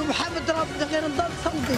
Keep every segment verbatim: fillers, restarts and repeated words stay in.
محمد رابط غير نضل صلي.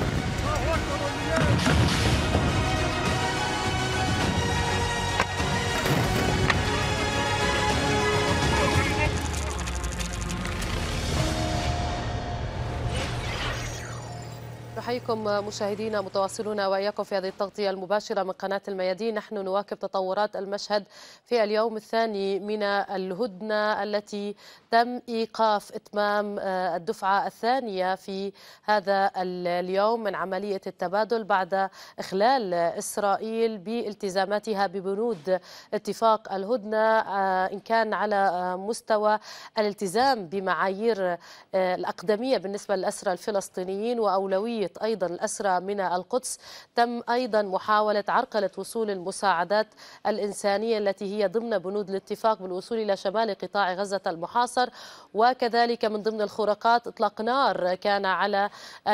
نحييكم مشاهدينا متواصلون وإياكم في هذه التغطية المباشرة من قناة الميادين. نحن نواكب تطورات المشهد في اليوم الثاني من الهدنة التي تم إيقاف إتمام الدفعة الثانية في هذا اليوم من عملية التبادل بعد إخلال إسرائيل بالتزاماتها ببنود اتفاق الهدنة، إن كان على مستوى الالتزام بمعايير الأقدمية بالنسبة للأسرى الفلسطينيين وأولوية أيضا الأسرى من القدس. تم أيضا محاولة عرقلة وصول المساعدات الإنسانية التي هي ضمن بنود الاتفاق بالوصول إلى شمال قطاع غزة المحاصر، وكذلك من ضمن الخروقات إطلاق نار كان على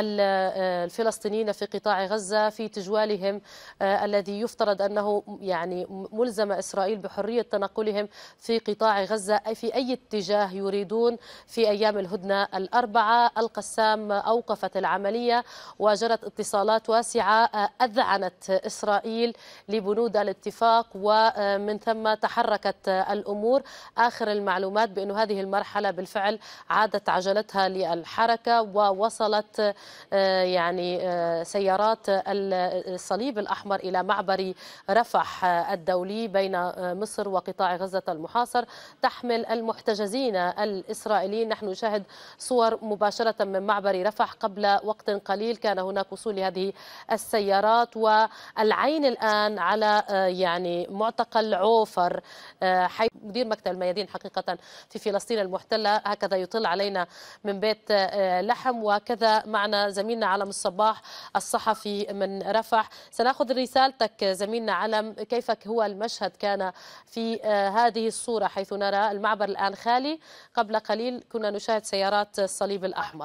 الفلسطينيين في قطاع غزة في تجوالهم الذي يفترض أنه يعني ملزم إسرائيل بحرية تنقلهم في قطاع غزة في أي اتجاه يريدون في أيام الهدنة الأربعة. القسام أوقفت العملية وجرت اتصالات واسعة أذعنت إسرائيل لبنود الاتفاق، ومن ثم تحركت الأمور. آخر المعلومات بأن هذه المرحلة بالفعل عادت عجلتها للحركة، ووصلت يعني سيارات الصليب الأحمر إلى معبر رفح الدولي بين مصر وقطاع غزة المحاصر تحمل المحتجزين الإسرائيليين. نحن نشاهد صور مباشرة من معبر رفح. قبل وقت قليل كان هناك وصول لهذه السيارات، والعين الآن على يعني معتقل عوفر حيث مدير مكتب الميادين حقيقة في فلسطين المحتلة هكذا يطل علينا من بيت لحم، وكذا معنا زميلنا علم الصباح الصحفي من رفح. سنأخذ رسالتك زميلنا علم، كيف هو المشهد كان في هذه الصورة حيث نرى المعبر الآن خالي، قبل قليل كنا نشاهد سيارات الصليب الأحمر.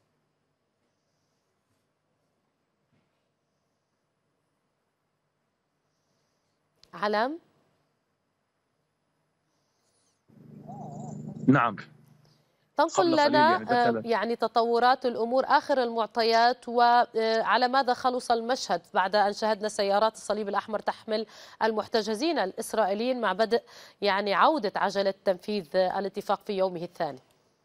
علم؟ نعم، تنقل لنا يعني, يعني تطورات الأمور، آخر المعطيات، وعلى ماذا خلص المشهد بعد أن شهدنا سيارات الصليب الأحمر تحمل المحتجزين الإسرائيليين مع بدء يعني عودة عجلة تنفيذ الاتفاق في يومه الثاني.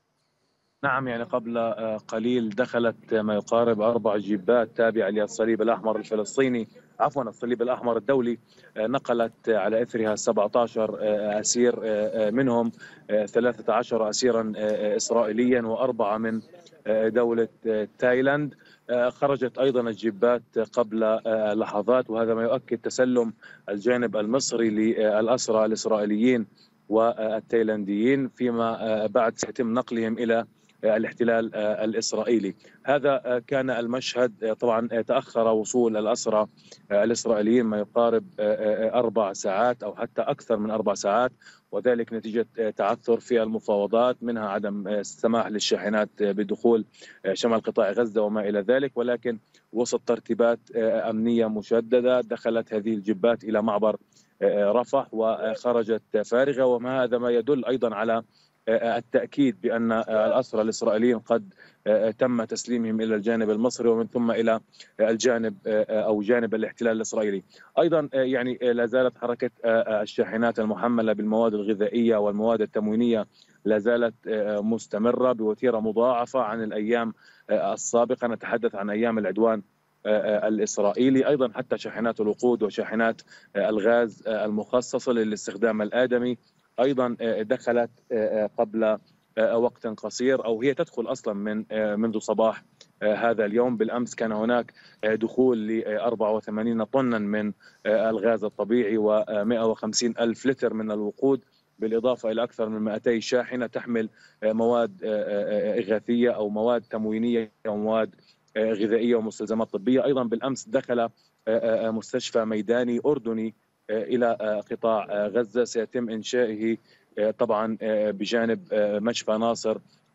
نعم، يعني قبل قليل دخلت ما يقارب أربع جيبات تابعة للصليب الأحمر الفلسطيني، عفوا الصليب الأحمر الدولي، نقلت على إثرها سبعة عشر أسير، منهم ثلاثة عشر أسيرا إسرائيليا وأربعة من دولة تايلاند. خرجت أيضا الجيبات قبل لحظات، وهذا ما يؤكد تسلم الجانب المصري للأسرى الإسرائيليين والتايلانديين، فيما بعد سيتم نقلهم إلى الاحتلال الإسرائيلي. هذا كان المشهد. طبعا تأخر وصول الأسرى الإسرائيليين ما يقارب أربع ساعات أو حتى أكثر من أربع ساعات، وذلك نتيجة تعثر في المفاوضات، منها عدم السماح للشاحنات بدخول شمال قطاع غزة وما إلى ذلك، ولكن وسط ترتيبات أمنية مشددة دخلت هذه الجبات إلى معبر رفح وخرجت فارغة، وما هذا ما يدل أيضا على التأكيد بأن الأسرى الإسرائيليين قد تم تسليمهم إلى الجانب المصري ومن ثم إلى الجانب أو جانب الاحتلال الإسرائيلي. أيضا يعني لا زالت حركة الشاحنات المحملة بالمواد الغذائية والمواد التموينية لا زالت مستمرة بوتيرة مضاعفة عن الأيام السابقة، نتحدث عن أيام العدوان الإسرائيلي. أيضا حتى شاحنات الوقود وشاحنات الغاز المخصصة للاستخدام الآدمي أيضا دخلت قبل وقت قصير، أو هي تدخل أصلا من منذ صباح هذا اليوم. بالأمس كان هناك دخول ل أربعة وثمانين طنا من الغاز الطبيعي ومئة وخمسين ألف لتر من الوقود، بالإضافة إلى أكثر من مئتي شاحنة تحمل مواد إغاثية أو مواد تموينية ومواد غذائية ومستلزمات طبية. أيضا بالأمس دخل مستشفى ميداني أردني إلى قطاع غزة سيتم إنشائه طبعا بجانب مشفى ناصر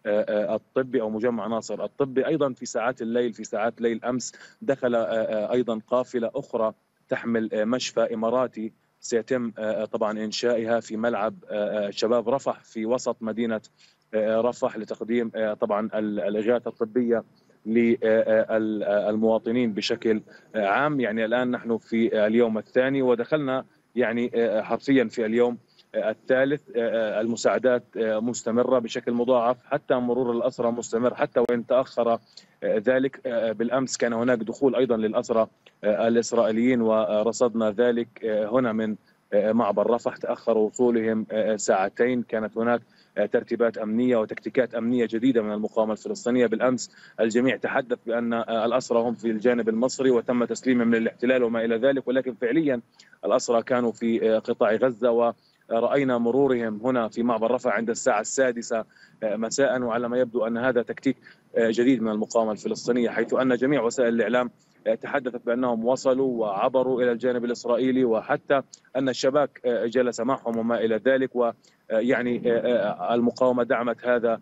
الطبي أو مجمع ناصر الطبي. أيضا في ساعات الليل في ساعات ليل أمس دخل أيضا قافلة أخرى تحمل مشفى إماراتي سيتم طبعا إنشائها في ملعب شباب رفح في وسط مدينة رفح لتقديم طبعا الإغاثة الطبية للمواطنين بشكل عام. يعني الآن نحن في اليوم الثاني ودخلنا يعني حرفيا في اليوم الثالث. المساعدات مستمرة بشكل مضاعف، حتى مرور الأسرى مستمر حتى وإن تأخر ذلك. بالأمس كان هناك دخول أيضا للأسرى الإسرائيليين ورصدنا ذلك هنا من معبر رفح، تأخر وصولهم ساعتين. كانت هناك ترتيبات أمنية وتكتيكات أمنية جديدة من المقاومة الفلسطينية. بالأمس الجميع تحدث بأن الأسرى هم في الجانب المصري وتم تسليمهم من الاحتلال وما إلى ذلك، ولكن فعليا الأسرى كانوا في قطاع غزة، ورأينا مرورهم هنا في معبر رفح عند الساعة السادسة مساء. وعلى ما يبدو أن هذا تكتيك جديد من المقاومة الفلسطينية، حيث أن جميع وسائل الإعلام تحدثت بأنهم وصلوا وعبروا إلى الجانب الإسرائيلي، وحتى أن الشباك جلس معهم وما إلى ذلك. ويعني المقاومة دعمت هذا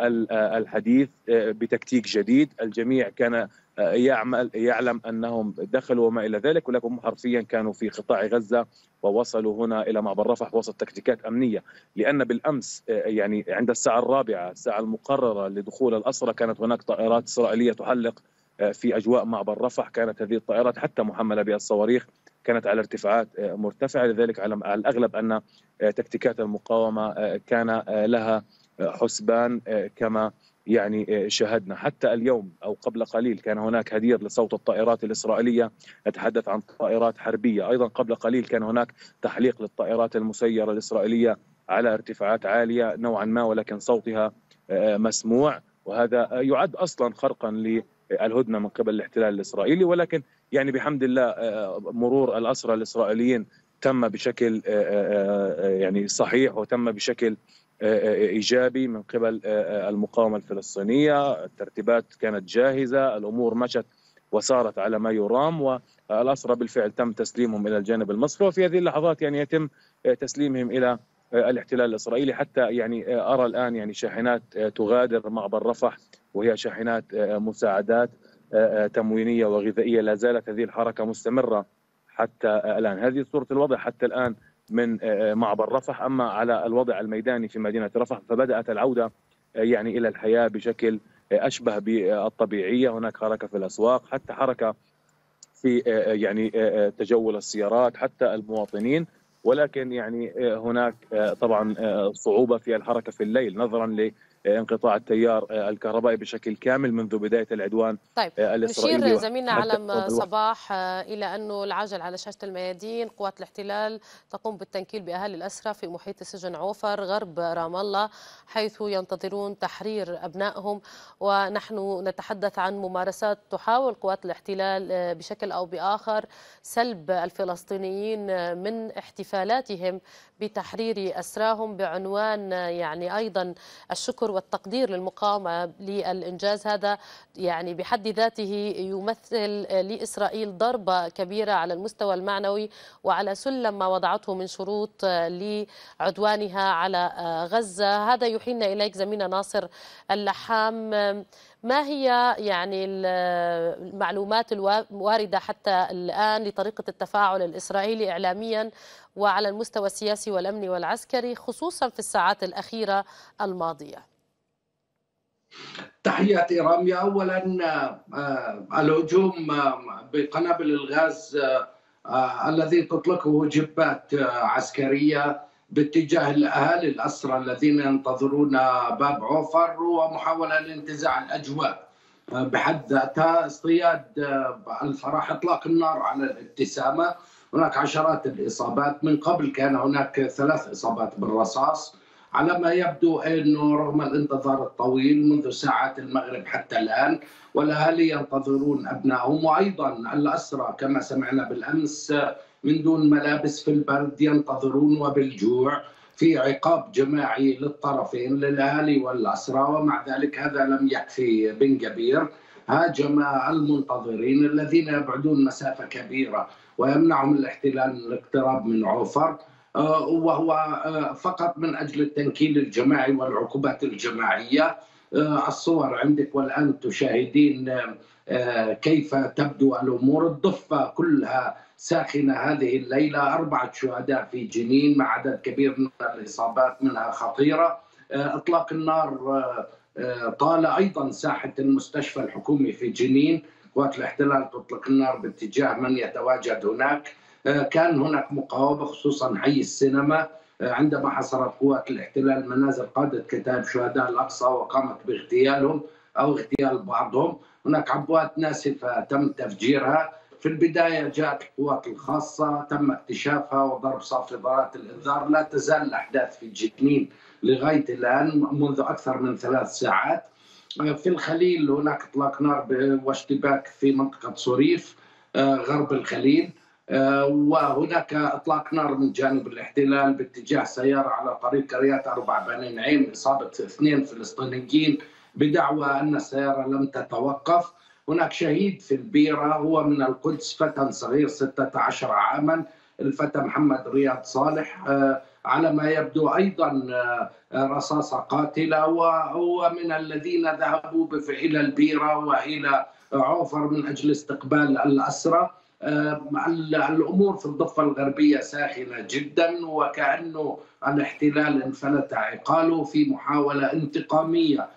الحديث بتكتيك جديد. الجميع كان يعمل يعلم أنهم دخلوا وما إلى ذلك، ولكن حرفيا كانوا في قطاع غزة ووصلوا هنا إلى معبر رفح وسط تكتيكات أمنية. لأن بالأمس يعني عند الساعة الرابعة، الساعة المقررة لدخول الأسرى، كانت هناك طائرات إسرائيلية تحلق في أجواء معبر رفح. كانت هذه الطائرات حتى محملة بالصواريخ، كانت على ارتفاعات مرتفعة. لذلك على الأغلب أن تكتيكات المقاومة كان لها حسبان كما يعني شاهدنا. حتى اليوم أو قبل قليل كان هناك هدير لصوت الطائرات الإسرائيلية، نتحدث عن طائرات حربية. أيضا قبل قليل كان هناك تحليق للطائرات المسيرة الإسرائيلية على ارتفاعات عالية نوعا ما، ولكن صوتها مسموع. وهذا يعد أصلا خرقا للهدنة من قبل الاحتلال الإسرائيلي. ولكن يعني بحمد الله مرور الأسرى الإسرائيليين تم بشكل يعني صحيح وتم بشكل إيجابي من قبل المقاومة الفلسطينية. الترتيبات كانت جاهزة، الأمور مشت وسارت على ما يرام، والأسرى بالفعل تم تسليمهم إلى الجانب المصري. وفي هذه اللحظات يعني يتم تسليمهم إلى الاحتلال الإسرائيلي. حتى يعني أرى الآن يعني شاحنات تغادر معبر رفح، وهي شاحنات مساعدات تموينية وغذائية. لا زالت هذه الحركة مستمرة حتى الآن. هذه صورة الوضع حتى الآن من معبر رفح. أما على الوضع الميداني في مدينة رفح فبدأت العودة يعني إلى الحياة بشكل أشبه بالطبيعية. هناك حركة في الأسواق، حتى حركة في يعني تجول السيارات، حتى المواطنين. ولكن يعني هناك طبعا صعوبة في الحركة في الليل نظرا لانقطاع التيار الكهربائي بشكل كامل منذ بداية العدوان طيب الإسرائيلي. نشير زميلنا علم صباح إلى أنه العاجل على شاشة الميادين، قوات الاحتلال تقوم بالتنكيل بأهالي الأسرى في محيط سجن عوفر غرب رام الله، حيث ينتظرون تحرير أبنائهم. ونحن نتحدث عن ممارسات تحاول قوات الاحتلال بشكل أو بآخر سلب الفلسطينيين من احتفالاتهم بتحرير أسراهم، بعنوان يعني أيضا الشكر والتقدير للمقاومة للإنجاز هذا. يعني بحد ذاته يمثل لإسرائيل ضربة كبيرة على المستوى المعنوي وعلى سلم ما وضعته من شروط لعدوانها على غزة. هذا يحيلنا إليك زميلنا ناصر اللحام، ما هي يعني المعلومات الواردة حتى الآن لطريقة التفاعل الإسرائيلي إعلاميا وعلى المستوى السياسي والأمني والعسكري، خصوصا في الساعات الأخيرة الماضية؟ تحياتي رامية. أولا الهجوم بقنابل الغاز الذي تطلقه جبات عسكرية باتجاه الأهالي الأسرى الذين ينتظرون باب عوفر ومحاولة لانتزاع الأجواء بحد ذاتها اصطياد الفرح، إطلاق النار على الابتسامة. هناك عشرات الإصابات، من قبل كان هناك ثلاث إصابات بالرصاص. على ما يبدو أنه رغم الانتظار الطويل منذ ساعات المغرب حتى الآن والأهالي ينتظرون أبنائهم، وأيضا الأسرى كما سمعنا بالأمس من دون ملابس في البرد ينتظرون وبالجوع، في عقاب جماعي للطرفين للأهالي والأسرى. ومع ذلك هذا لم يكفي بن جبير، هاجم المنتظرين الذين يبعدون مسافة كبيرة ويمنعهم الاحتلال من الاقتراب من عوفر، وهو فقط من أجل التنكيل الجماعي والعقوبات الجماعية. الصور عندك والآن تشاهدين كيف تبدو الأمور. الضفة كلها ساخنة هذه الليلة، أربعة شهداء في جنين مع عدد كبير من الإصابات منها خطيرة. إطلاق النار طال أيضا ساحة المستشفى الحكومي في جنين. قوات الاحتلال تطلق النار باتجاه من يتواجد هناك. كان هناك مقاومة خصوصا حي السينما عندما حصرت قوات الاحتلال منازل قادة كتائب شهداء الأقصى وقامت باغتيالهم أو اغتيال بعضهم. هناك عبوات ناسفة تم تفجيرها. في البداية جاءت القوات الخاصة تم اكتشافها وضرب صافرات الإنذار. لا تزال الأحداث في جنين لغاية الآن منذ أكثر من ثلاث ساعات. في الخليل هناك إطلاق نار واشتباك في منطقة صريف غرب الخليل، وهناك إطلاق نار من جانب الاحتلال باتجاه سيارة على طريق قرية أربع بني نعيم إصابة اثنين فلسطينيين بدعوى أن السيارة لم تتوقف. هناك شهيد في البيرة هو من القدس، فتى صغير ستة عشر عاما، الفتى محمد رياض صالح، على ما يبدو أيضا رصاصة قاتلة، وهو من الذين ذهبوا إلى البيرة وإلى عوفر من أجل استقبال الأسرى. الأمور في الضفة الغربية ساخنة جدا، وكأنه الاحتلال انفلت عقاله في محاولة انتقامية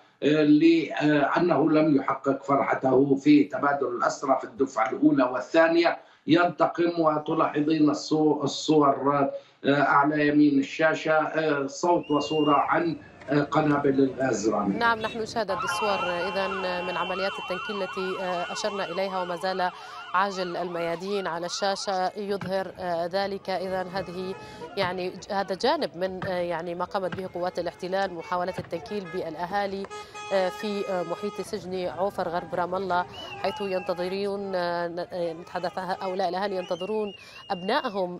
لأنه لم يحقق فرحته في تبادل الأسرى في الدفعة الأولى والثانية. ينتقم، وتلاحظين الصور أعلى يمين الشاشة صوت وصورة عن قنابل الغاز. نعم، نحن نشاهد هذه الصور إذا من عمليات التنكيل التي أشرنا إليها، وما زال عاجل الميادين على الشاشة يظهر ذلك. إذا هذه يعني هذا جانب من يعني ما قامت به قوات الاحتلال، محاولة التنكيل بالأهالي في محيط سجن عوفر غرب رام الله، حيث ينتظرون نتحدث هؤلاء الأهالي ينتظرون أبنائهم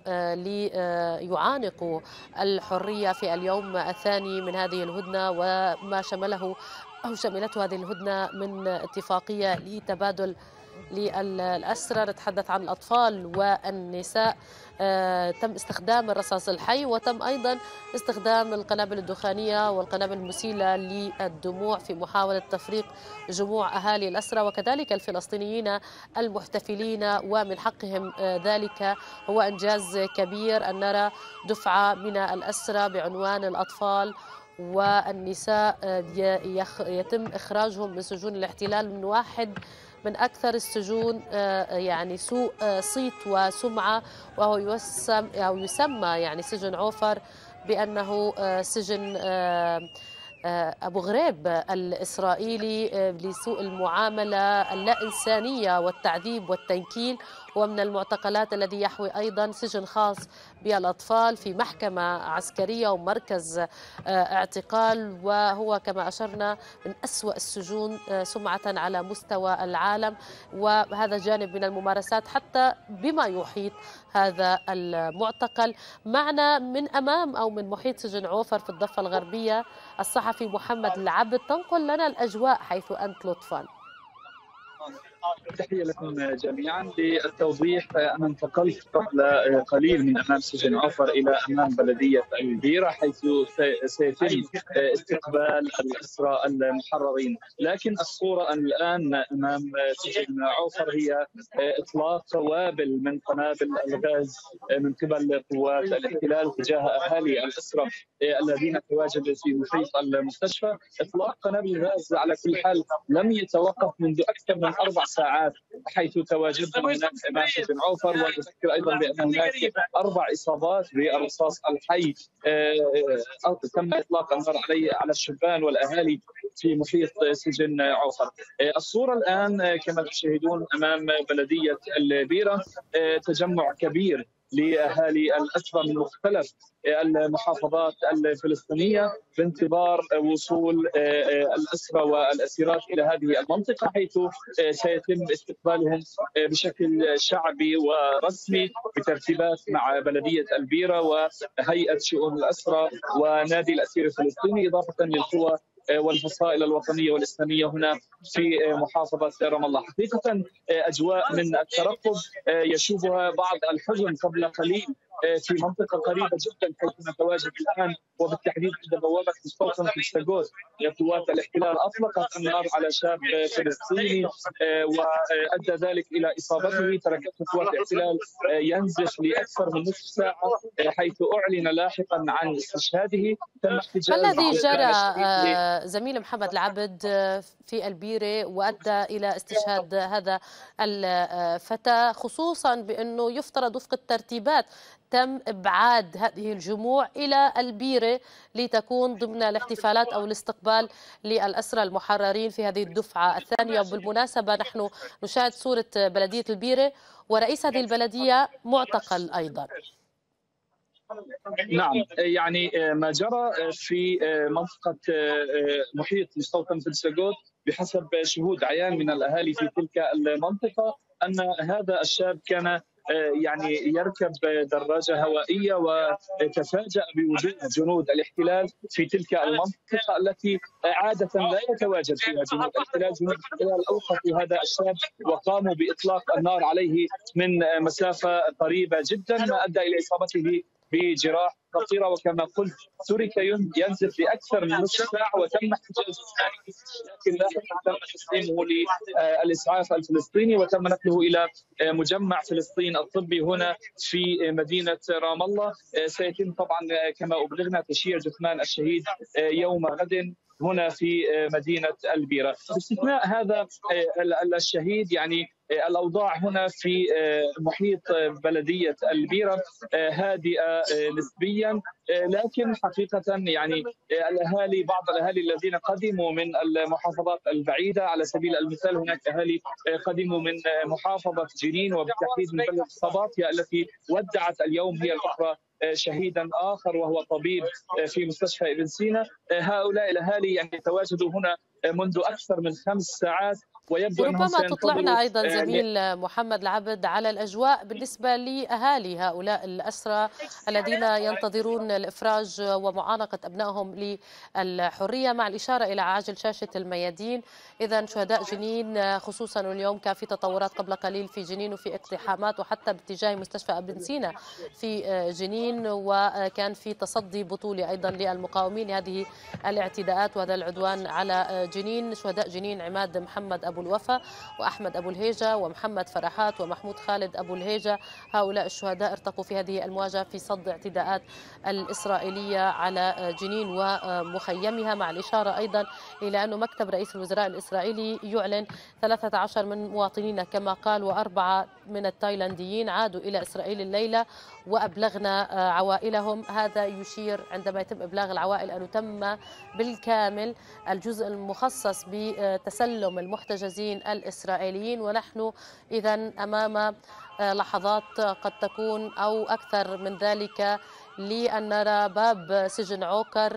ليعانقوا الحرية في اليوم الثاني من هذه الهدنة، وما شمله أو شملته هذه الهدنة من اتفاقية لتبادل للأسرى. نتحدث عن الأطفال والنساء. تم استخدام الرصاص الحي، وتم أيضا استخدام القنابل الدخانية والقنابل المسيلة للدموع في محاولة تفريق جموع أهالي الأسرى وكذلك الفلسطينيين المحتفلين، ومن حقهم ذلك. هو إنجاز كبير أن نرى دفعة من الأسرى بعنوان الأطفال والنساء يتم إخراجهم من سجون الاحتلال، من واحد من أكثر السجون يعني سوء صيت وسمعة، وهو يسمى أو يسمى يعني سجن عوفر بأنه سجن أبو غريب الإسرائيلي لسوء المعاملة اللا إنسانية والتعذيب والتنكيل. ومن المعتقلات الذي يحوي أيضا سجن خاص بالأطفال في محكمة عسكرية ومركز اعتقال، وهو كما أشرنا من أسوأ السجون سمعة على مستوى العالم. وهذا جانب من الممارسات حتى بما يحيط هذا المعتقل. معنا من أمام أو من محيط سجن عوفر في الضفة الغربية الصحفي محمد العبد، تنقل لنا الأجواء حيث أنت لطفا. تحية لكم جميعا. للتوضيح، أنا انتقلت قبل قليل من أمام سجن عوفر إلى أمام بلدية البيرة، حيث سيتم استقبال الأسرى المحررين. لكن الصورة الآن أمام سجن عوفر هي إطلاق قوابل من قنابل الغاز من قبل قوات الاحتلال تجاه أهالي الأسرى الذين تواجدوا في محيط المستشفى. إطلاق قنابل الغاز على كل حال لم يتوقف منذ أكثر من أربع ساعات، حيث تواجدهم هناك أمام سجن عوفر. وأذكر أيضا بأن هناك أربع إصابات بالرصاص الحي. تم إطلاق النار على الشبان والأهالي في محيط سجن عوفر. الصورة الآن كما تشاهدون أمام بلدية البيرة، تجمع كبير لأهالي الأسرى من مختلف المحافظات الفلسطينية بانتظار وصول الأسرى والأسيرات إلى هذه المنطقة، حيث سيتم استقبالهم بشكل شعبي ورسمي بترتيبات مع بلدية البيرة وهيئة شؤون الأسرى ونادي الأسير الفلسطيني، إضافة للقوى والفصائل الوطنية والإسلامية هنا في محافظة رام الله. حقيقة أجواء من الترقب يشوبها بعض الحزن. قبل قليل في منطقة قريبة جدا حيث نتواجد الآن، وبالتحديد عند بوابة مستوطن فلسطين. قوات الاحتلال أطلقت النار على شاب فلسطيني وأدى ذلك إلى إصابته. تركته قوات الاحتلال ينزف لأكثر من نصف ساعة حيث أعلن لاحقا عن استشهاده. تم احتجاز. ما الذي جرى زميل محمد العبد في البيرة وأدى إلى استشهاد هذا الفتى، خصوصا بأنه يفترض وفق الترتيبات تم إبعاد هذه الجموع إلى البيرة لتكون ضمن الاحتفالات أو الاستقبال للأسرى المحررين في هذه الدفعة الثانية؟ وبالمناسبة نحن نشاهد صورة بلدية البيرة ورئيس هذه البلدية معتقل أيضا. نعم، يعني ما جرى في منطقة محيط مستوطن فلسطين بحسب شهود عيان من الأهالي في تلك المنطقة أن هذا الشاب كان يعني يركب دراجة هوائية وتفاجأ بوجود جنود الاحتلال في تلك المنطقة التي عادة لا يتواجد فيها جنود الاحتلال. جنود الاحتلال أوقفوا هذا الشاب وقاموا بإطلاق النار عليه من مسافة قريبة جدا، ما أدى إلى إصابته بجراح خطيرة. وكما قلت ترك ينزف لأكثر من نصف ساعة وتم احتجازه، لكن لاحقا تم تسليمه للإسعاف الفلسطيني وتم نقله إلى مجمع فلسطين الطبي هنا في مدينة رام الله. سيتم طبعا كما أبلغنا تشييع جثمان الشهيد يوم غد هنا في مدينة البيرة. باستثناء هذا الشهيد يعني الأوضاع هنا في محيط بلدية البيرة هادئة نسبيا، لكن حقيقة يعني الأهالي بعض الأهالي الذين قدموا من المحافظات البعيدة، على سبيل المثال هناك أهالي قدموا من محافظة جنين وبالتحديد من بلدة صباطيا التي ودعت اليوم هي الأخرى شهيدا آخر وهو طبيب في مستشفى ابن سينا. هؤلاء الأهالي يعني تواجدوا هنا منذ أكثر من خمس ساعات، ويبدو ربما تطلعنا أيضا زميل محمد العبد على الأجواء بالنسبة لأهالي هؤلاء الأسرى الذين ينتظرون الإفراج ومعانقة أبنائهم للحرية، مع الإشارة إلى عاجل شاشة الميادين. إذا شهداء جنين خصوصا اليوم كان في تطورات قبل قليل في جنين وفي اقتحامات وحتى باتجاه مستشفى ابن سينا في جنين، وكان في تصدي بطولي أيضا للمقاومين لهذه الاعتداءات وهذا العدوان على جنين. شهداء جنين عماد محمد أبو الوفا وأحمد أبو الهيجة ومحمد فرحات ومحمود خالد أبو الهيجة، هؤلاء الشهداء ارتقوا في هذه المواجهة في صد اعتداءات الإسرائيلية على جنين ومخيمها، مع الإشارة أيضا إلى أن مكتب رئيس الوزراء الإسرائيلي يعلن ثلاثة عشر من مواطنين كما قال وأربعة من التايلانديين عادوا إلى إسرائيل الليلة وأبلغنا عوائلهم. هذا يشير عندما يتم إبلاغ العوائل أنه تم بالكامل الجزء المخصص بتسلم المحتجزين الإسرائيليين، ونحن إذا أمام لحظات قد تكون أو أكثر من ذلك لأن نرى باب سجن عوكر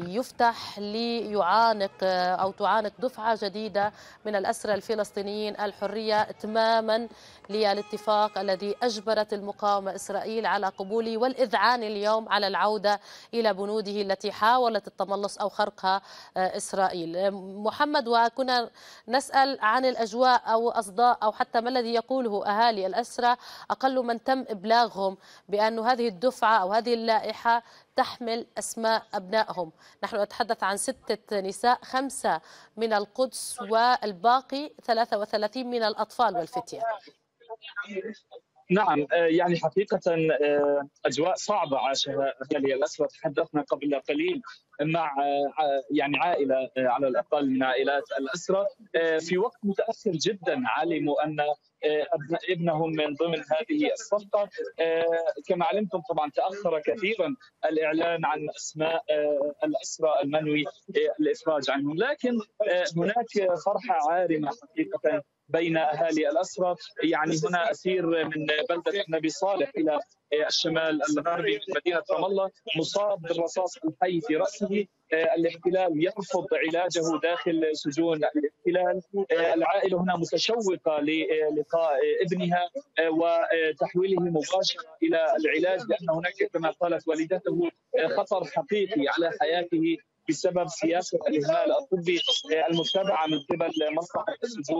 يفتح ليعانق أو تعانق دفعة جديدة من الأسرى الفلسطينيين الحرية إتماما للاتفاق الذي أجبرت المقاومة إسرائيل على قبوله والإذعان اليوم على العودة إلى بنوده التي حاولت التملص أو خرقها إسرائيل. محمد، وكنا نسأل عن الأجواء أو أصداء أو حتى ما الذي يقوله أهالي الأسرى أقل من تم إبلاغهم بأن هذه الدفعة أو هذه اللائحة تحمل أسماء أبنائهم. نحن نتحدث عن ستة نساء، خمسة من القدس والباقي ثلاثة وثلاثين من الأطفال والفتية. نعم، يعني حقيقة أجواء صعبة عاشها أهالي الأسرى. تحدثنا قبل قليل مع يعني عائلة على الأقل من عائلات الأسرى في وقت متأخر جدا علموا أن ابنهم من ضمن هذه الصفقة. كما علمتم طبعا تأخر كثيرا الإعلان عن أسماء الأسرى المنوي الإفراج عنهم، لكن هناك فرحة عارمة حقيقة بين أهالي الأسرى. يعني هنا أسير من بلدة نبي صالح إلى الشمال الغربي من مدينة رام الله مصاب بالرصاص الحي في رأسه. الاحتلال يرفض علاجه داخل سجون الاحتلال. العائلة هنا متشوقة للقاء ابنها وتحويله مباشرة إلى العلاج، لأن هناك كما قالت والدته خطر حقيقي على حياته بسبب سياسة الإهمال الطبي المتبعة من قبل مصلحة السجون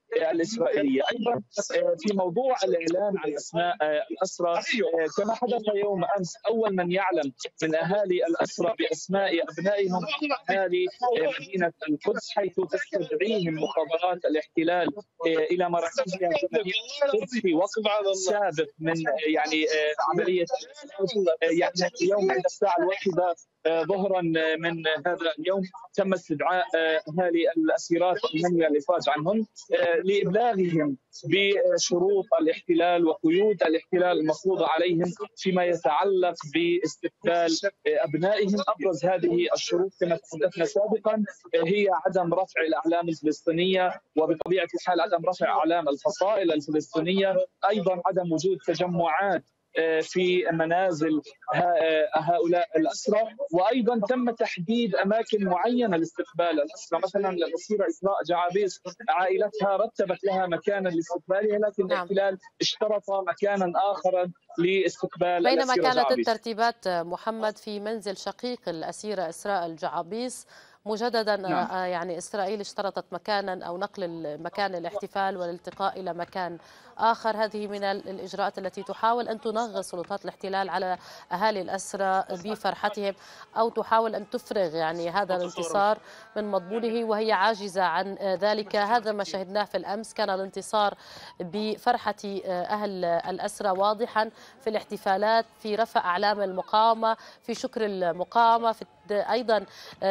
الإسرائيلية. أيضا في موضوع الإعلان عن أسماء الأسرى كما حدث يوم أمس، أول من يعلم من أهالي الأسرى بأسماء أبنائهم أهالي مدينة القدس، حيث تستدعيهم مخابرات الاحتلال إلى مراكزها في مدينة القدس في وقت سابق من يعني عملية يعني يوم عند الساعة الواحدة ظهرا من هذا اليوم تم استدعاء اهالي الاسيرات المنوي الافراج عنهم لابلاغهم بشروط الاحتلال وقيود الاحتلال المفروضه عليهم فيما يتعلق باستقبال ابنائهم. ابرز هذه الشروط كما تحدثنا سابقا هي عدم رفع الاعلام الفلسطينيه، وبطبيعه الحال عدم رفع اعلام الفصائل الفلسطينيه، ايضا عدم وجود تجمعات في منازل هؤلاء الأسرى، وأيضا تم تحديد أماكن معينة لاستقبال الأسرى. مثلا الأسيرة إسراء جعابيس عائلتها رتبت لها مكانا لاستقبالها، لكن نعم. الاحتلال اشترط مكانا آخر لاستقبال بينما الأسيرة كانت جعابيس. الترتيبات محمد في منزل شقيق الأسيرة إسراء الجعابيس. مجددا نعم. يعني إسرائيل اشترطت مكانا أو نقل مكان الاحتفال والالتقاء إلى مكان آخر. هذه من الإجراءات التي تحاول أن تنغص سلطات الاحتلال على أهالي الأسرى بفرحتهم، أو تحاول أن تفرغ يعني هذا الانتصار من مضمونه وهي عاجزة عن ذلك. هذا ما شهدناه في الأمس، كان الانتصار بفرحة أهل الأسرى واضحا في الاحتفالات، في رفع أعلام المقاومة، في شكر المقاومة، في أيضا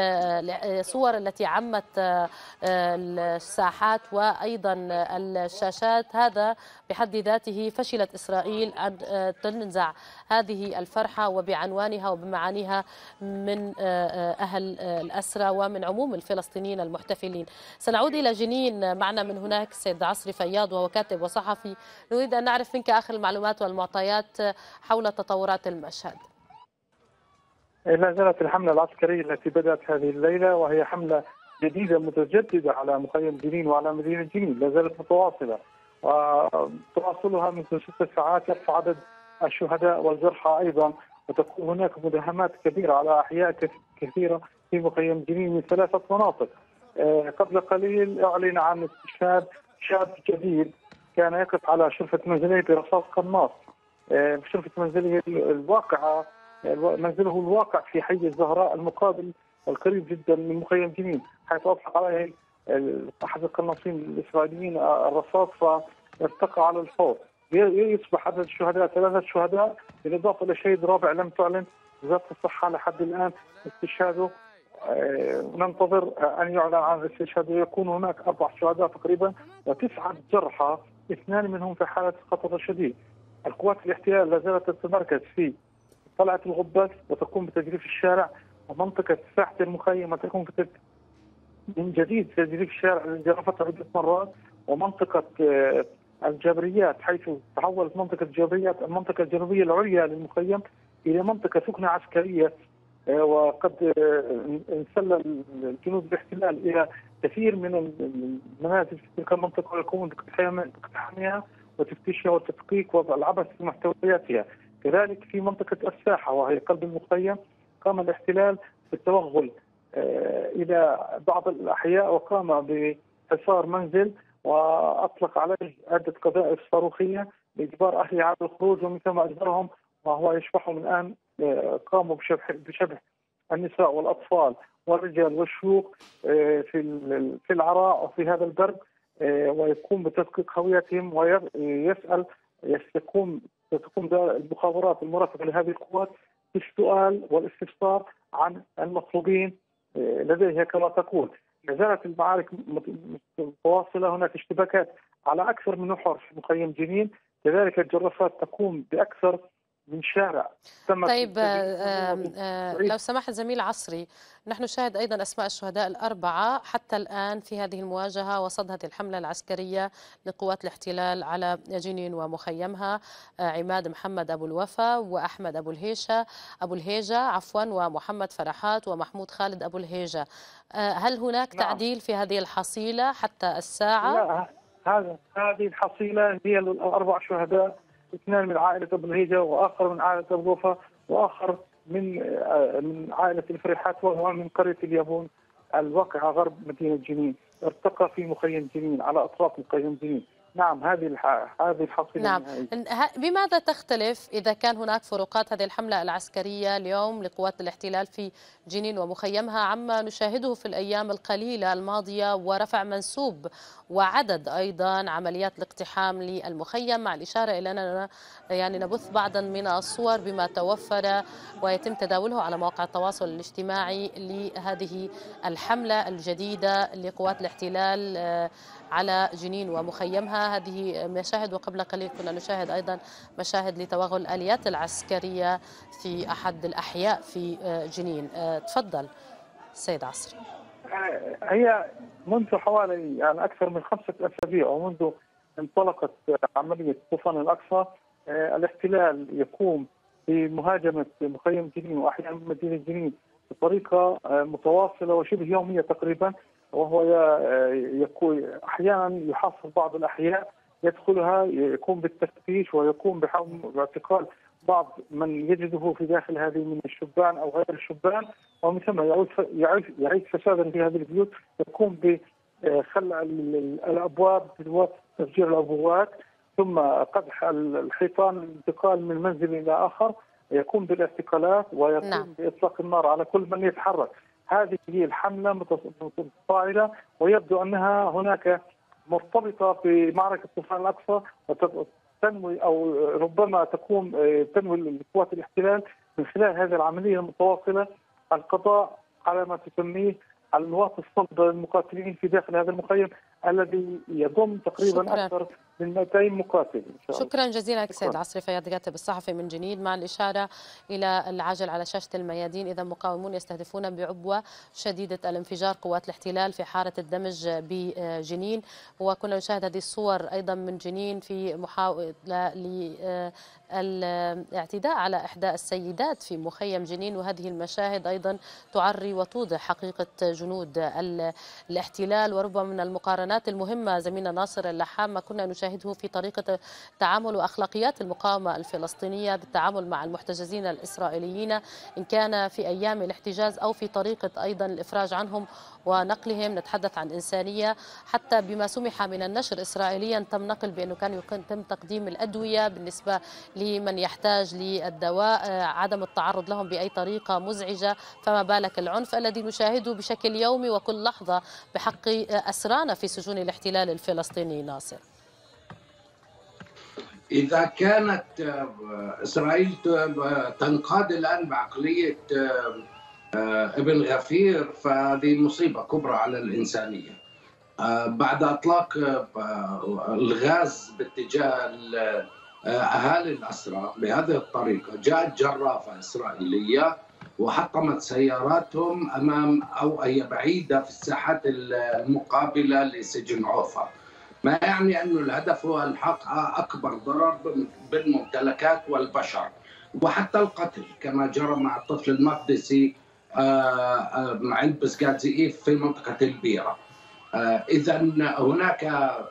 صور التي عمت الساحات وأيضا الشاشات. هذا بحد ذاته فشلت إسرائيل أن تنزع هذه الفرحة وبعنوانها وبمعانيها من أهل الأسرى ومن عموم الفلسطينيين المحتفلين. سنعود إلى جنين، معنا من هناك سيد عصري فياض وهو كاتب وصحفي. نريد أن نعرف منك آخر المعلومات والمعطيات حول تطورات المشهد. لا زالت الحملة العسكرية التي بدأت هذه الليلة، وهي حملة جديدة متجددة على مخيم جنين وعلى مدينة جنين، لا زالت متواصلة، وتواصلها منذ ست ساعات يرفع عدد الشهداء والجرحى أيضا، وتكون هناك مداهمات كبيرة على أحياء كثيرة في مخيم جنين من ثلاثة مناطق. قبل قليل أعلن عن استشهاد شاب جديد كان يقف على شرفة منزله برصاص قناص. شرفة منزله الواقعة منزله الواقع في حي الزهراء المقابل القريب جدا من مخيم جنين، حيث اطلق عليه احد القناصين الاسرائيليين الرصاص فارتقى على الفور. يصبح عدد الشهداء ثلاثه شهداء، بالاضافه الى شهيد رابع لم تعلن وزاره الصحه لحد الان استشهاده. ننتظر ان يعلن عن استشهاده. يكون هناك اربع شهداء تقريبا وتسعه جرحى، اثنان منهم في حاله خطر شديد. القوات الاحتلال لا زالت تتمركز في طلعت الغباس وتقوم بتجريف الشارع، ومنطقة ساحة المخيم تقوم من جديد بتجريف الشارع الذي جرفته عدة مرات، ومنطقة الجبريات حيث تحولت منطقة الجبريات المنطقة الجنوبية العليا للمخيم إلى منطقة سكنة عسكرية، وقد انسلل الجنود الاحتلال إلى كثير من المنازل في تلك المنطقة ويقومون باقتحامها وتفتيشها والتدقيق والعبث في محتوياتها. كذلك في منطقة الساحة وهي قلب المخيم قام الاحتلال بالتوغل إلى بعض الأحياء، وقام بحصار منزل وأطلق عليه عدة قذائف صاروخية لإجبار أهله على الخروج، ومن ثم أجبرهم وهو يشبحهم الآن. قاموا بشبح بشبح النساء والأطفال والرجال والشيوخ في في العراء وفي هذا البرد، ويقوم بتدقيق هويتهم ويسأل يقوم تقوم المخابرات المرافقة لهذه القوات بالسؤال والاستفسار عن المطلوبين لديها كما تقول. لا زالت المعارك متواصلة، هناك اشتباكات على أكثر من محور في مخيم جنين، كذلك الجرافات تقوم بأكثر من شارع. طيب آه آه لو سمحت زميل عصري، نحن نشاهد أيضا أسماء الشهداء الأربعة حتى الآن في هذه المواجهة وصد هذه الحملة العسكرية لقوات الاحتلال على جنين ومخيمها. آه عماد محمد أبو الوفا، وأحمد أبو الهيشة أبو الهيجة عفوا ومحمد فرحات ومحمود خالد أبو الهيجة. آه هل هناك نعم. تعديل في هذه الحصيلة حتى الساعة؟ لا، هذا هذه الحصيلة هي الأربع شهداء، اثنان من عائلة أبو الهيجة وآخر من عائلة أبو الوفا وآخر من من عائلة الفريحات وهو من قرية اليابون الواقعة غرب مدينة جنين، ارتقى في مخيم جنين على أطراف مخيم جنين. نعم هذه الح... هذه الحصيلة نعم. النهائية. بماذا تختلف إذا كان هناك فروقات هذه الحملة العسكرية اليوم لقوات الاحتلال في جنين ومخيمها عما نشاهده في الأيام القليلة الماضية، ورفع منسوب وعدد أيضا عمليات الاقتحام للمخيم، مع الإشارة إلى أننا يعني نبث بعضا من الصور بما توفر ويتم تداوله على مواقع التواصل الاجتماعي لهذه الحملة الجديدة لقوات الاحتلال على جنين ومخيمها. هذه مشاهد، وقبل قليل كنا نشاهد أيضا مشاهد لتوغل الآليات العسكرية في أحد الأحياء في جنين. تفضل سيد عصري. هي منذ حوالي يعني أكثر من خمسة أسابيع ومنذ انطلقت عملية طوفان الأقصى الاحتلال يقوم بمهاجمة مخيم جنين وأحياء مدينة جنين بطريقة متواصلة وشبه يومية تقريبا، وهو يكون احيانا يحاصر بعض الاحياء يدخلها، يقوم بالتفتيش ويقوم باعتقال بعض من يجده في داخل هذه من الشبان او غير الشبان، ومن ثم يعود يعيد فسادا في هذه البيوت، يقوم بخلع الابواب وتفجير الابواب ثم قدح الحيطان الانتقال من منزل الى اخر، يقوم بالاعتقالات ويقوم نعم. باطلاق النار على كل من يتحرك. هذه هي الحملة متفاعلة، ويبدو أنها هناك مرتبطة بمعركة طوفان الأقصى، وتنوي أو ربما تقوم تنوي قوات الاحتلال من خلال هذه العملية المتواصلة القضاء على ما تسميه النواة الصلبة المقاتلين في داخل هذا المخيم الذي يضم تقريبا شكرا. أكثر من مئتين مقاتل. إن شاء الله. شكرا جزيلا لك سيد عصري فياض، كاتب الصحفي من جنين، مع الإشارة إلى العاجل على شاشة الميادين. إذا مقاومون يستهدفون بعبوة شديدة الانفجار قوات الاحتلال في حارة الدمج بجنين، وكنا نشاهد هذه الصور أيضا من جنين في محاولة للاعتداء على إحدى السيدات في مخيم جنين، وهذه المشاهد أيضا تعري وتوضح حقيقة جنود الاحتلال. وربما من المقارنات المهمة زميلنا ناصر اللحام ما كنا نشاهده في طريقة تعامل وأخلاقيات المقاومة الفلسطينية بالتعامل مع المحتجزين الإسرائيليين، إن كان في أيام الاحتجاز أو في طريقة أيضا الإفراج عنهم ونقلهم. نتحدث عن إنسانية، حتى بما سمح من النشر إسرائيليا تم نقل بأنه كان يتم تقديم الأدوية بالنسبة لمن يحتاج للدواء، عدم التعرض لهم بأي طريقة مزعجة، فما بالك العنف الذي نشاهده بشكل يومي وكل لحظة بحق أسرانا في سجون الاحتلال الفلسطيني. ناصر، إذا كانت إسرائيل تنقاد الآن بعقلية ابن غفير فهذه مصيبة كبرى على الإنسانية. بعد إطلاق الغاز باتجاه أهالي الأسرى بهذه الطريقة، جاءت جرافة إسرائيلية وحطمت سياراتهم أمام أو هي بعيدة في الساحات المقابلة لسجن عوفر، ما يعني أن الهدف هو الحق أكبر ضرر بالممتلكات والبشر وحتى القتل، كما جرى مع الطفل المقدسي عند بسكات زئيف في منطقة البيرة. إذا هناك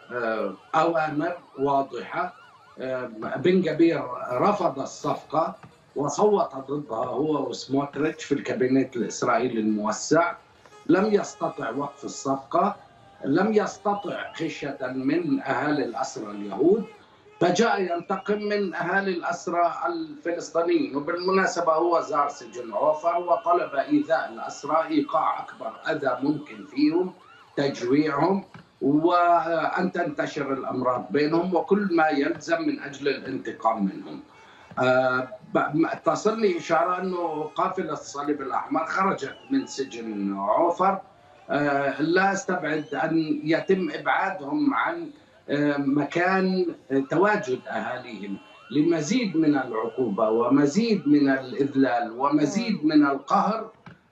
أوامر واضحة. بن جبير رفض الصفقة وصوت ضدها هو وسموتريتش في الكابينت الإسرائيلي الموسع، لم يستطع وقف الصفقة، لم يستطع خشية من أهالي الأسرى اليهود، فجاء ينتقم من أهالي الأسرى الفلسطينيين. وبالمناسبة هو زار سجن عوفر وطلب إيذاء الأسرى، إيقاع أكبر أذى ممكن فيهم، تجويعهم، وأن تنتشر الأمراض بينهم وكل ما يلزم من أجل الانتقام منهم. أه تصلني إشارة أنه قافلة الصليب الأحمر خرجت من سجن عوفر. أه لا استبعد أن يتم إبعادهم عن أه مكان تواجد أهاليهم لمزيد من العقوبة ومزيد من الإذلال ومزيد من القهر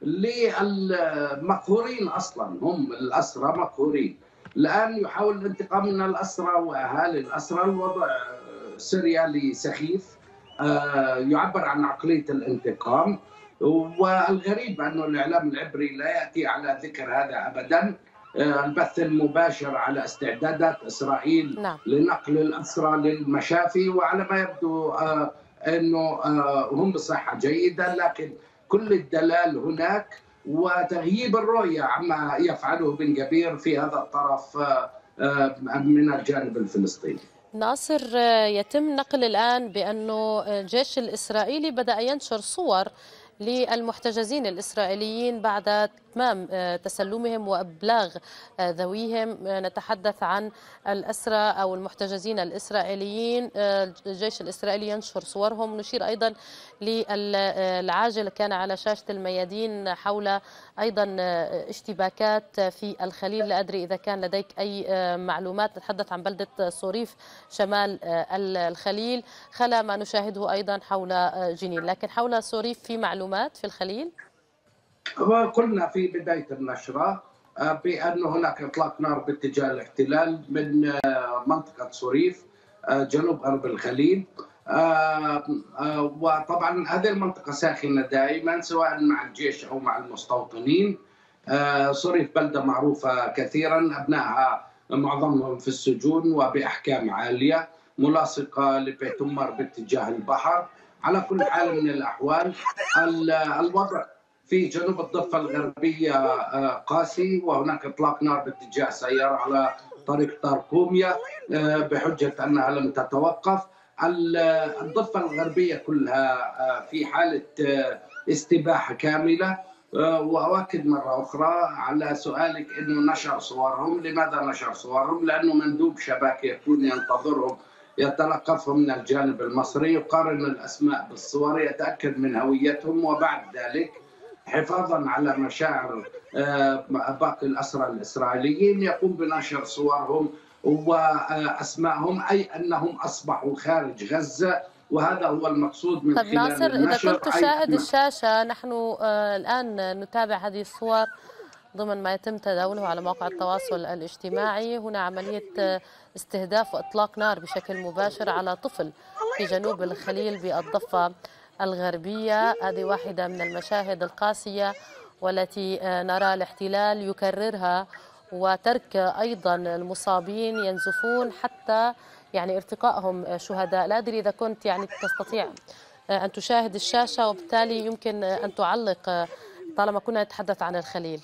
للمقهورين. أصلا هم الأسرى مقهورين، الآن يحاول الانتقام من الأسرى وأهالي الأسرى. الوضع سريالي سخيف يعبر عن عقلية الانتقام، والغريب أن الإعلام العبري لا يأتي على ذكر هذا أبدا. البث المباشر على استعدادات إسرائيل نعم. لنقل الأسرى للمشافي، وعلى ما يبدو أنه هم بصحة جيدة، لكن كل الدلال هناك وتغييب الرؤية عما يفعله بن جبير في هذا الطرف من الجانب الفلسطيني. ناصر، يتم نقل الآن بأنه الجيش الإسرائيلي بدأ ينشر صور للمحتجزين الإسرائيليين بعد إتمام تسلمهم وإبلاغ ذويهم. نتحدث عن الأسرى أو المحتجزين الإسرائيليين، الجيش الإسرائيلي ينشر صورهم. نشير أيضا للعاجل كان على شاشة الميادين حول أيضا اشتباكات في الخليل. لا أدري إذا كان لديك أي معلومات. نتحدث عن بلدة صوريف شمال الخليل خلا ما نشاهده أيضا حول جنين، لكن حول صوريف في معلومات في الخليل؟ وقلنا في بداية النشرة بأن هناك إطلاق نار باتجاه الاحتلال من منطقة صوريف جنوب غرب الخليل. وطبعا هذه المنطقة ساخنة دائما سواء مع الجيش أو مع المستوطنين. صوريف بلدة معروفة كثيرا، أبنائها معظمهم في السجون وبأحكام عالية، ملاصقة لبيت أمر باتجاه البحر. على كل حال من الأحوال الوضع في جنوب الضفة الغربية قاسي، وهناك إطلاق نار باتجاه سيارة على طريق طارقومية بحجة أنها لم تتوقف. الضفة الغربية كلها في حالة استباحة كاملة. وأؤكد مرة أخرى على سؤالك أنه نشر صورهم. لماذا نشر صورهم؟ لأنه مندوب شباك يكون ينتظرهم يتلقفهم من الجانب المصري، يقارن الأسماء بالصور، يتأكد من هويتهم، وبعد ذلك حفاظا على مشاعر باقي الأسرى الإسرائيليين يقوم بنشر صورهم وأسماءهم، أي أنهم أصبحوا خارج غزة، وهذا هو المقصود من طب خلال ناصر، النشر. إذا كنت تشاهد الشاشة، نحن آه الآن نتابع هذه الصور ضمن ما يتم تداوله على مواقع التواصل الاجتماعي. هنا عملية استهداف وإطلاق نار بشكل مباشر على طفل في جنوب الخليل بالضفة الغربية. هذه واحدة من المشاهد القاسية والتي نرى الاحتلال يكررها، وترك أيضا المصابين ينزفون حتى يعني ارتقائهم شهداء. لا أدري إذا كنت يعني تستطيع أن تشاهد الشاشة، وبالتالي يمكن أن تعلق طالما كنا نتحدث عن الخليل.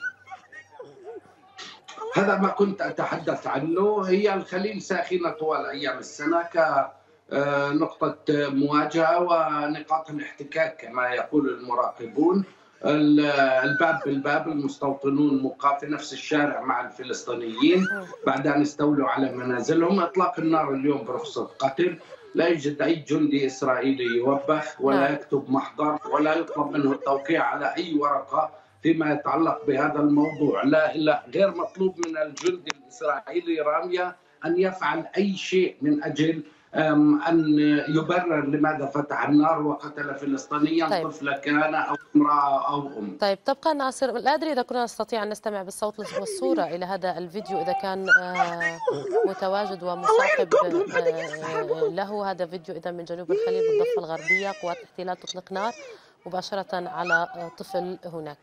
هذا ما كنت أتحدث عنه. هي الخليل ساخنة طوال أيام السنة كنقطة مواجهة ونقاط الاحتكاك كما يقول المراقبون. الباب بالباب المستوطنون مقام في نفس الشارع مع الفلسطينيين بعد أن استولوا على منازلهم. إطلاق النار اليوم برخصة قتل، لا يوجد أي جندي إسرائيلي يوبخ ولا يكتب محضر ولا يطلب منه التوقيع على أي ورقة فيما يتعلق بهذا الموضوع. لا, لا غير مطلوب من الجندي الإسرائيلي رامية أن يفعل أي شيء من أجل أن يبرر لماذا فتح النار وقتل فلسطينيا. طيب. طفلة كان أو امرأة أو أم. طيب تبقى ناصر، لا أدري إذا كنا نستطيع أن نستمع بالصوت والصورة إلى هذا الفيديو إذا كان متواجد ومصاحب له. هذا فيديو إذا من جنوب الخليل بالضفة الغربية، قوات الاحتلال تطلق نار مباشرة على طفل هناك.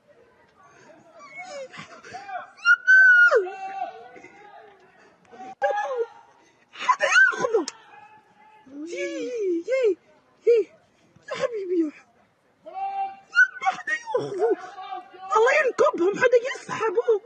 حدا ياخذه يي يي يي يا حبيبي، يا حدا ياخذه، الله ينكبهم، حدا يسحبه.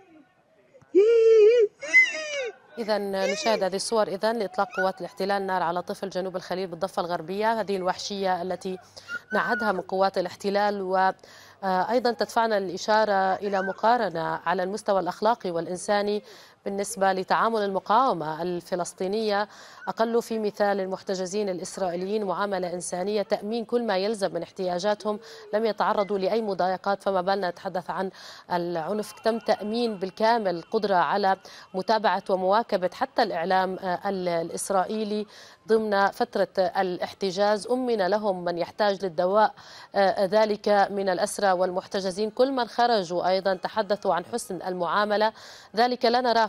إذا نشاهد هذه الصور إذا لإطلاق قوات الاحتلال نار على طفل جنوب الخليل بالضفة الغربية. هذه الوحشية التي نعدها من قوات الاحتلال، وأيضا تدفعنا الإشارة إلى مقارنة على المستوى الأخلاقي والإنساني بالنسبة لتعامل المقاومة الفلسطينية. أقل في مثال المحتجزين الإسرائيليين معاملة إنسانية، تأمين كل ما يلزم من احتياجاتهم، لم يتعرضوا لأي مضايقات، فما بالنا نتحدث عن العنف. تم تأمين بالكامل قدرة على متابعة ومواكبة حتى الإعلام الإسرائيلي ضمن فترة الاحتجاز. أمن لهم من يحتاج للدواء ذلك من الأسرى والمحتجزين. كل من خرجوا أيضا تحدثوا عن حسن المعاملة، ذلك لا نراه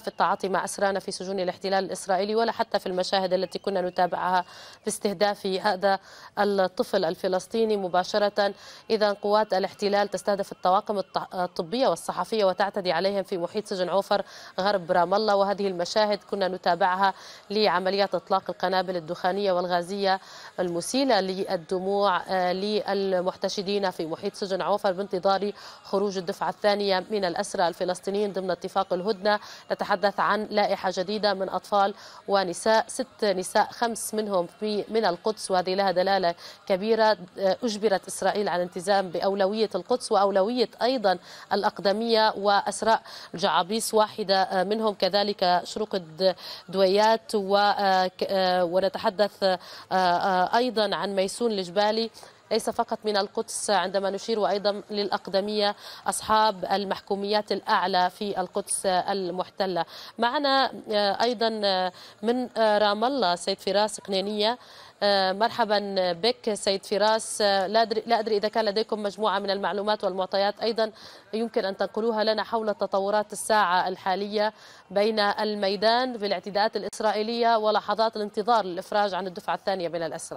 في التعاطي مع أسرانا في سجون الاحتلال الإسرائيلي ولا حتى في المشاهد التي كنا نتابعها باستهداف هذا الطفل الفلسطيني مباشرة. إذا قوات الاحتلال تستهدف الطواقم الطبية والصحفية وتعتدي عليهم في محيط سجن عوفر غرب رام الله، وهذه المشاهد كنا نتابعها لعمليات إطلاق القنابل الدخانية والغازية المسيلة للدموع للمحتشدين في محيط سجن عوفر بانتظار خروج الدفعة الثانية من الأسرى الفلسطينيين ضمن اتفاق الهدنة. نتحدث عن لائحة جديدة من أطفال ونساء، ست نساء خمس منهم في من القدس، وهذه لها دلالة كبيرة. أجبرت إسرائيل على الالتزام بأولوية القدس وأولوية أيضا الأقدمية وأسراء الجعابيس، واحدة منهم كذلك شروق الدويات، ونتحدث أيضا عن ميسون الجبالي ليس فقط من القدس عندما نشير، وأيضا للأقدمية أصحاب المحكوميات الأعلى في القدس المحتلة. معنا أيضا من رام الله سيد فراس قنينية. مرحبا بك سيد فراس. لا أدري, لا أدري إذا كان لديكم مجموعة من المعلومات والمعطيات أيضا يمكن أن تنقلوها لنا حول تطورات الساعة الحالية بين الميدان في الاعتداءات الإسرائيلية ولحظات الانتظار للإفراج عن الدفعة الثانية من الأسرى.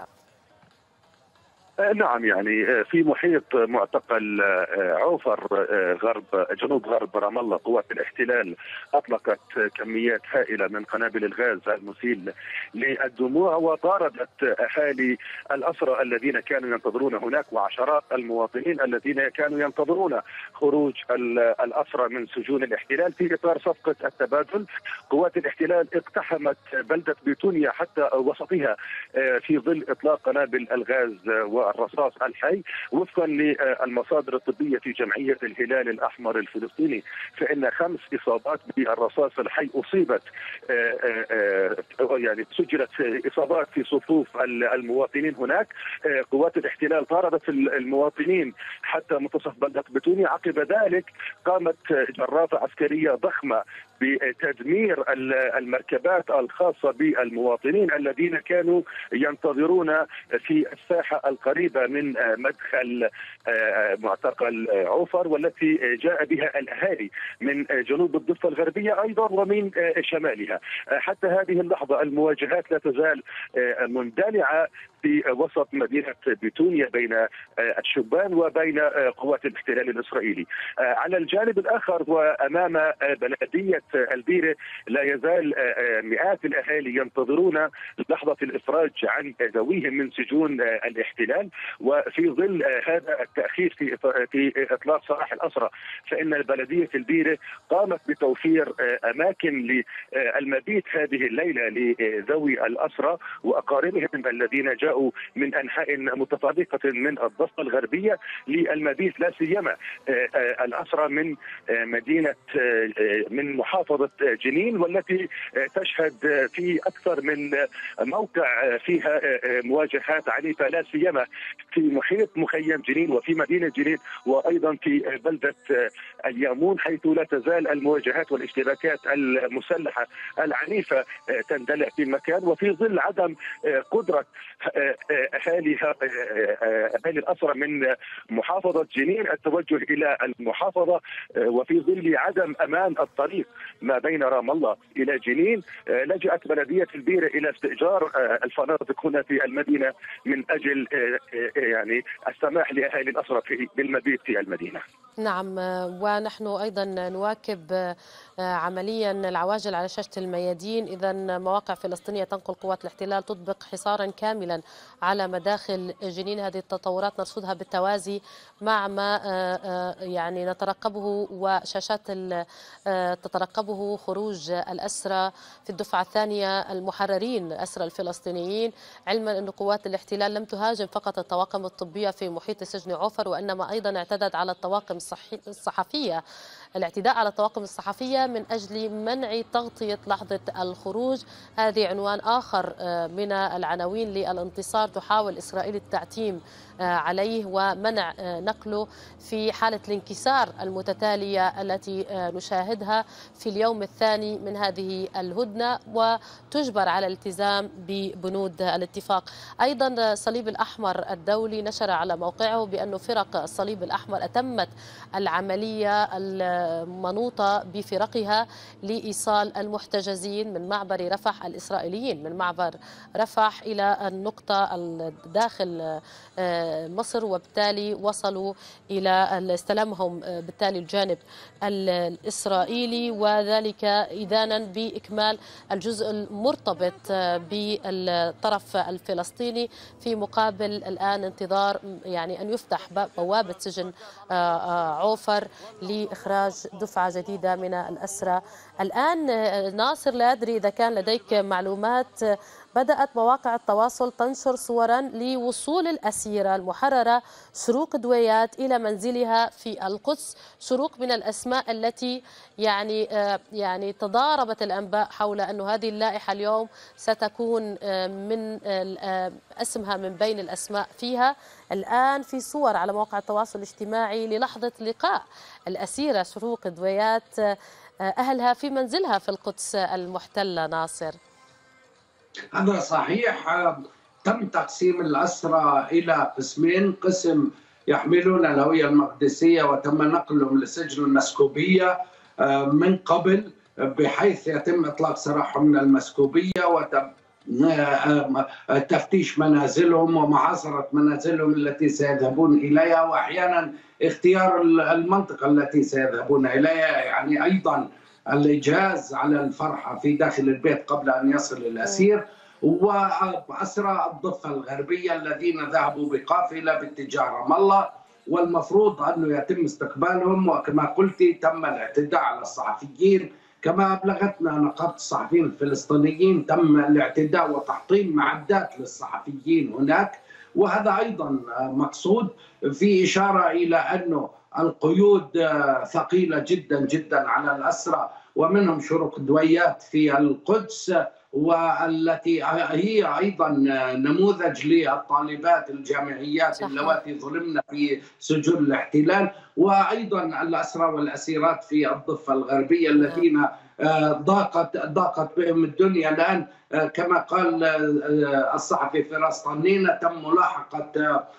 نعم، يعني في محيط معتقل عوفر غرب جنوب غرب رام الله قوات الاحتلال اطلقت كميات هائله من قنابل الغاز المسيل للدموع وطاردت اهالي الاسرى الذين كانوا ينتظرون هناك وعشرات المواطنين الذين كانوا ينتظرون خروج الاسرى من سجون الاحتلال. في اطار صفقه التبادل قوات الاحتلال اقتحمت بلده بيتونيا حتى وسطها في ظل اطلاق قنابل الغاز و الرصاص الحي. وفقا للمصادر الطبية في جمعية الهلال الأحمر الفلسطيني فإن خمس إصابات بالرصاص الحي أصيبت يعني سجلت إصابات في صفوف المواطنين هناك. قوات الاحتلال طاردت المواطنين حتى منتصف بلدة بتونيا. عقب ذلك قامت جرافة عسكرية ضخمة بتدمير المركبات الخاصة بالمواطنين الذين كانوا ينتظرون في الساحة القريبة من مدخل معتقل عوفر، والتي جاء بها الأهالي من جنوب الضفة الغربية أيضا ومن شمالها. حتى هذه اللحظة المواجهات لا تزال مندلعة في وسط مدينة بيتونيا بين الشبان وبين قوات الاحتلال الإسرائيلي. على الجانب الآخر وأمام بلدية البيرة لا يزال مئات الأهالي ينتظرون لحظة الإفراج عن ذويهم من سجون الاحتلال. وفي ظل هذا التأخير في في إطلاق سراح الأسرى فإن بلدية البيرة قامت بتوفير أماكن للمبيت هذه الليلة لذوي الأسرى وأقاربهم الذين جاءوا من أنحاء متفرقة من الضفة الغربية للمبيت، لا سيما الأسرى من مدينة من محافظة جنين، والتي تشهد في أكثر من موقع فيها مواجهات عنيفة لا سيما في محيط مخيم جنين وفي مدينة جنين وأيضا في بلدة اليامون، حيث لا تزال المواجهات والاشتباكات المسلحة العنيفة تندلع في المكان. وفي ظل عدم قدرة أهالي أهالي الأسرى من محافظة جنين التوجه إلى المحافظة، وفي ظل عدم أمان الطريق ما بين رام الله إلى جنين، لجأت بلدية البيرة إلى استئجار الفنادق هنا في المدينة من أجل يعني السماح لأهالي الأسرى بالمبيت في المدينة. نعم، ونحن أيضا نواكب عمليا العواجل على شاشة الميادين. إذا مواقع فلسطينية تنقل قوات الاحتلال تطبق حصارا كاملا على مداخل جنين. هذه التطورات نرصدها بالتوازي مع ما يعني نترقبه وشاشات تترقبه خروج الأسرى في الدفعة الثانية المحررين الأسرى الفلسطينيين، علما أن قوات الاحتلال لم تهاجم فقط الطواقم الطبية في محيط سجن عوفر وإنما أيضا اعتدت على الطواقم الصحفية. الاعتداء على الطواقم الصحفية من أجل منع تغطية لحظة الخروج، هذه عنوان آخر من العناوين للانتصار. تحاول إسرائيل التعتيم عليه ومنع نقله في حالة الانكسار المتتالية التي نشاهدها في اليوم الثاني من هذه الهدنة، وتجبر على الالتزام ببنود الاتفاق. أيضا الصليب الأحمر الدولي نشر على موقعه بأن فرق الصليب الأحمر أتمت العملية المنوطة بفرقها لإيصال المحتجزين من معبر رفح الإسرائيليين من معبر رفح إلى النقطة داخل مصر، وبالتالي وصلوا إلى استلامهم بالتالي الجانب الإسرائيلي، وذلك إذانا بإكمال الجزء المرتبط بالطرف الفلسطيني، في مقابل الآن انتظار يعني أن يفتح بوابة سجن عوفر لإخراج دفعة جديدة من الأسرى. الآن ناصر، لا أدري إذا كان لديك معلومات، بدأت مواقع التواصل تنشر صورا لوصول الأسيرة المحررة شروق دويات إلى منزلها في القدس، شروق من الأسماء التي يعني يعني تضاربت الأنباء حول أن هذه اللائحة اليوم ستكون من اسمها من بين الأسماء فيها. الآن في صور على مواقع التواصل الاجتماعي للحظة لقاء الأسيرة شروق دويات أهلها في منزلها في القدس المحتلة. ناصر، هذا صحيح. تم تقسيم الأسرى إلى قسمين، قسم يحملون الهوية المقدسية وتم نقلهم لسجن المسكوبية من قبل، بحيث يتم إطلاق سراحهم من المسكوبية وتفتيش منازلهم ومحاصرة منازلهم التي سيذهبون إليها، وأحيانا اختيار المنطقة التي سيذهبون إليها، يعني أيضا الإجهاز على الفرحة في داخل البيت قبل أن يصل الأسير، وأسرى الضفة الغربية الذين ذهبوا بقافلة باتجاه رام الله، والمفروض أنه يتم استقبالهم. وكما قلت تم الاعتداء على الصحفيين، كما أبلغتنا نقابة الصحفيين الفلسطينيين تم الاعتداء وتحطيم معدات للصحفيين هناك، وهذا أيضا مقصود في إشارة إلى أنه القيود ثقيلة جدا جدا على الأسرى، ومنهم شروق دويات في القدس، والتي هي أيضا نموذج للطالبات الجامعيات اللواتي ظلمن في سجون الاحتلال، وأيضا الأسرى والأسيرات في الضفة الغربية الذين ضاقت ضاقت بهم الدنيا. الآن كما قال الصحفي فراس طنينة تم ملاحقة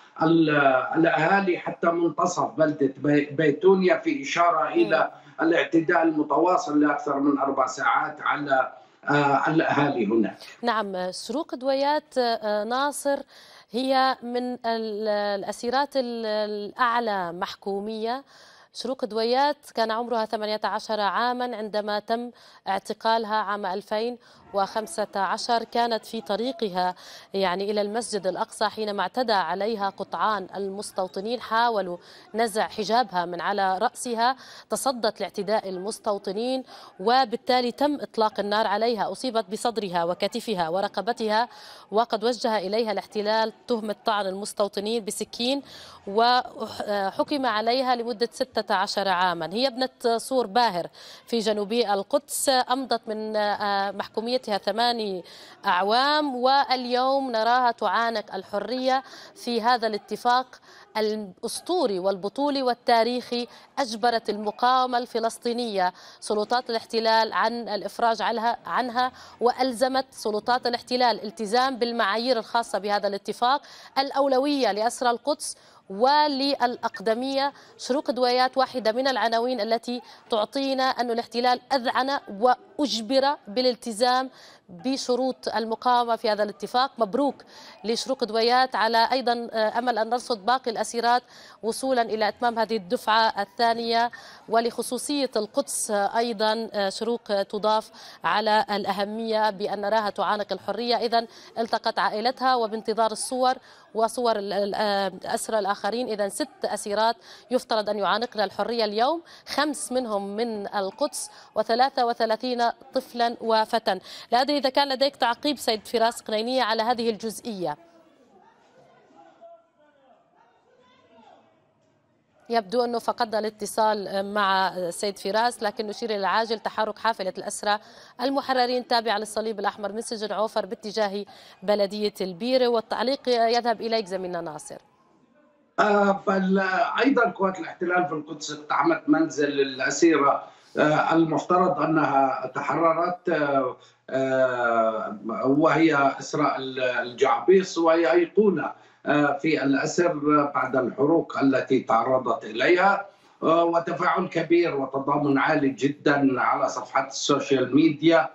الأهالي حتى منتصف بلدة بيتونيا، في إشارة إلى الاعتداء المتواصل لأكثر من أربع ساعات على الأهالي هنا. نعم، شروق دويات ناصر هي من الأسيرات الأعلى محكومية. شروق دويات كان عمرها ثمانية عشر عاما عندما تم اعتقالها عام ألفين وخمسة عشر. كانت في طريقها يعني إلى المسجد الأقصى حينما اعتدى عليها قطعان المستوطنين، حاولوا نزع حجابها من على رأسها، تصدت لاعتداء المستوطنين وبالتالي تم إطلاق النار عليها. أصيبت بصدرها وكتفها ورقبتها، وقد وجه إليها الاحتلال تهمة طعن المستوطنين بسكين، وحكم عليها لمدة ستة عشر عاما. هي ابنة سور باهر في جنوبي القدس، أمضت من محكومية ثماني أعوام، واليوم نراها تعانق الحرية في هذا الاتفاق الأسطوري والبطولي والتاريخي. أجبرت المقاومة الفلسطينية سلطات الاحتلال عن الإفراج عنها، وألزمت سلطات الاحتلال التزام بالمعايير الخاصة بهذا الاتفاق، الأولوية لأسرى القدس وللأقدمية. شروق دويات واحدة من العناوين التي تعطينا أن الاحتلال أذعن وأجبر بالالتزام بشروط المقاومة في هذا الاتفاق. مبروك لشروق دويات، على أيضا أمل أن نرصد باقي الأسيرات وصولا إلى إتمام هذه الدفعة الثانية. ولخصوصية القدس أيضا شروق تضاف على الأهمية بأن نراها تعانق الحرية. إذن التقت عائلتها وبانتظار الصور وصور الأسرى الآخرين. إذن ست أسيرات يفترض أن يعانقن الحرية اليوم، خمس منهم من القدس وثلاثة وثلاثين طفلا وفتى. لا أدري إذا كان لديك تعقيب سيد فراس قنينية على هذه الجزئية. يبدو أنه فقدنا الاتصال مع سيد فراس، لكن نشير إلى العاجل تحرك حافلة الأسرى المحررين تابعة للصليب الأحمر من سجن عوفر باتجاه بلدية البيرة. والتعليق يذهب إليك زميلنا ناصر. أيضا قوات الاحتلال في القدس اقتحمت منزل الأسيرة المفترض أنها تحررت، وهي إسراء الجعبيص، وهي أيقونة في الأسر بعد الحروق التي تعرضت إليها، وتفاعل كبير وتضامن عالي جدا على صفحات السوشيال ميديا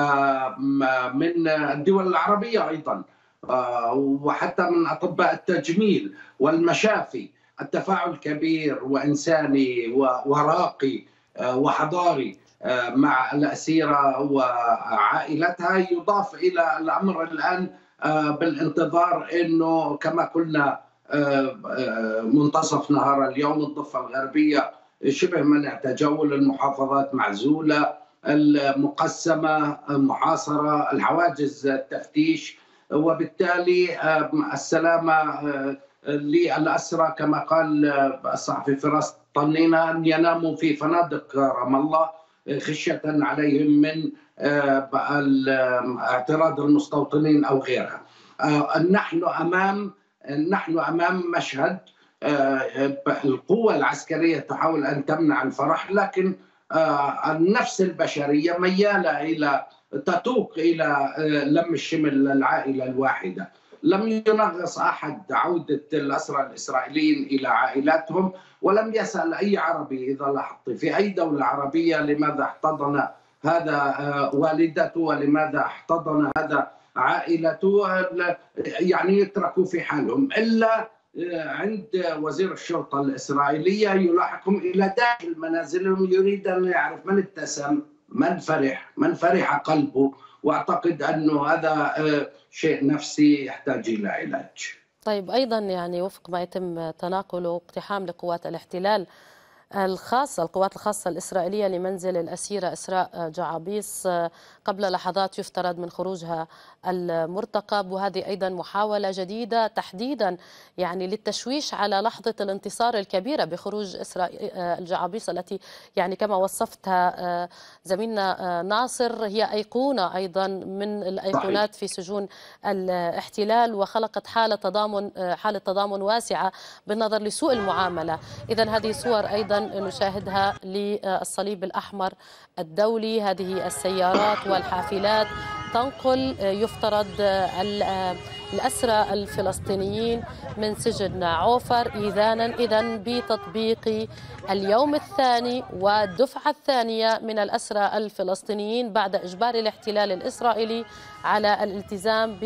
من الدول العربية أيضا، وحتى من أطباء التجميل والمشافي. التفاعل كبير وإنساني وراقي وحضاري مع الأسيرة وعائلتها، يضاف إلى الأمر الآن بالانتظار أنه كما قلنا منتصف نهار اليوم الضفة الغربية شبه منع تجول، المحافظات معزولة، المقسمة محاصرة، الحواجز التفتيش، وبالتالي السلامة للأسرى كما قال الصحفي فراس طنينة أن يناموا في فنادق رام الله خشية عليهم من اعتراض المستوطنين أو غيرها. نحن أمام نحن أمام مشهد القوة العسكرية تحاول أن تمنع الفرح، لكن النفس البشرية ميالة إلى تتوق إلى لم الشمل العائلة الواحدة. لم ينغص أحد عودة الأسرى الإسرائيليين إلى عائلاتهم، ولم يسأل أي عربي إذا لاحظت في أي دولة عربية لماذا احتضن هذا والدته ولماذا احتضن هذا عائلته، يعني يتركوا في حالهم، إلا عند وزير الشرطة الإسرائيلية يلاحقهم إلى داخل منازلهم، يريد أن يعرف من ابتسم، من فرح، من فرح قلبه، وأعتقد أنه هذا شيء نفسي يحتاج إلى علاج. طيب أيضا يعني وفق ما يتم تناقله اقتحام لقوات الاحتلال الخاصة القوات الخاصة الإسرائيلية لمنزل الأسيرة إسراء جعابيص قبل لحظات يفترض من خروجها المرتقب، وهذه أيضا محاولة جديدة تحديدا يعني للتشويش على لحظة الانتصار الكبيرة بخروج إسراء الجعابيص التي يعني كما وصفتها زميلنا ناصر هي أيقونة أيضا من الأيقونات في سجون الاحتلال، وخلقت حالة تضامن حالة تضامن واسعة بالنظر لسوء المعاملة. إذن هذه صور أيضا نشاهدها للصليب الأحمر الدولي، هذه السيارات والحافلات تنقل يفترض الأسرى الفلسطينيين من سجن عوفر إذانا إذن بتطبيق اليوم الثاني والدفعة الثانية من الأسرى الفلسطينيين بعد إجبار الاحتلال الإسرائيلي على الالتزام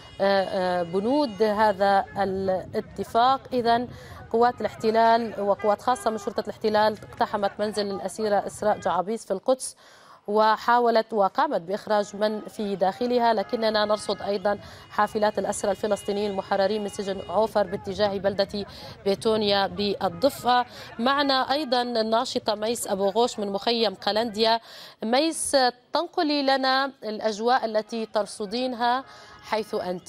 ببنود هذا الاتفاق. إذن قوات الاحتلال وقوات خاصة من شرطة الاحتلال اقتحمت منزل الأسيرة إسراء جعابيص في القدس وحاولت وقامت بإخراج من في داخلها، لكننا نرصد أيضا حافلات الأسرى الفلسطينيين المحررين من سجن عوفر باتجاه بلدة بيتونيا بالضفة. معنا أيضا الناشطة ميس أبو غوش من مخيم قلنديا. ميس، تنقلي لنا الأجواء التي ترصدينها حيث أنت.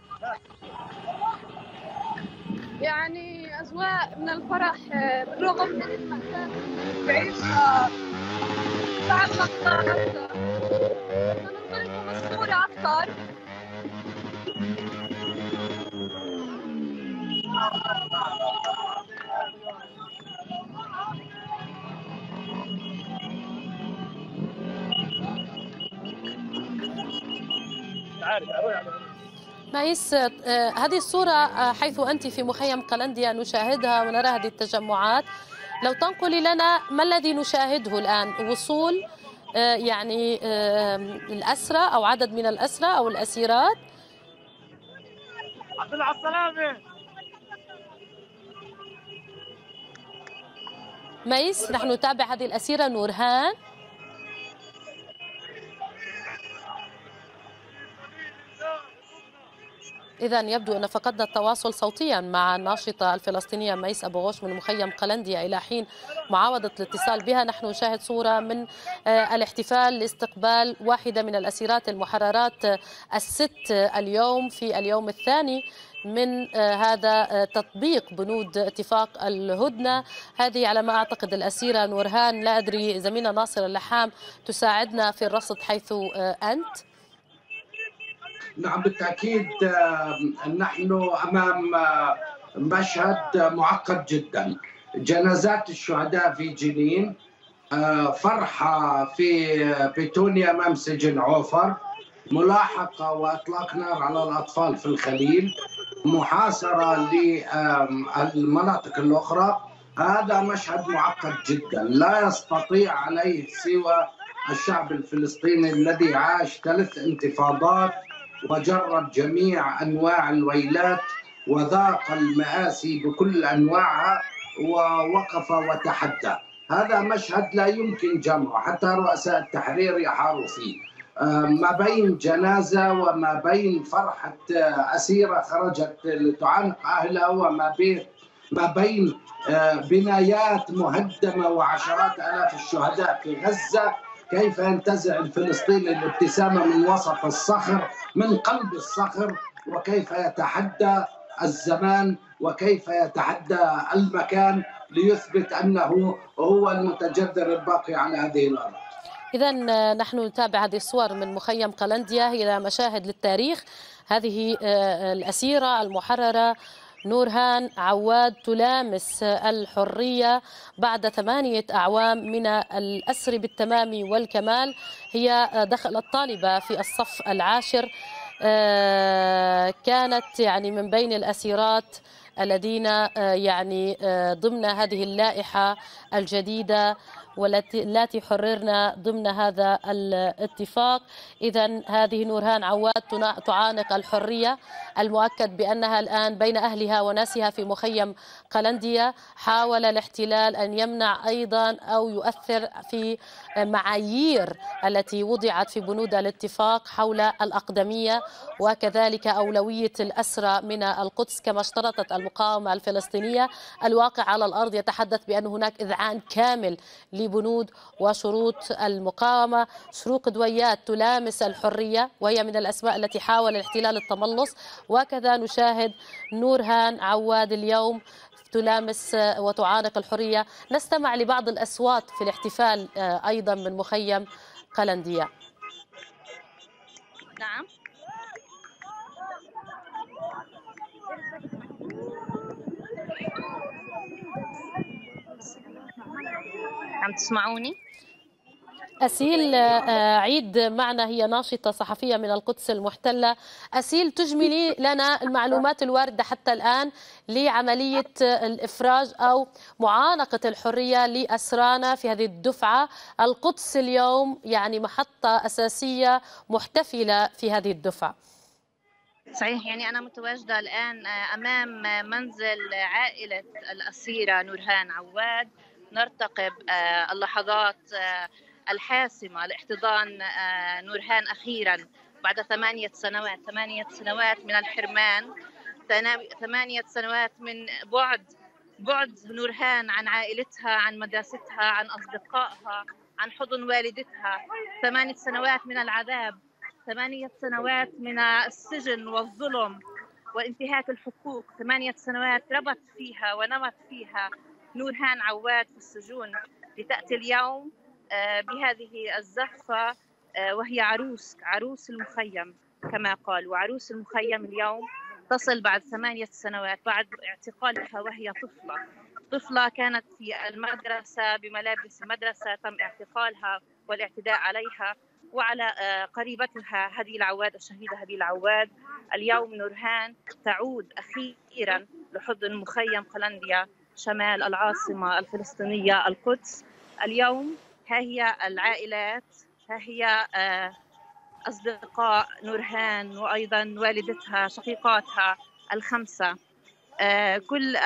يعني أجواء من الفرح بالرغم من المأساة بعيشها بعد ما اختارت ننطلق بصورة أكثر. ميس، هذه الصورة حيث أنت في مخيم قلنديا نشاهدها ونرى هذه التجمعات، لو تنقلي لنا ما الذي نشاهده الآن؟ وصول يعني الأسرى أو عدد من الأسرى أو الأسيرات؟ عبد الله على السلامة. ميس، نحن نتابع هذه الأسيرة نورهان. إذا يبدو أن فقدنا التواصل صوتيا مع الناشطة الفلسطينية ميس أبو غوش من مخيم قلنديا إلى حين معاودة الاتصال بها. نحن نشاهد صورة من الاحتفال لاستقبال واحدة من الأسيرات المحررات الست اليوم في اليوم الثاني من هذا تطبيق بنود اتفاق الهدنة. هذه على ما أعتقد الأسيرة نورهان، لا أدري زميلنا ناصر اللحام تساعدنا في الرصد حيث أنت. نعم بالتأكيد، نحن أمام مشهد معقد جدا. جنازات الشهداء في جنين، فرحة في بيتونيا أمام سجن عوفر، ملاحقة وإطلاق نار على الأطفال في الخليل، محاصرة للمناطق الأخرى. هذا مشهد معقد جدا لا يستطيع عليه سوى الشعب الفلسطيني الذي عاش ثلاث انتفاضات وجرب جميع أنواع الويلات وذاق المآسي بكل أنواعها ووقف وتحدى. هذا مشهد لا يمكن جمعه، حتى رؤساء التحرير يحاروا فيه. ما بين جنازة وما بين فرحة أسيرة خرجت لتعانق أهلها، وما بين ما بين بنايات مهدمة وعشرات آلاف الشهداء في غزة. كيف ينتزع الفلسطيني الابتسامة من وسط الصخر، من قلب الصخر، وكيف يتحدى الزمان وكيف يتحدى المكان ليثبت أنه هو المتجذر الباقي على هذه الأرض. إذا نحن نتابع هذه الصور من مخيم قلنديا، إلى مشاهد للتاريخ. هذه الأسيرة المحررة نورهان عواد تلامس الحرية بعد ثمانية أعوام من الأسر بالتمام والكمال. هي دخلت طالبة في الصف العاشر، كانت يعني من بين الأسيرات الذين يعني ضمن هذه اللائحة الجديدة والتي حررنا ضمن هذا الاتفاق. إذن هذه نورهان عواد تعانق الحرية، المؤكد بأنها الآن بين أهلها وناسها في مخيم قلنديا. حاول الاحتلال أن يمنع أيضا أو يؤثر في معايير التي وضعت في بنود الاتفاق حول الأقدمية وكذلك أولوية الأسرى من القدس كما اشترطت المقاومة الفلسطينية. الواقع على الأرض يتحدث بأن هناك إذعان كامل لبنود وشروط المقاومة. شروق دويات تلامس الحرية وهي من الأسماء التي حاول الاحتلال التملص، وكذا نشاهد نورهان عواد اليوم تلامس وتعانق الحرية. نستمع لبعض الأصوات في الاحتفال أيضا من مخيم قلنديا. نعم. عم تسمعوني؟ أسيل عيد معنا، هي ناشطة صحفية من القدس المحتلة. أسيل، تجملي لنا المعلومات الواردة حتى الآن لعملية الإفراج أو معانقة الحرية لأسرانا في هذه الدفعة. القدس اليوم يعني محطة أساسية محتفلة في هذه الدفعة. صحيح، يعني أنا متواجدة الآن أمام منزل عائلة الأسيرة نورهان عواد، نرتقب اللحظات الحاسمة لاحتضان نورهان أخيرا بعد ثمانية سنوات ثمانية سنوات من الحرمان، ثمانية سنوات من بعد بعد نورهان عن عائلتها، عن مدرستها، عن أصدقائها، عن حضن والدتها، ثمانية سنوات من العذاب، ثمانية سنوات من السجن والظلم وانتهاك الحقوق، ثمانية سنوات ربت فيها ونمت فيها نورهان عواد في السجون، لتأتي اليوم بهذه الزفة وهي عروس عروس المخيم كما قال. وعروس المخيم اليوم تصل بعد ثمانية سنوات بعد اعتقالها وهي طفلة طفلة كانت في المدرسة بملابس المدرسة، تم اعتقالها والاعتداء عليها وعلى قريبتها هدي العواد الشهيدة هدي العواد. اليوم نورهان تعود أخيرا لحضن مخيم قلنديا شمال العاصمة الفلسطينية القدس. اليوم ها هي العائلات، ها هي أصدقاء نورهان وأيضا والدتها، شقيقاتها الخمسة، كل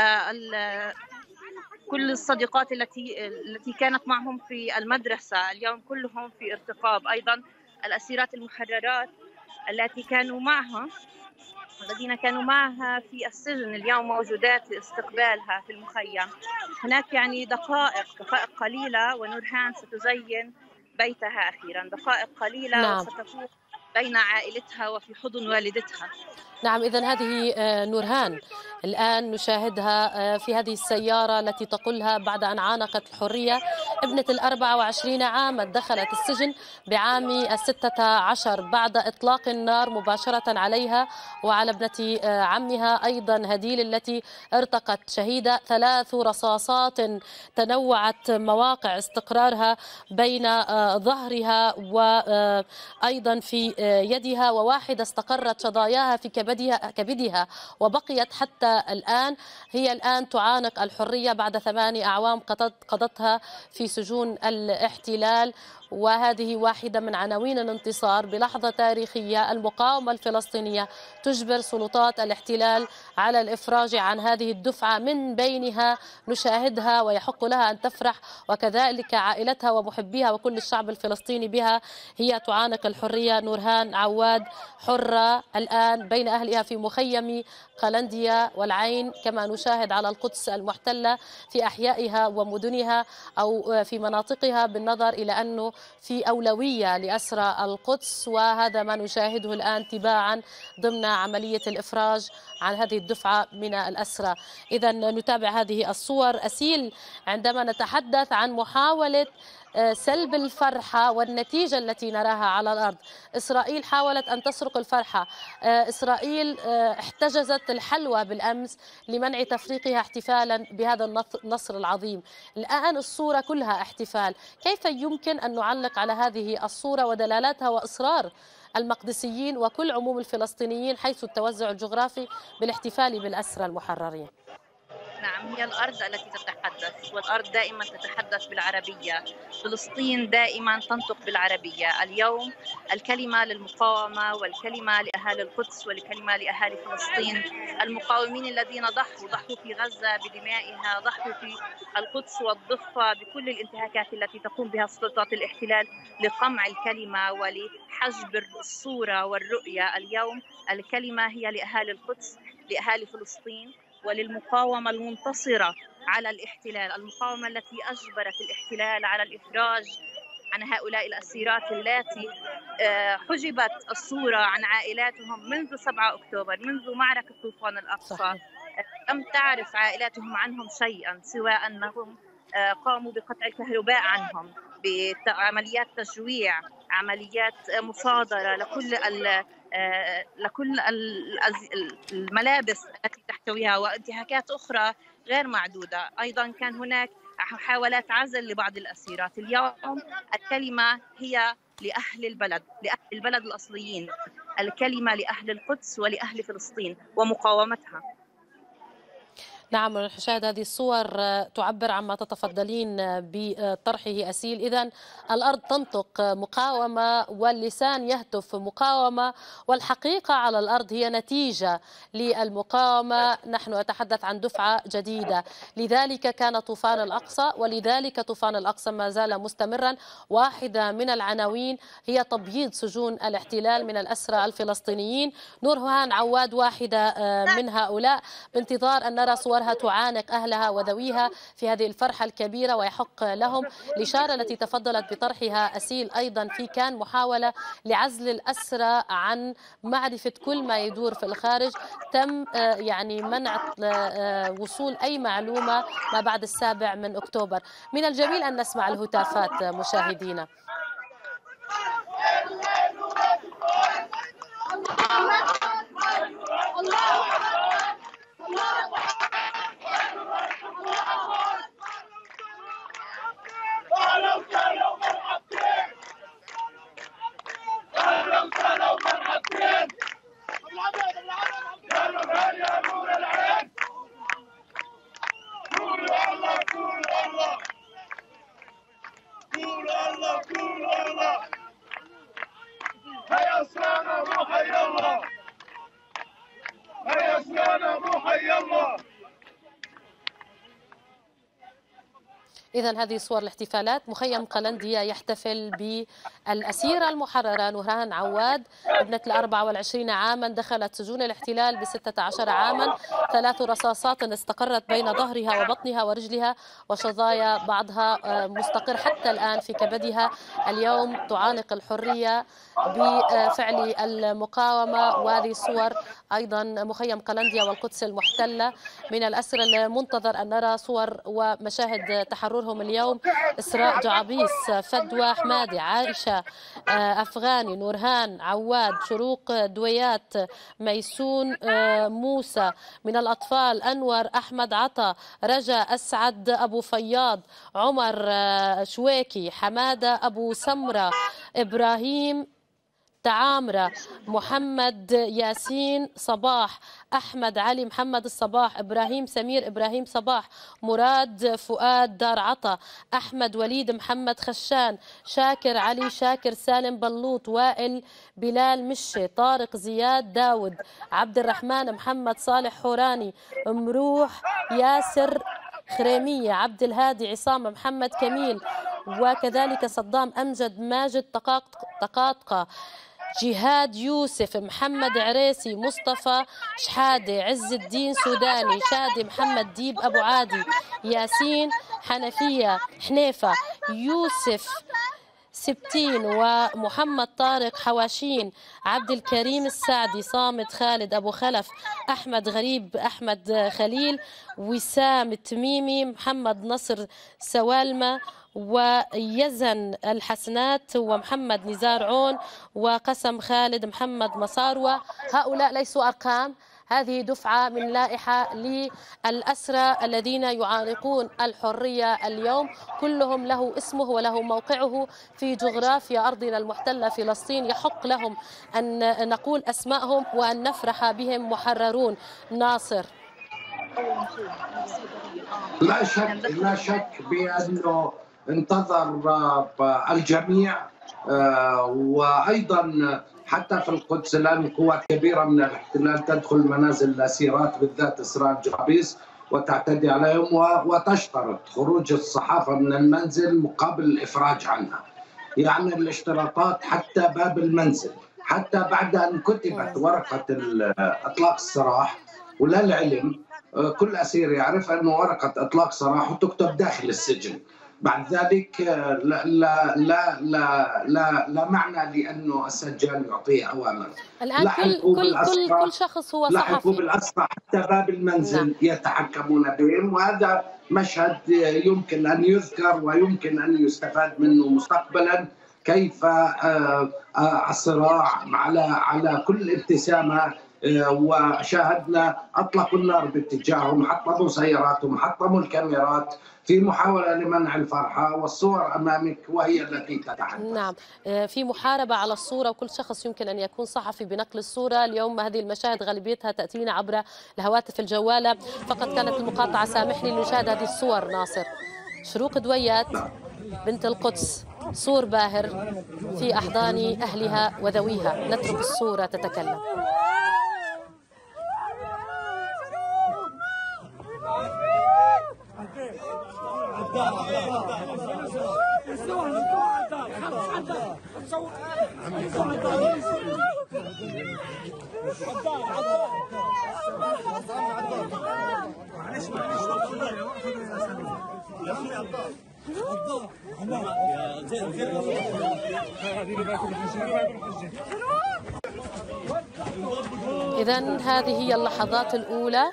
كل الصديقات التي التي كانت معهم في المدرسة اليوم كلهم في ارتقاب. أيضا الأسيرات المحررات التي كانوا معها الذين كانوا معها في السجن اليوم موجودات لاستقبالها في المخيم. هناك يعني دقائق دقائق قليلة ونورهان ستزين بيتها أخيرا، دقائق قليلة. نعم. وستكون بين عائلتها وفي حضن والدتها. نعم، إذن هذه نورهان الآن نشاهدها في هذه السيارة التي تقولها بعد أن عانقت الحرية. ابنة الأربع وعشرين عاما دخلت السجن بعام الستة عشر بعد إطلاق النار مباشرة عليها وعلى ابنة عمها أيضا هديل التي ارتقت شهيدة. ثلاث رصاصات تنوعت مواقع استقرارها بين ظهرها وأيضا في يدها، وواحدة استقرت شظاياها في كبدها كبدها وبقيت حتى الآن. هي الآن تعانق الحرية بعد ثماني أعوام قضتها في سجون الاحتلال، وهذه واحدة من عناوين الانتصار. بلحظة تاريخية المقاومة الفلسطينية تجبر سلطات الاحتلال على الإفراج عن هذه الدفعة، من بينها نشاهدها ويحق لها أن تفرح، وكذلك عائلتها ومحبيها وكل الشعب الفلسطيني بها. هي تعانق الحرية نورهان عواد حرة الآن بين أهلها في مخيم قلنديا والعين، كما نشاهد على القدس المحتلة في أحيائها ومدنها أو في مناطقها، بالنظر إلى أنه في أولوية لأسرى القدس، وهذا ما نشاهده الآن تباعا ضمن عملية الإفراج عن هذه الدفعة من الأسرى. إذا نتابع هذه الصور. أسيل، عندما نتحدث عن محاولة سلب الفرحة والنتيجة التي نراها على الأرض، إسرائيل حاولت أن تسرق الفرحة. إسرائيل احتجزت الحلوى بالأمس لمنع تفريقها احتفالا بهذا النصر العظيم. الآن الصورة كلها احتفال. كيف يمكن أن نعلق على هذه الصورة ودلالاتها وإصرار المقدسيين وكل عموم الفلسطينيين حيث التوزع الجغرافي بالاحتفال بالأسرى المحررين؟ نعم، هي الأرض التي تتحدث، والأرض دائما تتحدث بالعربية. فلسطين دائما تنطق بالعربية. اليوم الكلمة للمقاومة والكلمة لأهالي القدس والكلمة لأهالي فلسطين، المقاومين الذين ضحوا ضحوا في غزة بدمائها، ضحوا في القدس والضفة بكل الانتهاكات التي تقوم بها سلطات الاحتلال لقمع الكلمة ولحجب الصورة والرؤية. اليوم الكلمة هي لأهالي القدس، لأهالي فلسطين، وللمقاومة المنتصرة على الاحتلال، المقاومة التي أجبرت الاحتلال على الإفراج عن هؤلاء الأسيرات اللاتي حجبت الصورة عن عائلاتهم منذ سبعة أكتوبر، منذ معركة طوفان الأقصى. لم تعرف عائلاتهم عنهم شيئا سوى أنهم قاموا بقطع الكهرباء عنهم، بعمليات تجويع، عمليات مصادرة لكل لكل الملابس التي تحتويها، وانتهاكات أخرى غير معدودة. أيضا كان هناك محاولات عزل لبعض الأسيرات. اليوم الكلمة هي لأهل البلد، لأهل البلد الأصليين، الكلمة لأهل القدس ولأهل فلسطين ومقاومتها. نعم، نشاهد هذه الصور تعبر عما تتفضلين بطرحه أسيل. إذن الأرض تنطق مقاومة واللسان يهتف مقاومة، والحقيقة على الأرض هي نتيجة للمقاومة. نحن نتحدث عن دفعة جديدة، لذلك كان طوفان الأقصى، ولذلك طوفان الأقصى ما زال مستمرا. واحدة من العناوين هي تبييض سجون الاحتلال من الأسرى الفلسطينيين. نورهان عواد واحدة من هؤلاء، بانتظار أن نرى صور تعانق أهلها وذويها في هذه الفرحة الكبيرة، ويحق لهم. الإشارة التي تفضلت بطرحها أسيل أيضا في كان محاولة لعزل الأسرى عن معرفة كل ما يدور في الخارج. تم يعني منع وصول أي معلومة ما بعد السابع من أكتوبر. من الجميل أن نسمع الهتافات مشاهدينا. الله إذا هذه صور الاحتفالات. مخيم قلنديا يحتفل بالأسيرة المحررة نورهان عواد ابنة الأربع والعشرين عاما، دخلت سجون الاحتلال بستة عشر عاما، ثلاث رصاصات استقرت بين ظهرها وبطنها ورجلها، وشظايا بعضها مستقر حتى الآن في كبدها. اليوم تعانق الحرية بفعل المقاومة. وهذه صور أيضا مخيم قلنديا والقدس المحتلة. من الأسرى المنتظر أن نرى صور ومشاهد تحررهم اليوم: إسراء جعبيس، فدوى حمادي، عائشة أفغاني، نورهان عواد، شروق دويات، ميسون موسى. من الأطفال: أنور أحمد عطا، رجا أسعد أبو فياض، عمر شويكي، حمادة أبو سمرة، إبراهيم تعامرة، محمد ياسين صباح، أحمد علي محمد الصباح، إبراهيم سمير إبراهيم صباح، مراد فؤاد دار عطا، أحمد وليد محمد خشان، شاكر علي شاكر سالم بلوط، وائل بلال مشي، طارق زياد داود، عبد الرحمن محمد صالح حوراني، مروح ياسر خريمية، عبد الهادي عصام محمد كميل، وكذلك صدام أمجد ماجد تقاطقة، جهاد يوسف، محمد عريسي، مصطفى شحادة، عز الدين سوداني، شادي محمد ديب أبو عادي، ياسين حنفية حنيفة، يوسف سبتين، ومحمد طارق حواشين، عبد الكريم السعدي، صامت خالد أبو خلف، أحمد غريب أحمد خليل، وسام التميمي، محمد نصر سوالمة، ويزن الحسنات، ومحمد نزار عون، وقسم خالد محمد مصاروة. هؤلاء ليسوا أرقام، هذه دفعة من لائحة للأسرى الذين يعانقون الحرية اليوم. كلهم له اسمه وله موقعه في جغرافيا أرضنا المحتلة فلسطين. يحق لهم أن نقول أسمائهم وأن نفرح بهم محررون. ناصر. لا شك لا شك بأنه انتظر الجميع، وأيضا حتى في القدس الآن قوات كبيرة من الاحتلال تدخل منازل الأسيرات بالذات إسراء جعبيس وتعتدي عليهم وتشترط خروج الصحافة من المنزل مقابل الإفراج عنها. يعني الاشتراطات حتى باب المنزل، حتى بعد أن كتبت ورقة إطلاق السراح. وللعلم كل أسير يعرف أن ورقة إطلاق سراحه تكتب داخل السجن. بعد ذلك لا لا لا لا لا, لا معنى لأنه السجان يعطيه أوامر. الآن كل كل كل كل شخص هو صحفي. لحقوا بالأسرى حتى باب المنزل. نعم. يتحكمون بهم، وهذا مشهد يمكن أن يذكر ويمكن أن يستفاد منه مستقبلا. كيف الصراع على على كل ابتسامة، وشاهدنا أطلقوا النار باتجاههم، حطموا سياراتهم، حطموا الكاميرات في محاولة لمنع الفرحة، والصور أمامك وهي التي تتحدث. نعم، في محاربة على الصورة، وكل شخص يمكن أن يكون صحفي بنقل الصورة. اليوم هذه المشاهد غالبيتها تأتينا عبر الهواتف الجوالة، فقط كانت المقاطعة. سامحني لنشاهد هذه الصور. ناصر. شروق دويات بنت القدس، صور باهر في أحضان أهلها وذويها. نترك الصورة تتكلم. إذن هذه هي اللحظات الأولى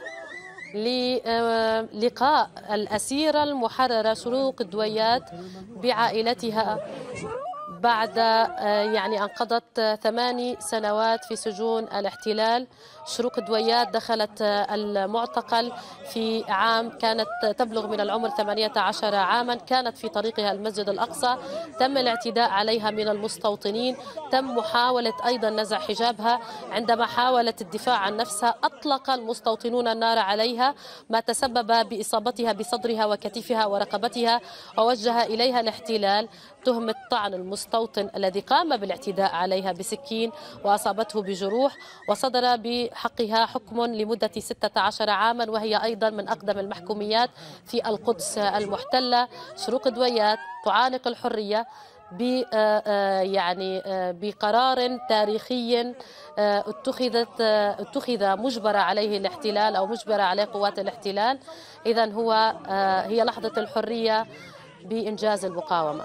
للقاء الأسيرة المحررة شروق دويات بعائلتها بعد يعني أن قضت ثماني سنوات في سجون الاحتلال. شروق دويات دخلت المعتقل في عام كانت تبلغ من العمر ثمانية عشر عاما. كانت في طريقها المسجد الأقصى، تم الاعتداء عليها من المستوطنين، تم محاولة أيضا نزع حجابها. عندما حاولت الدفاع عن نفسها أطلق المستوطنون النار عليها، ما تسبب بإصابتها بصدرها وكتفها ورقبتها، ووجه إليها الاحتلال تهمة طعن المستوطنين المستوطن الذي قام بالاعتداء عليها بسكين وأصابته بجروح، وصدر بحقها حكم لمدة ستة عشر عاما، وهي أيضا من أقدم المحكوميات في القدس المحتلة. شروق دويات تعانق الحرية ب يعني بقرار تاريخي اتخذت اتخذ مجبر عليه الاحتلال أو مجبر عليه قوات الاحتلال. إذن هو هي لحظة الحرية بإنجاز المقاومة.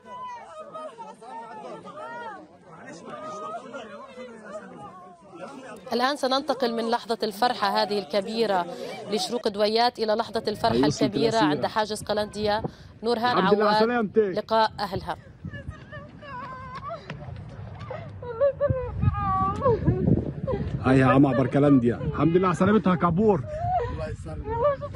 الآن سننتقل من لحظة الفرحة هذه الكبيرة لشروق دويات إلى لحظة الفرحة الكبيرة عند حاجز قلندية. نورهان عواد لقاء أهلها. هاي يا معبر كلنديا، الحمد لله على سلامتها كابور. الله يسلمك.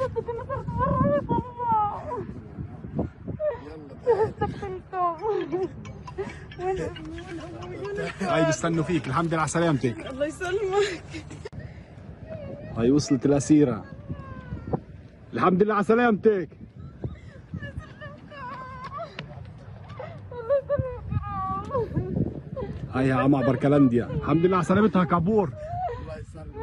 هاي بيستنوا فيك، الحمد لله على سلامتك. الله يسلمك. هاي وصلت الأسيرة، الحمد لله على سلامتك. هاي يا معبر كلنديا، الحمد لله على سلامتها كابور. الله يسلمك.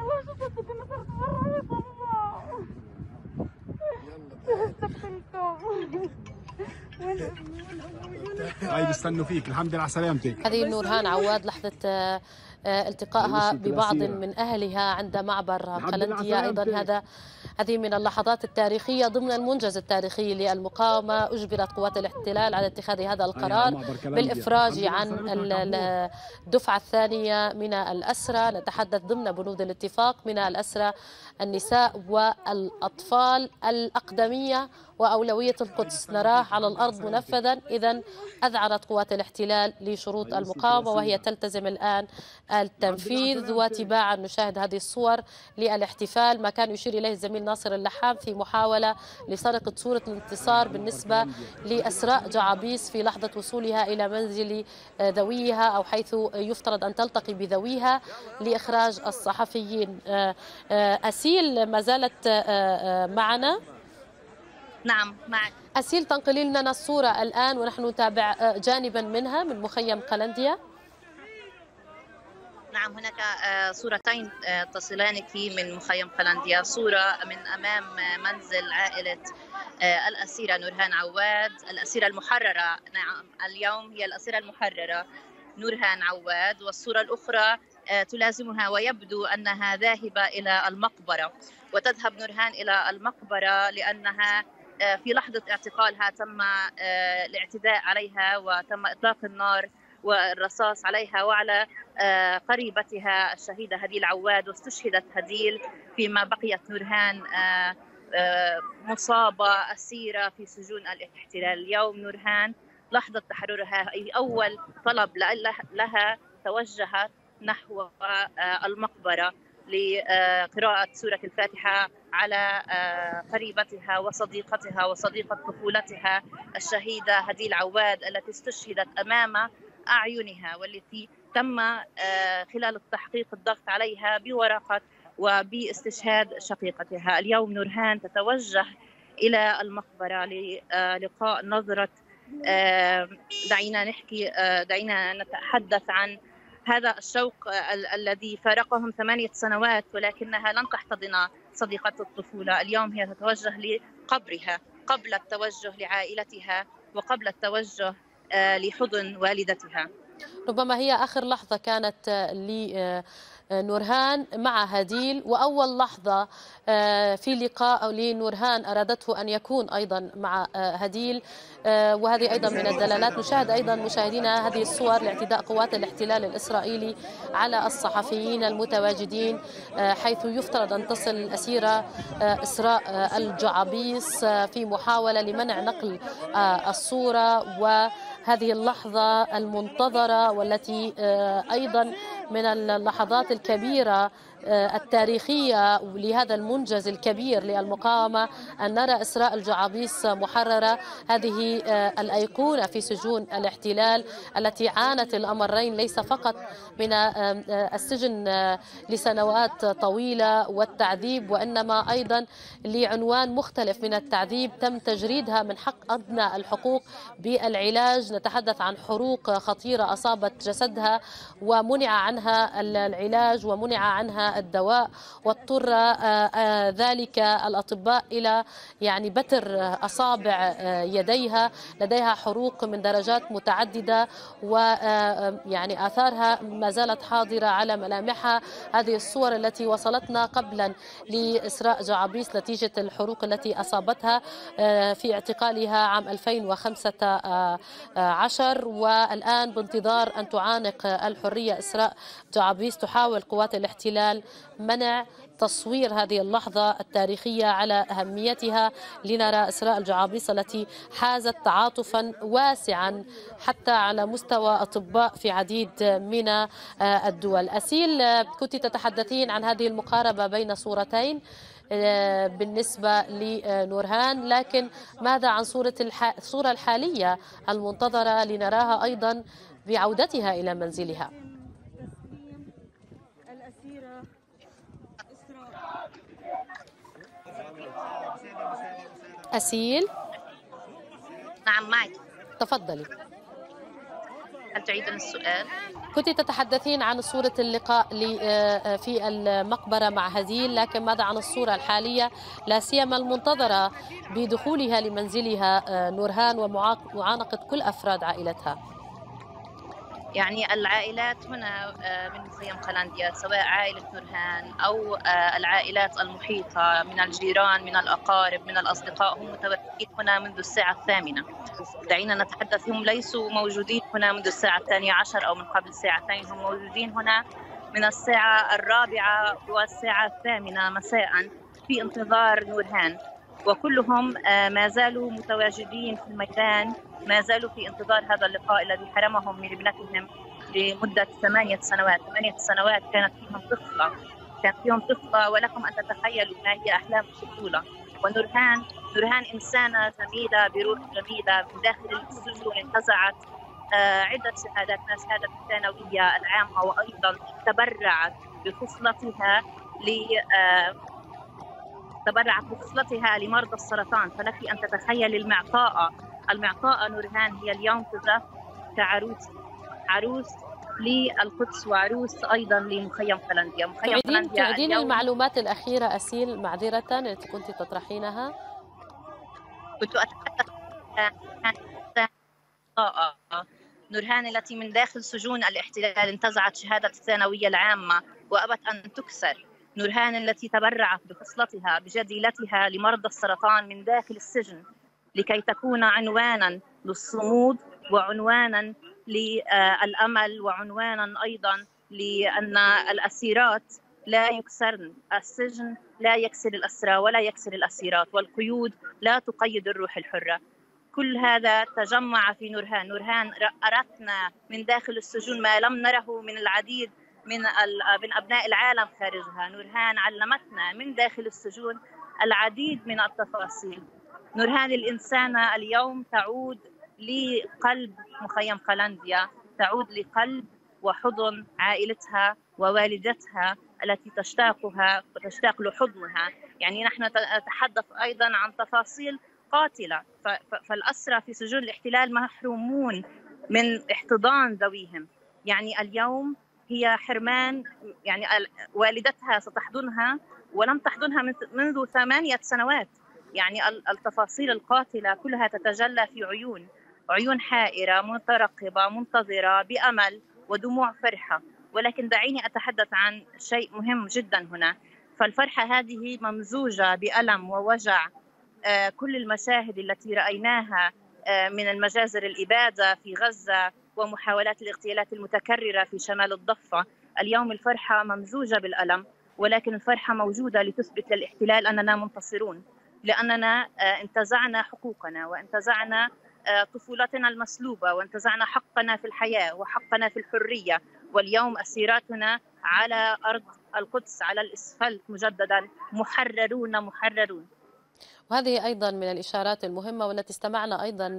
هاي بيستنوا فيك، الحمد لله على سلامتك. هذه نورهان عواد لحظة التقائها ببعض من أهلها عند معبر قلندية. أيضا هذا هذه من اللحظات التاريخية ضمن المنجز التاريخي للمقاومة. أجبرت قوات الاحتلال على اتخاذ هذا القرار بالإفراج عن الدفعة الثانية من الأسرى. نتحدث ضمن بنود الاتفاق من الأسرى النساء والأطفال الأقدمية وأولوية القدس. نراه على الأرض منفذا. إذن أذعنت قوات الاحتلال لشروط المقاومة وهي تلتزم الآن التنفيذ. وتباعا نشاهد هذه الصور للاحتفال، ما كان يشير إليه الزميل ناصر اللحام في محاولة لسرقة صورة الانتصار بالنسبة لأسراء جعابيس في لحظة وصولها إلى منزل ذويها أو حيث يفترض أن تلتقي بذويها لإخراج الصحفيين. أسيل ما زالت معنا؟ نعم معك. أسيل تنقلي لنا الصورة الآن ونحن نتابع جانبا منها من مخيم قلندية. نعم هناك صورتين تصلانك من مخيم قلندية، صورة من أمام منزل عائلة الأسيرة نورهان عواد، الأسيرة المحررة. نعم اليوم هي الأسيرة المحررة نورهان عواد، والصورة الأخرى تلازمها ويبدو أنها ذاهبة إلى المقبرة. وتذهب نورهان إلى المقبرة لأنها في لحظة اعتقالها تم الاعتداء عليها وتم إطلاق النار والرصاص عليها وعلى قريبتها الشهيدة هديل عواد، واستشهدت هديل فيما بقيت نورهان مصابة أسيرة في سجون الاحتلال. اليوم نورهان لحظة تحررها أي أول طلب لها توجهت نحو المقبرة لقراءة سورة الفاتحة على قريبتها وصديقتها وصديقة طفولتها الشهيدة هديل عواد التي استشهدت أمام أعينها، والتي تم خلال التحقيق الضغط عليها بورقة وباستشهاد شقيقتها. اليوم نورهان تتوجه إلى المقبرة للقاء نظرة، دعينا نحكي دعينا نتحدث عن هذا الشوق الذي فارقهم ثمانية سنوات، ولكنها لن تحتضن صديقة الطفولة. اليوم هي تتوجه لقبرها قبل التوجه لعائلتها وقبل التوجه لحضن والدتها. ربما هي آخر لحظة كانت لنورهان مع هديل، وأول لحظة في لقاء لنورهان أرادته أن يكون أيضا مع هديل، وهذه أيضا من الدلالات. نشاهد أيضا مشاهدينا هذه الصور لاعتداء قوات الاحتلال الإسرائيلي على الصحفيين المتواجدين، حيث يفترض أن تصل الأسيرة إسراء الجعابيس في محاولة لمنع نقل الصورة. وهذه اللحظة المنتظرة والتي أيضا من اللحظات الكبيرة التاريخية لهذا المنجز الكبير للمقاومة أن نرى إسراء الجعابيس محررة، هذه الأيقونة في سجون الاحتلال التي عانت الأمرين، ليس فقط من السجن لسنوات طويلة والتعذيب، وإنما أيضا لعنوان مختلف من التعذيب تم تجريدها من حق أدنى الحقوق بالعلاج. نتحدث عن حروق خطيرة أصابت جسدها ومنع عنها العلاج ومنع عنها الدواء، واضطر ذلك الأطباء إلى يعني بتر أصابع يديها، لديها حروق من درجات متعددة ويعني آثارها ما زالت حاضرة على ملامحها. هذه الصور التي وصلتنا قبلا لإسراء جعابيس نتيجة الحروق التي أصابتها في اعتقالها عام ألفين وخمسة عشر، والآن بانتظار أن تعانق الحرية إسراء جعابيس تحاول قوات الاحتلال منع تصوير هذه اللحظة التاريخية على أهميتها لنرى إسراء الجعابيس التي حازت تعاطفا واسعا حتى على مستوى أطباء في عديد من الدول. أسيل، كنت تتحدثين عن هذه المقاربة بين صورتين بالنسبة لنورهان، لكن ماذا عن صورة الصورة الحالية المنتظرة لنراها أيضا بعودتها إلى منزلها؟ أسيل؟ نعم معك. تفضلي. هل تعيدين السؤال؟ كنت تتحدثين عن صورة اللقاء في المقبرة مع هزيل، لكن ماذا عن الصورة الحالية لا سيما المنتظرة بدخولها لمنزلها نورهان ومعانقة كل أفراد عائلتها؟ يعني العائلات هنا من مخيم قلنديا، سواء عائلة نورهان أو العائلات المحيطة من الجيران من الأقارب من الأصدقاء، هم متواجدين هنا منذ الساعة الثامنة. دعينا نتحدث، هم ليسوا موجودين هنا منذ الساعة الثانية عشر أو من قبل ساعتين، هم موجودين هنا من الساعة الرابعة والساعة الثامنة مساء في انتظار نورهان، وكلهم ما زالوا متواجدين في الميدان، ما زالوا في انتظار هذا اللقاء الذي حرمهم من ابنتهم لمدة ثمانية سنوات. ثمانية سنوات كانت فيهم طفلة، كانت فيهم طفلة، ولكم أن تتخيلوا ما هي أحلام الطفولة. ونورهان نورهان إنسانة جميلة بروح جميلة، من داخل السجون انتزعت عدة شهادات، من شهادة الثانوية العامة، وأيضا تبرعت بفصلتها ل تبرعت بفصلتها لمرضى السرطان. فلك أن تتخيل المعطاء المعطاء نورهان هي اليوم تزف كعروس، عروس للقدس وعروس أيضا لمخيم قلنديا. مخيم قلنديا تعيدين المعلومات الأخيرة أسيل معذرة التي كنت تطرحينها. كنت أتحدث عن نورهان التي من داخل سجون الاحتلال انتزعت شهادة الثانوية العامة وأبت أن تكسر. نورهان التي تبرعت بفصلتها بجديلتها لمرضى السرطان من داخل السجن لكي تكون عنوانا للصمود وعنوانا للأمل وعنوانا أيضا لأن الأسيرات لا يكسرن، السجن لا يكسر الأسرى ولا يكسر الأسيرات، والقيود لا تقيد الروح الحرة. كل هذا تجمع في نورهان. نورهان أرتنا من داخل السجون ما لم نره من العديد من من أبناء العالم خارجها. نورهان علمتنا من داخل السجون العديد من التفاصيل. نورهان الإنسانة اليوم تعود لقلب مخيم قلنديا، تعود لقلب وحضن عائلتها ووالدتها التي تشتاقها وتشتاق لحضنها. يعني نحن نتحدث أيضا عن تفاصيل قاتلة، فالأسرى في سجون الاحتلال محرومون من احتضان ذويهم. يعني اليوم هي حرمان، يعني والدتها ستحضنها ولم تحضنها منذ ثمانية سنوات. يعني التفاصيل القاتلة كلها تتجلى في عيون عيون حائرة مترقبة منتظرة بأمل ودموع فرحة. ولكن دعيني أتحدث عن شيء مهم جدا هنا، فالفرحة هذه ممزوجة بألم ووجع. كل المشاهد التي رأيناها من المجازر الإبادة في غزة ومحاولات الاغتيالات المتكررة في شمال الضفة، اليوم الفرحة ممزوجة بالألم، ولكن الفرحة موجودة لتثبت للاحتلال أننا منتصرون، لأننا انتزعنا حقوقنا وانتزعنا طفولتنا المسلوبة وانتزعنا حقنا في الحياة وحقنا في الحرية. واليوم أسيراتنا على أرض القدس على الإسفلت مجددا. محررون محررون. وهذه أيضا من الإشارات المهمة والتي استمعنا أيضا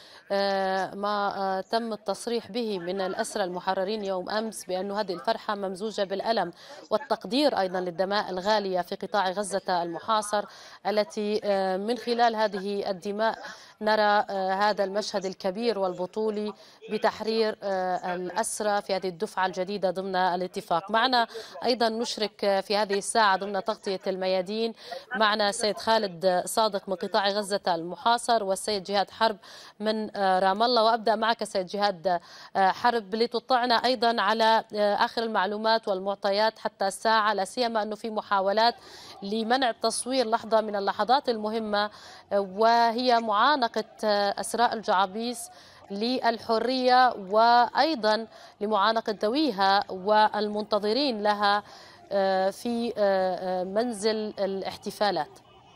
لما تم التصريح به من الأسرى المحررين يوم أمس بأن هذه الفرحة ممزوجة بالألم والتقدير أيضا للدماء الغالية في قطاع غزة المحاصر، التي من خلال هذه الدماء نرى هذا المشهد الكبير والبطولي بتحرير الأسرى في هذه الدفعة الجديدة ضمن الاتفاق. معنا أيضا نشرك في هذه الساعة ضمن تغطية الميادين معنا السيد خالد صادق من قطاع غزة المحاصر والسيد جهاد حرب من رام الله. وأبدأ معك سيد جهاد حرب لتطلعنا أيضا على آخر المعلومات والمعطيات حتى الساعة، لا سيما أنه في محاولات لمنع تصوير لحظة من اللحظات المهمة وهي معانقة أسراء الجعابيس للحرية وأيضا لمعانقة ذويها والمنتظرين لها في منزل الاحتفالات.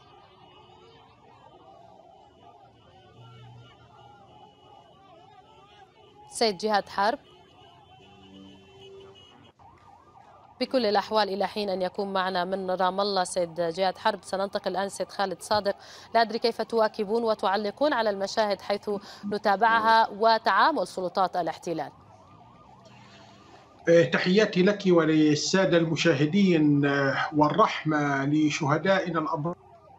سيد جهاد حرب، بكل الأحوال إلى حين أن يكون معنا من رام الله سيد جهاد حرب، سننتقل الآن سيد خالد صادق. لا أدري كيف تواكبون وتعلقون على المشاهد حيث نتابعها وتعامل سلطات الاحتلال. تحياتي لك وللسادة المشاهدين والرحمة لشهدائنا الأبرار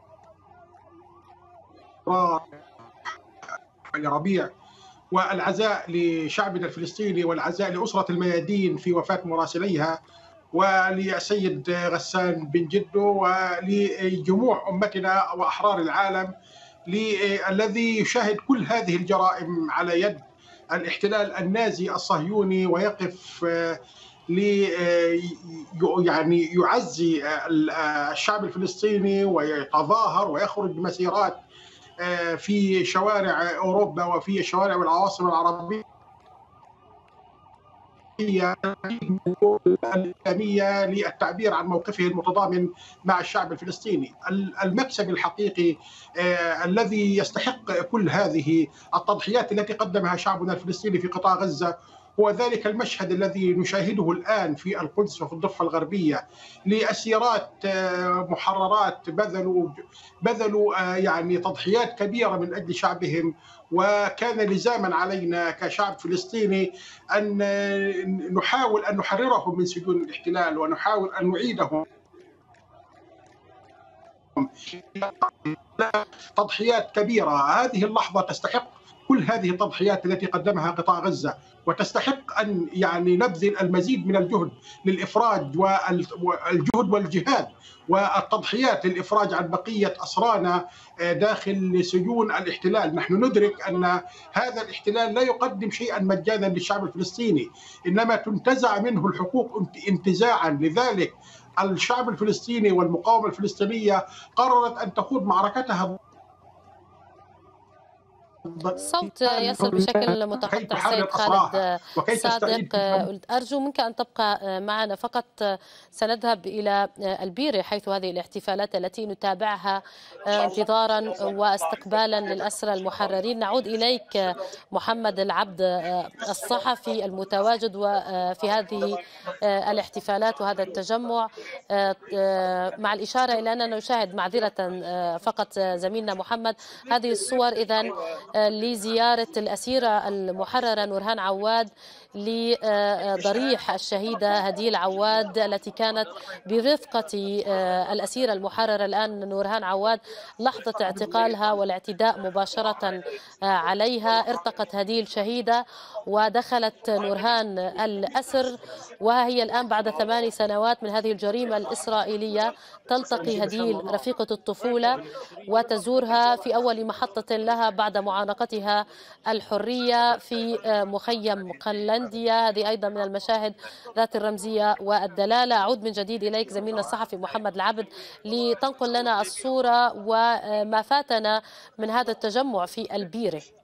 ربيع، والعزاء لشعبنا الفلسطيني والعزاء لأسرة الميادين في وفاة مراسليها، وللسيد غسان بن جدو ولجموع أمتنا وأحرار العالم الذي يشاهد كل هذه الجرائم على يد الاحتلال النازي الصهيوني ويقف لي يعني يعزي الشعب الفلسطيني ويتظاهر ويخرج بمسيرات في شوارع أوروبا وفي شوارع العواصم العربية الإسلامية للتعبير عن موقفه المتضامن مع الشعب الفلسطيني. المكسب الحقيقي الذي يستحق كل هذه التضحيات التي قدمها شعبنا الفلسطيني في قطاع غزة هو ذلك المشهد الذي نشاهده الآن في القدس وفي الضفة الغربية لأسيرات محررات بذلوا بذلوا يعني تضحيات كبيرة من أجل شعبهم، وكان لزاما علينا كشعب فلسطيني أن نحاول أن نحررهم من سجون الاحتلال ونحاول أن نعيدهم تضحيات كبيرة. هذه اللحظة تستحق كل هذه التضحيات التي قدمها قطاع غزة، وتستحق أن يعني نبذل المزيد من الجهد للإفراج والجهد والجهاد والتضحيات للإفراج عن بقية أسرانا داخل سجون الاحتلال. نحن ندرك أن هذا الاحتلال لا يقدم شيئا مجانا للشعب الفلسطيني، إنما تنتزع منه الحقوق انتزاعا. لذلك الشعب الفلسطيني والمقاومة الفلسطينية قررت أن تخوض معركتها. الصوت يصل بشكل متقطع سيد خالد صادق، أرجو منك أن تبقى معنا فقط. سنذهب إلى البيرة حيث هذه الاحتفالات التي نتابعها انتظارا واستقبالا للأسرى المحررين. نعود إليك محمد العبد الصحفي المتواجد وفي هذه الاحتفالات وهذا التجمع، مع الإشارة إلى أننا نشاهد معذرة فقط زميلنا محمد هذه الصور إذن لزيارة الأسيرة المحررة نورهان عواد لضريح الشهيدة هديل عواد التي كانت برفقة الأسيرة المحررة الآن نورهان عواد لحظة اعتقالها والاعتداء مباشرة عليها. ارتقت هديل شهيدة ودخلت نورهان الأسر، وهي الآن بعد ثماني سنوات من هذه الجريمة الإسرائيلية تلتقي هديل رفيقة الطفولة وتزورها في أول محطة لها بعد معانقتها الحرية في مخيم قلنديا. هذه أيضا من المشاهد ذات الرمزية والدلالة. أعود من جديد إليك زميلنا الصحفي محمد العبد لتنقل لنا الصورة وما فاتنا من هذا التجمع في البيرة.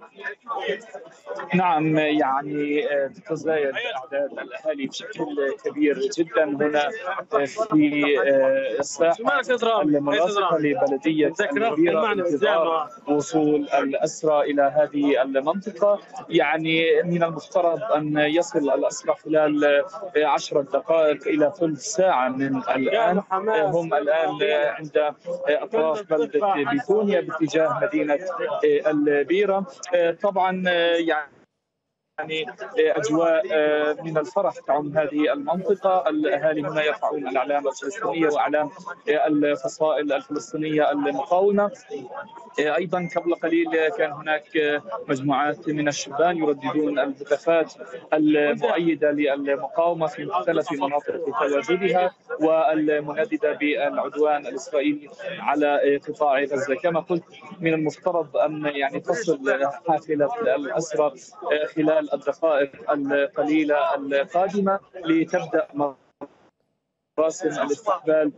نعم، يعني تتزايد أعداد الأهالي بشكل كبير جدا هنا في الساحة المرافقة لبلدية البيرة انتظار وصول الأسرى إلى هذه المنطقة. يعني من المفترض أن يصل الأسرى خلال عشر دقائق إلى ثلث ساعة من الآن. هم الآن عند أطراف بلدة بيتونيا باتجاه مدينة البيرة. طبعا يعني يعني أجواء من الفرح تعم هذه المنطقة. الأهالي هنا يرفعون الأعلام الفلسطينية وأعلام الفصائل الفلسطينية المقاومة. أيضا قبل قليل كان هناك مجموعات من الشبان يرددون الهتافات المؤيدة للمقاومة في مختلف مناطق تواجدها والمنددة بالعدوان الإسرائيلي على قطاع غزة. كما قلت من المفترض أن يعني تصل حافلة الأسرى خلال الدقائق القليلة القادمة لتبدأ مراسم الاستقبال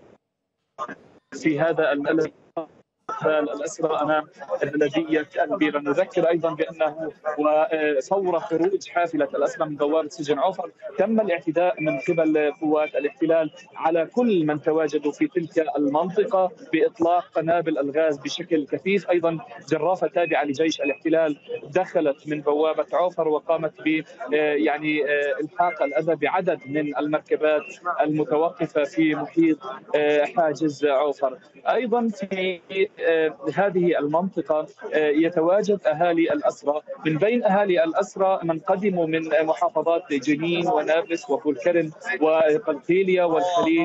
في هذا البلد الأسرى أمام بلدية البيرة. نذكر أيضا بأنه وفور خروج حافلة الأسرى من بوابة سجن عوفر تم الاعتداء من قبل قوات الاحتلال على كل من تواجدوا في تلك المنطقة بإطلاق قنابل الغاز بشكل كثيف. أيضا جرافة تابعة لجيش الاحتلال دخلت من بوابة عوفر وقامت ب يعني إلحاق الأذى بعدد من المركبات المتوقفة في محيط حاجز عوفر. أيضا في هذه المنطقة يتواجد أهالي الأسرى. من بين أهالي الأسرى من قدموا من محافظات جنين ونابلس وبولكرم وقلقيلية والخليل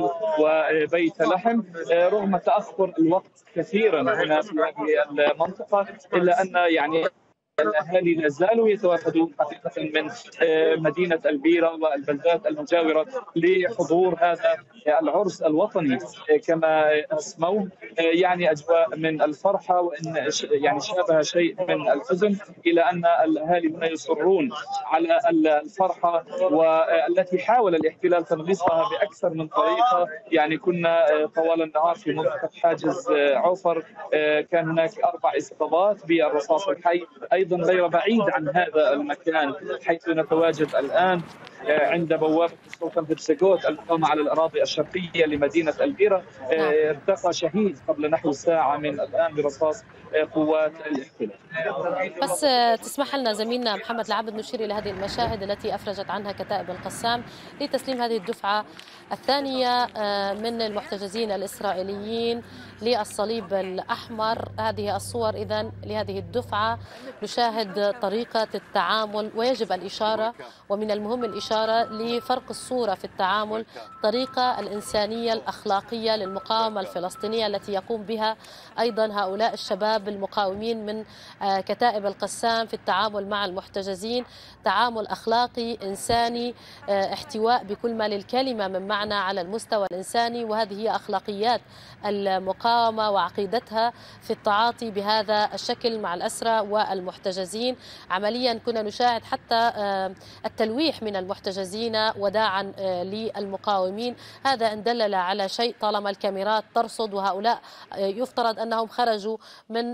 وبيت لحم. رغم تأخر الوقت كثيرا هنا في هذه المنطقة إلا أن يعني الأهالي لا زالوا يتوافدون حقيقة من مدينة البيرة والبلدات المجاورة لحضور هذا العرس الوطني كما اسموه. يعني أجواء من الفرحة وإن يعني شابه شيء من الحزن، إلى أن الأهالي هنا يصرون على الفرحة والتي حاول الاحتلال تنغيصها بأكثر من طريقة. يعني كنا طوال النهار في منطقة حاجز عوفر كان هناك أربع إصابات بالرصاص الحي. أيضا غير بعيد عن هذا المكان حيث نتواجد الآن عند بوابة السلطان هبسجوت المقامة على الأراضي الشرقية لمدينة البيرة ارتقى شهيد قبل نحو ساعة من الآن برصاص قوات الاحتلال. بس تسمح لنا زميلنا محمد العبد نشير إلى هذه المشاهد التي أفرجت عنها كتائب القسام لتسليم هذه الدفعة الثانية من المحتجزين الإسرائيليين للصليب الأحمر. هذه الصور إذن لهذه الدفعة. نشاهد طريقة التعامل ويجب الإشارة ومن المهم الإشارة لفرق الصورة في التعامل، الطريقة الإنسانية الأخلاقية للمقاومة الفلسطينية التي يقوم بها أيضا هؤلاء الشباب المقاومين من كتائب القسام في التعامل مع المحتجزين. تعامل أخلاقي إنساني، احتواء بكل ما للكلمة من معنى على المستوى الإنساني، وهذه هي أخلاقيات المقاومة وعقيدتها في التعاطي بهذا الشكل مع الأسرى والمحتجزين. عمليا كنا نشاهد حتى التلويح من المحتجزين وداعا للمقاومين. هذا إن دلل على شيء طالما الكاميرات ترصد، وهؤلاء يفترض أنهم خرجوا من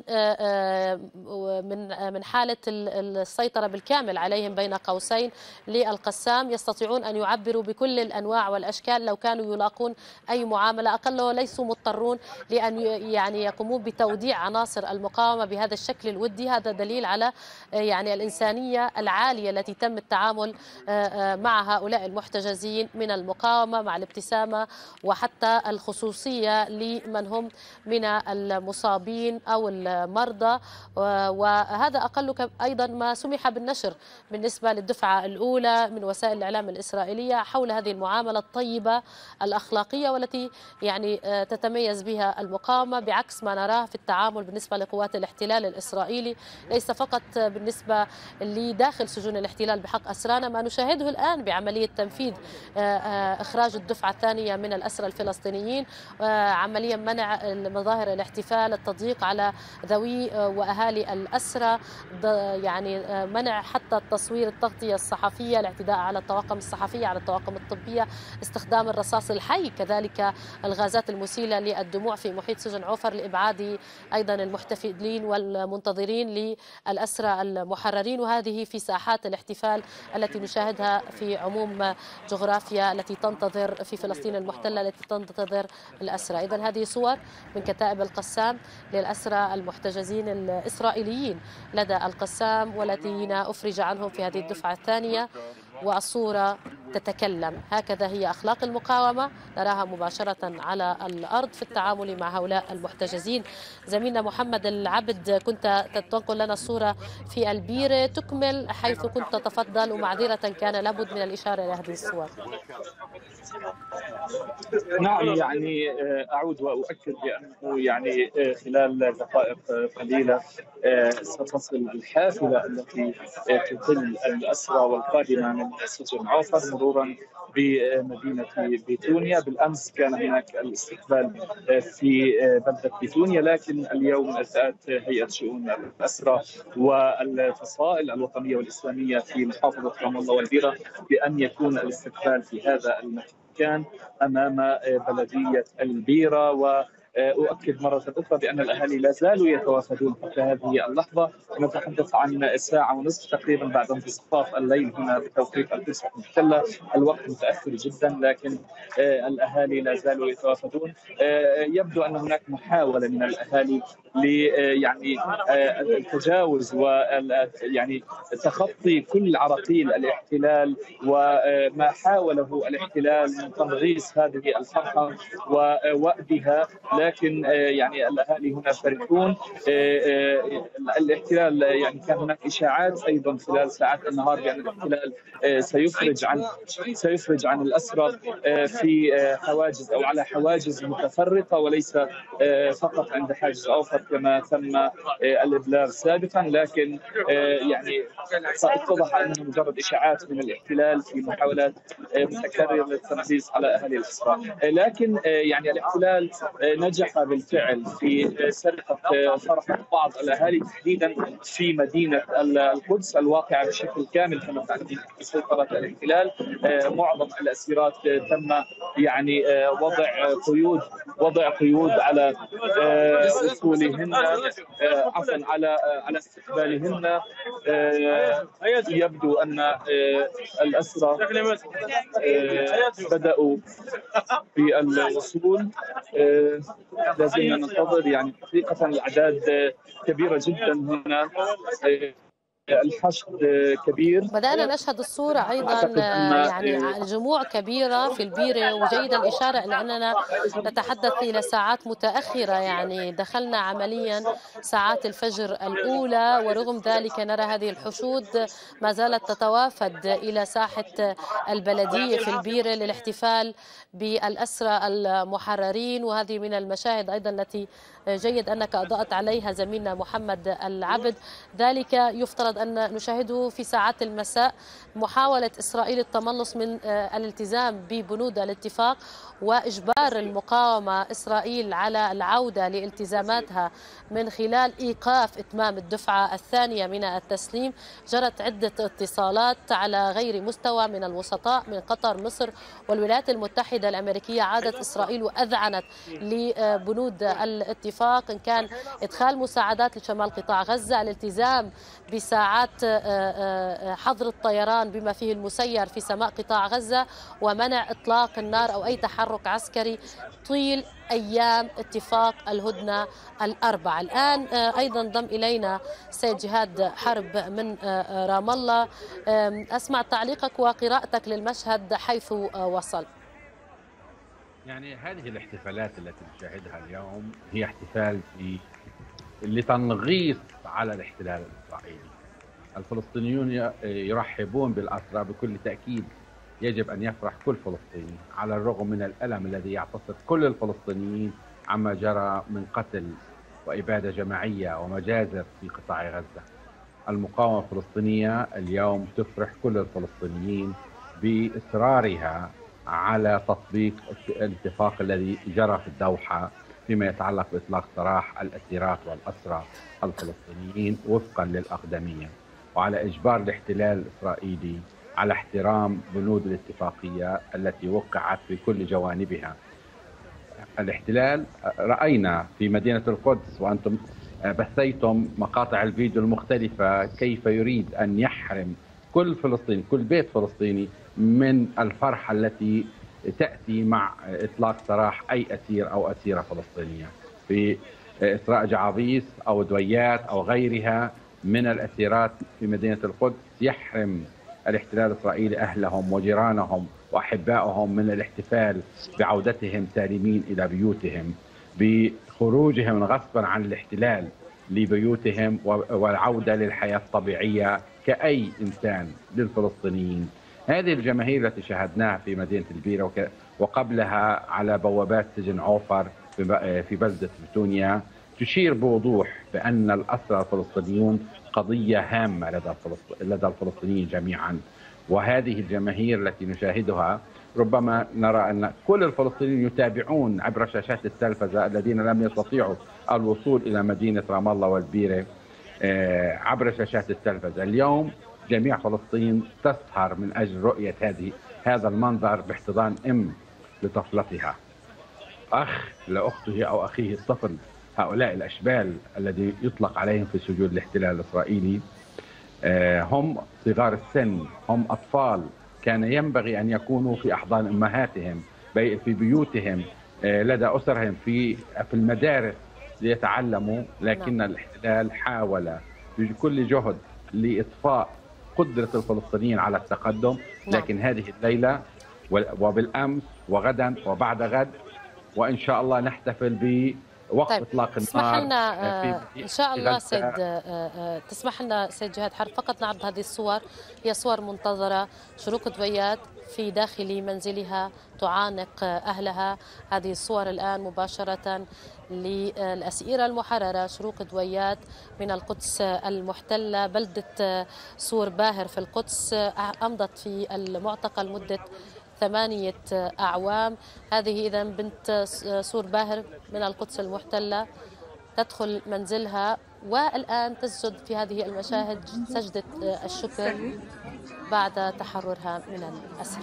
من من حالة السيطرة بالكامل عليهم بين قوسين للقسام، يستطيعون أن يعبروا بكل الأنواع والأشكال لو كانوا يلاقون أي معاملة أقله ليسوا مضطرون لأن يعني يقوموا بتوديع عناصر المقاومة بهذا الشكل الودي. هذا دليل على يعني الإنسانية العالية التي تم التعامل مع هؤلاء المحتجزين من المقاومة، مع الابتسامة وحتى الخصوصية لمن هم من المصابين أو المرضى. وهذا أقل أيضا ما سمح بالنشر بالنسبة للدفعة الأولى من وسائل الإعلام الإسرائيلية حول هذه المعاملة الطيبة الأخلاقية والتي يعني تتميز بها المقاومة، بعكس ما نراه في التعامل بالنسبة لقوات الاحتلال الإسرائيلي، ليس فقط بالنسبة لداخل سجون الاحتلال بحق أسرانا، ما نشاهده الآن بعملية تنفيذ إخراج الدفعة الثانية من الأسرى الفلسطينيين، عمليا منع مظاهر الاحتفال، التضييق على ذوي وأهالي الأسرى، يعني منع حتى التصوير، التغطية الصحفية، الاعتداء على الطواقم الصحفية، على الطواقم الطبية، استخدام الرصاص الحي، كذلك الغازات المسيلة للدموع في محيط سجن عوفر لإبعاد أيضا المحتفلين والمنتظرين الأسرى المحررين، وهذه في ساحات الاحتفال التي نشاهدها في عموم جغرافيا التي تنتظر في فلسطين المحتلة التي تنتظر الأسرى. إذن هذه صور من كتائب القسام للأسرى المحتجزين الإسرائيليين لدى القسام والذين أفرج عنهم في هذه الدفعة الثانية، والصورة تتكلم. هكذا هي أخلاق المقاومة، نراها مباشرة على الأرض في التعامل مع هؤلاء المحتجزين. زميلنا محمد العبد كنت تنقل لنا الصورة في البيرة، تكمل حيث كنت تتفضل، ومعذرة كان لابد من الإشارة إلى هذه الصور. نعم، يعني أعود وأؤكد بأنه يعني خلال دقائق قليلة ستصل الحافلة التي تحل الأسرى والقادمة من سجن عوفر مرورا بمدينة بيتونيا. بالأمس كان هناك الاستقبال في بلدة بيتونيا، لكن اليوم أتت هيئة شؤون الأسرى والفصائل الوطنية والإسلامية في محافظة رام الله والبيرة بأن يكون الاستقبال في هذا المكان أمام بلدية البيرة. و أؤكد مرة أخرى بأن الأهالي لا زالوا يتوافدون حتى هذه اللحظة. نتحدث عن ساعة ونصف تقريبا بعد انتصاف الليل هنا بتوقيت القدس المحتلة. الوقت متأخر جدا، لكن الأهالي لا زالوا يتوافدون. يبدو أن هناك محاولة من الأهالي ل يعني التجاوز ويعني تخطي كل عراقيل الاحتلال وما حاوله الاحتلال من تنغيص هذه الفرحة ووأدها، لكن يعني الأهالي هنا فرحون. الاحتلال يعني كان هناك إشاعات أيضا خلال ساعات النهار بأن الاحتلال سيفرج عن سيفرج عن الأسرى في حواجز أو على حواجز متفرقة وليس فقط عند حاجز عوفر كما تم الإبلاغ سابقا، لكن يعني اتضح أنه مجرد إشاعات من الاحتلال في محاولات متكررة للتنغيص على أهالي الأسرى. لكن يعني الاحتلال نجح بالفعل في سرقة فرحة بعض الأهالي تحديدا في مدينة القدس الواقعة بشكل كامل كما تعلمون في سيطرة الاحتلال. معظم الأسيرات تم يعني وضع قيود وضع قيود على وصولهن، عفوا على على استقبالهن. يبدو أن الأسرى بدأوا في الوصول، لازلنا ننتظر. يعني حقيقة الأعداد كبيرة جدا هنا، الحشد كبير. بدأنا نشهد الصورة أيضا يعني جموع كبيرة في البيرة، وجيد الإشارة إلى أننا نتحدث إلى ساعات متأخرة، يعني دخلنا عمليا ساعات الفجر الأولى، ورغم ذلك نرى هذه الحشود ما زالت تتوافد إلى ساحة البلدية في البيرة للاحتفال بالأسرى المحررين. وهذه من المشاهد أيضا التي جيد أنك أضأت عليها زميلنا محمد العبد. ذلك يفترض أن نشاهده في ساعات المساء، محاولة إسرائيل التملص من الالتزام ببنود الاتفاق وإجبار المقاومة إسرائيل على العودة لالتزاماتها من خلال إيقاف إتمام الدفعة الثانية من التسليم. جرت عدة اتصالات على غير مستوى من الوسطاء من قطر، مصر والولايات المتحدة الأمريكية. عادت إسرائيل وأذعنت لبنود الاتفاق، إن كان إدخال مساعدات لشمال قطاع غزة، الالتزام بساعات حظر الطيران بما فيه المسير في سماء قطاع غزة، ومنع إطلاق النار أو أي تحرك عسكري طيل أيام اتفاق الهدنة الأربعة. الآن أيضا ضم إلينا سيد جهاد حرب من رام الله. أسمع تعليقك وقراءتك للمشهد حيث وصل. يعني هذه الاحتفالات التي نشاهدها اليوم هي احتفال في لتنغيص على الاحتلال الإسرائيلي. الفلسطينيون يرحبون بالأسرى بكل تأكيد. يجب أن يفرح كل فلسطيني على الرغم من الألم الذي يعتصر كل الفلسطينيين عما جرى من قتل وإبادة جماعية ومجازر في قطاع غزة. المقاومة الفلسطينية اليوم تفرح كل الفلسطينيين بإصرارها على تطبيق الاتفاق الذي جرى في الدوحة فيما يتعلق بإطلاق سراح الأسيرات والأسرى الفلسطينيين وفقا للأقدمية، وعلى إجبار الاحتلال الإسرائيلي على احترام بنود الاتفاقية التي وقعت في كل جوانبها. الاحتلال رأينا في مدينة القدس وأنتم بثيتم مقاطع الفيديو المختلفة كيف يريد أن يحرم كل فلسطيني، كل بيت فلسطيني من الفرحة التي تأتي مع إطلاق سراح أي أسير أو أسيرة فلسطينية في إسراء جعابيس أو دويات أو غيرها من الأسيرات في مدينة القدس. يحرم الاحتلال الإسرائيلي أهلهم وجيرانهم وأحبائهم من الاحتفال بعودتهم سالمين إلى بيوتهم، بخروجهم غصبا عن الاحتلال لبيوتهم والعودة للحياة الطبيعية كأي إنسان للفلسطينيين. هذه الجماهير التي شاهدناها في مدينة البيرة وقبلها على بوابات سجن عوفر في بلدة بتونيا تشير بوضوح بأن الأسرى الفلسطينيون قضية هامة لدى لدى الفلسطينيين جميعا. وهذه الجماهير التي نشاهدها ربما نرى أن كل الفلسطينيين يتابعون عبر شاشات التلفزة الذين لم يستطيعوا الوصول إلى مدينة رام الله والبيرة عبر شاشات التلفزة. اليوم جميع فلسطين تسهر من أجل رؤية هذه هذا المنظر باحتضان أم لطفلتها، أخ لأخته أو أخيه الطفل. هؤلاء الأشبال الذي يطلق عليهم في سجون الاحتلال الإسرائيلي هم صغار السن، هم أطفال كان ينبغي أن يكونوا في أحضان أمهاتهم في بيوتهم لدى أسرهم في في المدارس ليتعلموا، لكن الاحتلال حاول بكل جهد لإطفاء قدرة الفلسطينيين على التقدم. لكن هذه الليلة وبالأمس وغدا وبعد غد وإن شاء الله نحتفل بوقت طيب. إطلاق النار. تسمح لنا إن شاء الله سيد تسمح لنا سيد جهاد حرب فقط نعرض هذه الصور، هي صور منتظرة. شروق دويات في داخل منزلها تعانق أهلها. هذه الصور الآن مباشرة للأسيرة المحررة شروق دويات من القدس المحتلة. بلدة سور باهر في القدس أمضت في المعتقل مدة ثمانية أعوام. هذه إذا بنت سور باهر من القدس المحتلة تدخل منزلها والآن تسجد في هذه المشاهد سجدة الشكر بعد تحررها من الأسر.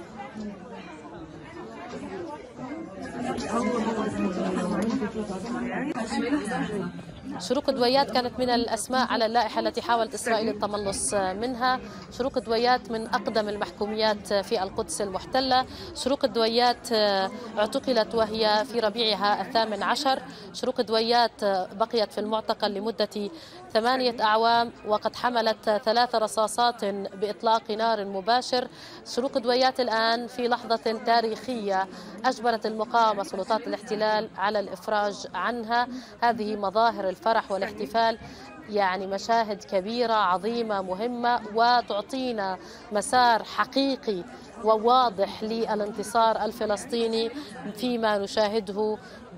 شروق دويات كانت من الأسماء على اللائحة التي حاولت إسرائيل التملص منها. شروق دويات من أقدم المحكوميات في القدس المحتلة. شروق دويات اعتقلت وهي في ربيعها الثامن عشر. شروق دويات بقيت في المعتقل لمدة ثمانية أعوام وقد حملت ثلاث رصاصات بإطلاق نار مباشر. شروق دويات الآن في لحظة تاريخية أجبرت المقاومة سلطات الاحتلال على الإفراج عنها. هذه مظاهر الفرح والاحتفال، يعني مشاهد كبيرة عظيمة مهمة وتعطينا مسار حقيقي وواضح للانتصار الفلسطيني فيما نشاهده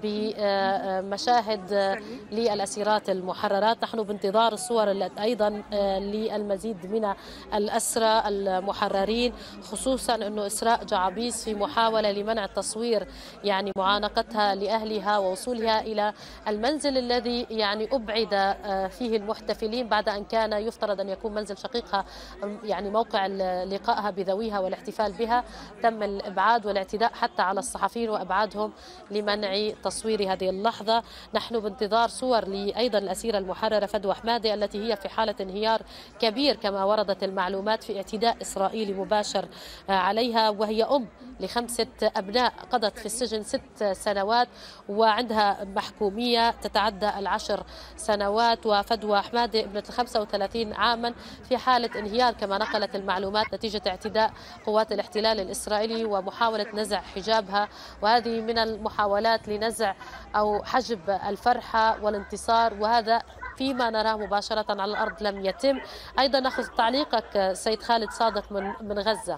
بمشاهد للأسيرات المحررات. نحن بانتظار الصور التي أيضا للمزيد من الأسرى المحررين، خصوصا أنه إسراء جعابيس في محاولة لمنع التصوير يعني معانقتها لأهلها ووصولها إلى المنزل الذي يعني أبعد فيه المحتفلين بعد أن كان يفترض أن يكون منزل شقيقها يعني موقع لقائها بذويها والاحتفال بها. تم الإبعاد والاعتداء حتى على الصحفيين وإبعادهم لمنع تصوير هذه اللحظة. نحن بانتظار صور لأيضا الأسيرة المحررة فدوى حمادة التي هي في حالة انهيار كبير كما وردت المعلومات في اعتداء إسرائيلي مباشر عليها، وهي أم لخمسة أبناء قضت في السجن ست سنوات وعندها محكومية تتعدى العشر سنوات. وفدوى حمادة ابنة خمسة وثلاثين عاما في حالة انهيار كما نقلت المعلومات نتيجة اعتداء قوات الاحتلال الإسرائيلي ومحاولة نزع حجابها، وهذه من المحاولات لنزع أو حجب الفرحة والانتصار، وهذا فيما نراه مباشرة على الأرض لم يتم. أيضا نأخذ تعليقك سيد خالد صادق من من غزة.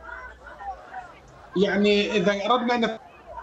يعني إذا أردنا أن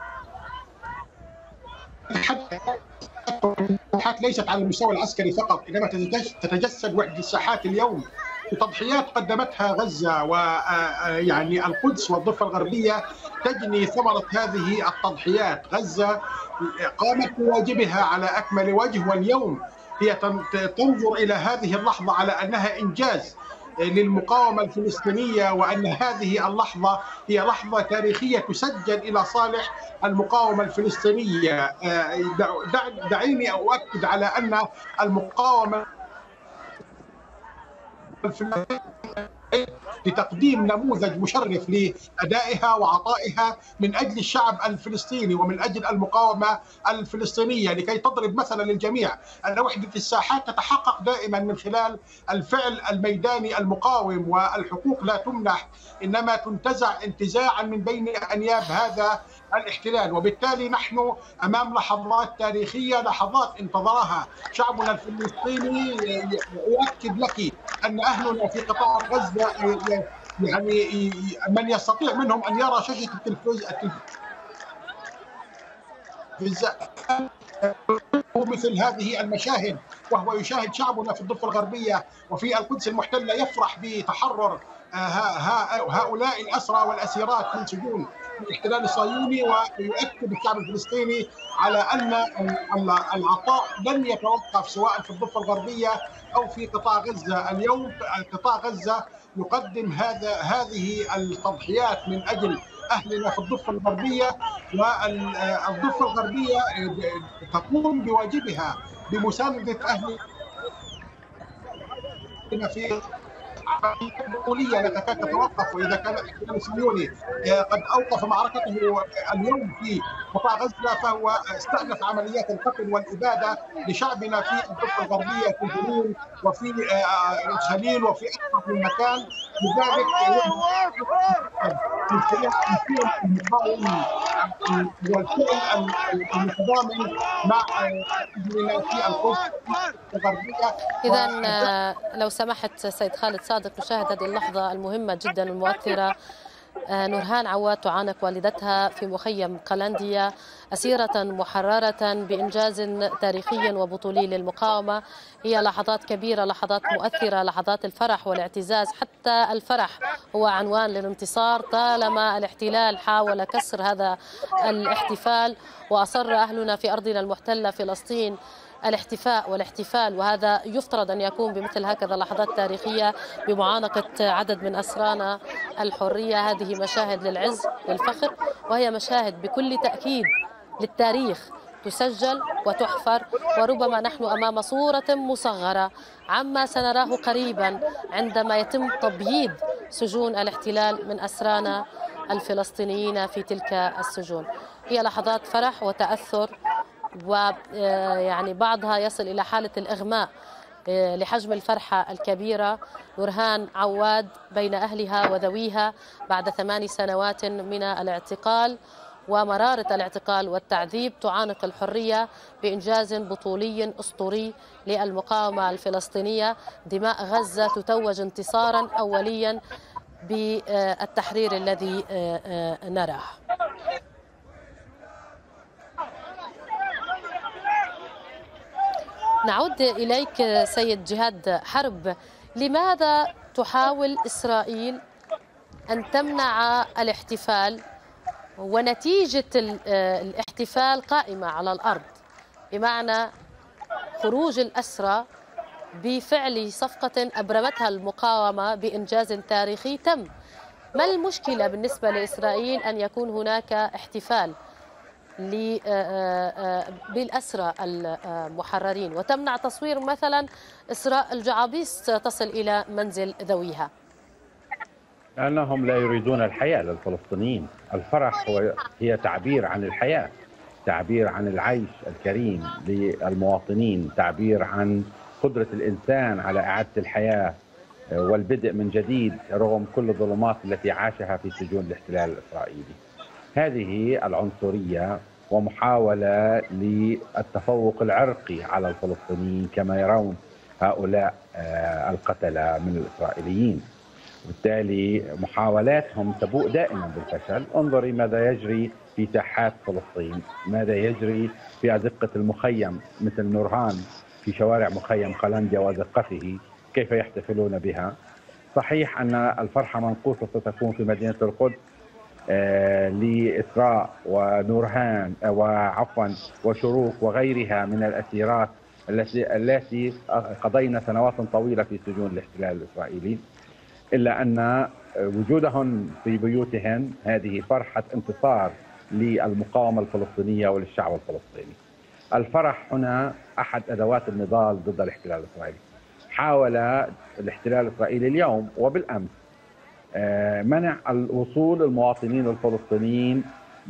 نتحدث ليست على المستوى العسكري فقط، إنما تتجسد وحدة الساحات اليوم بتضحيات قدمتها غزة ويعني القدس والضفة الغربية تجني ثمرة هذه التضحيات. غزة قامت بواجبها على أكمل وجه، واليوم هي تنظر إلى هذه اللحظة على أنها إنجاز للمقاومة الفلسطينية، وأن هذه اللحظة هي لحظة تاريخية تسجل إلى صالح المقاومة الفلسطينية. دعيني أؤكد على أن المقاومة لتقديم نموذج مشرف لأدائها وعطائها من أجل الشعب الفلسطيني ومن أجل المقاومة الفلسطينية، لكي تضرب مثلا للجميع أن وحدة الساحات تتحقق دائما من خلال الفعل الميداني المقاوم، والحقوق لا تمنح إنما تنتزع انتزاعا من بين أنياب هذا الاحتلال. وبالتالي نحن أمام لحظات تاريخية، لحظات انتظرها شعبنا الفلسطيني. أؤكد لك أن أهلنا في قطاع غزة يعني من يستطيع منهم أن يرى شاشة التلفزيون مثل هذه المشاهد وهو يشاهد شعبنا في الضفة الغربية وفي القدس المحتلة يفرح بتحرر هؤلاء الأسرى والأسيرات من سجون الاحتلال الصهيوني، ويؤكد الشعب الفلسطيني على أن العطاء لن يتوقف سواء في الضفة الغربية أو في قطاع غزة. اليوم قطاع غزة يقدم هذا هذه التضحيات من أجل أهلنا في الضفة الغربية، والضفة الغربية تقوم بواجبها بمساندة أهلنا في الدولية لا تكاد تتوقف. وإذا كان الاحتلال الصهيوني قد أوقف معركته اليوم في قطاع غزة فهو استأنف عمليات القتل والإبادة لشعبنا في الضفة الغربية في جنين وفي الخليل وفي أكثر من مكان. لذلك من خلال المقاومة والفعل المتضامن مع أهلنا في القدس الغربية. إذا لو سمحت سيد خالد صادق، نشاهد هذه اللحظة المهمة جدا المؤثرة. نورهان عواد تعانق والدتها في مخيم قلندية أسيرة محررة بإنجاز تاريخي وبطولي للمقاومة. هي لحظات كبيرة، لحظات مؤثرة، لحظات الفرح والاعتزاز. حتى الفرح هو عنوان للانتصار طالما الاحتلال حاول كسر هذا الاحتفال، وأصر أهلنا في أرضنا المحتلة فلسطين الاحتفاء والاحتفال، وهذا يفترض أن يكون بمثل هكذا لحظات تاريخية بمعانقة عدد من أسرانا الحرية. هذه مشاهد للعز للفخر، وهي مشاهد بكل تأكيد للتاريخ تسجل وتحفر، وربما نحن أمام صورة مصغرة عما سنراه قريبا عندما يتم تبييض سجون الاحتلال من أسرانا الفلسطينيين في تلك السجون. هي لحظات فرح وتأثر، ويعني بعضها يصل إلى حالة الإغماء لحجم الفرحة الكبيرة. نورهان عواد بين أهلها وذويها بعد ثمان سنوات من الاعتقال ومرارة الاعتقال والتعذيب تعانق الحرية بإنجاز بطولي أسطوري للمقاومة الفلسطينية. دماء غزة تتوج انتصارا أوليا بالتحرير الذي نراه. نعود إليك سيد جهاد حرب. لماذا تحاول إسرائيل أن تمنع الاحتفال ونتيجة الاحتفال قائمة على الأرض، بمعنى خروج الأسرى بفعل صفقة أبرمتها المقاومة بإنجاز تاريخي تم؟ ما المشكلة بالنسبة لإسرائيل أن يكون هناك احتفال بالأسرى المحررين وتمنع تصوير مثلا إسراء الجعابيس تصل إلى منزل ذويها؟ لأنهم لا يريدون الحياة للفلسطينيين. الفرح هو هي تعبير عن الحياة، تعبير عن العيش الكريم للمواطنين، تعبير عن قدرة الإنسان على إعادة الحياة والبدء من جديد رغم كل الظلمات التي عاشها في سجون الاحتلال الإسرائيلي. هذه العنصرية ومحاولة للتفوق العرقي على الفلسطينيين كما يرون هؤلاء القتلة من الإسرائيليين. بالتالي محاولاتهم تبوء دائما بالفشل. انظري ماذا يجري في ساحات فلسطين، ماذا يجري في أزقة المخيم مثل نورهان في شوارع مخيم قلنديا وأزقته، كيف يحتفلون بها. صحيح أن الفرحة منقوصة ستكون في مدينة القدس آه لإسراء ونورهان آه وعفوا وشروق وغيرها من الأسيرات التي التي قضينا سنوات طويلة في سجون الاحتلال الإسرائيلي، إلا أن وجودهن في بيوتهن هذه فرحة انتصار للمقاومة الفلسطينية وللشعب الفلسطيني. الفرح هنا أحد أدوات النضال ضد الاحتلال الإسرائيلي. حاول الاحتلال الإسرائيلي اليوم وبالأمس منع الوصول المواطنين الفلسطينيين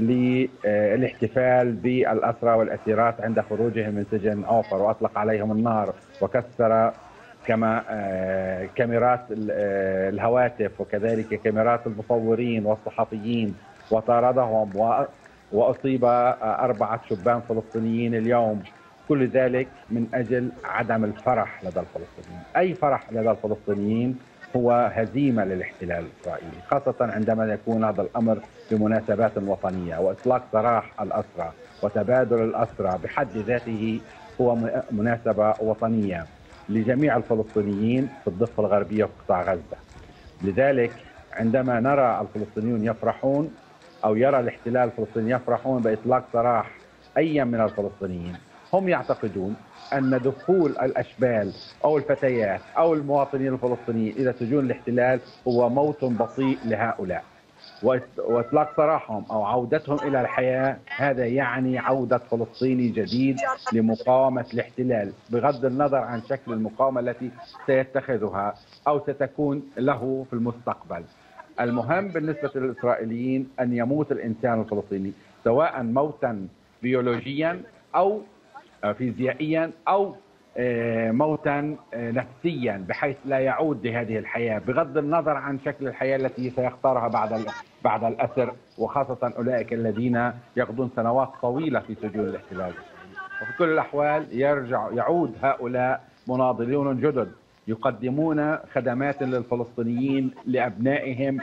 للاحتفال بالأسرى والأسيرات عند خروجهم من سجن عوفر، وأطلق عليهم النار وكسر كما كاميرات الهواتف وكذلك كاميرات المصورين والصحفيين وطاردهم، وأصيب أربعة شبان فلسطينيين اليوم. كل ذلك من أجل عدم الفرح لدى الفلسطينيين. أي فرح لدى الفلسطينيين هو هزيمة للاحتلال الإسرائيلي، خاصة عندما يكون هذا الأمر بمناسبات وطنية، وإطلاق سراح الأسرى وتبادل الأسرى بحد ذاته هو مناسبة وطنية لجميع الفلسطينيين في الضفة الغربية وقطاع غزة. لذلك عندما نرى الفلسطينيون يفرحون أو يرى الاحتلال الفلسطيني يفرحون بإطلاق سراح أي من الفلسطينيين، هم يعتقدون أن دخول الأشبال أو الفتيات أو المواطنين الفلسطينيين إلى سجون الاحتلال هو موت بطيء لهؤلاء، وإطلاق سراحهم أو عودتهم إلى الحياة هذا يعني عودة فلسطيني جديد لمقاومة الاحتلال، بغض النظر عن شكل المقاومة التي سيتخذها أو ستكون له في المستقبل. المهم بالنسبة للإسرائيليين أن يموت الإنسان الفلسطيني، سواء موتا بيولوجيا أو فيزيائيا أو موتا نفسيا، بحيث لا يعود لهذه الحياة بغض النظر عن شكل الحياة التي سيختارها بعد بعد الأسر، وخاصة أولئك الذين يقضون سنوات طويلة في سجون الاحتلال. وفي كل الأحوال يرجع يعود هؤلاء مناضلون جدد يقدمون خدمات للفلسطينيين، لأبنائهم،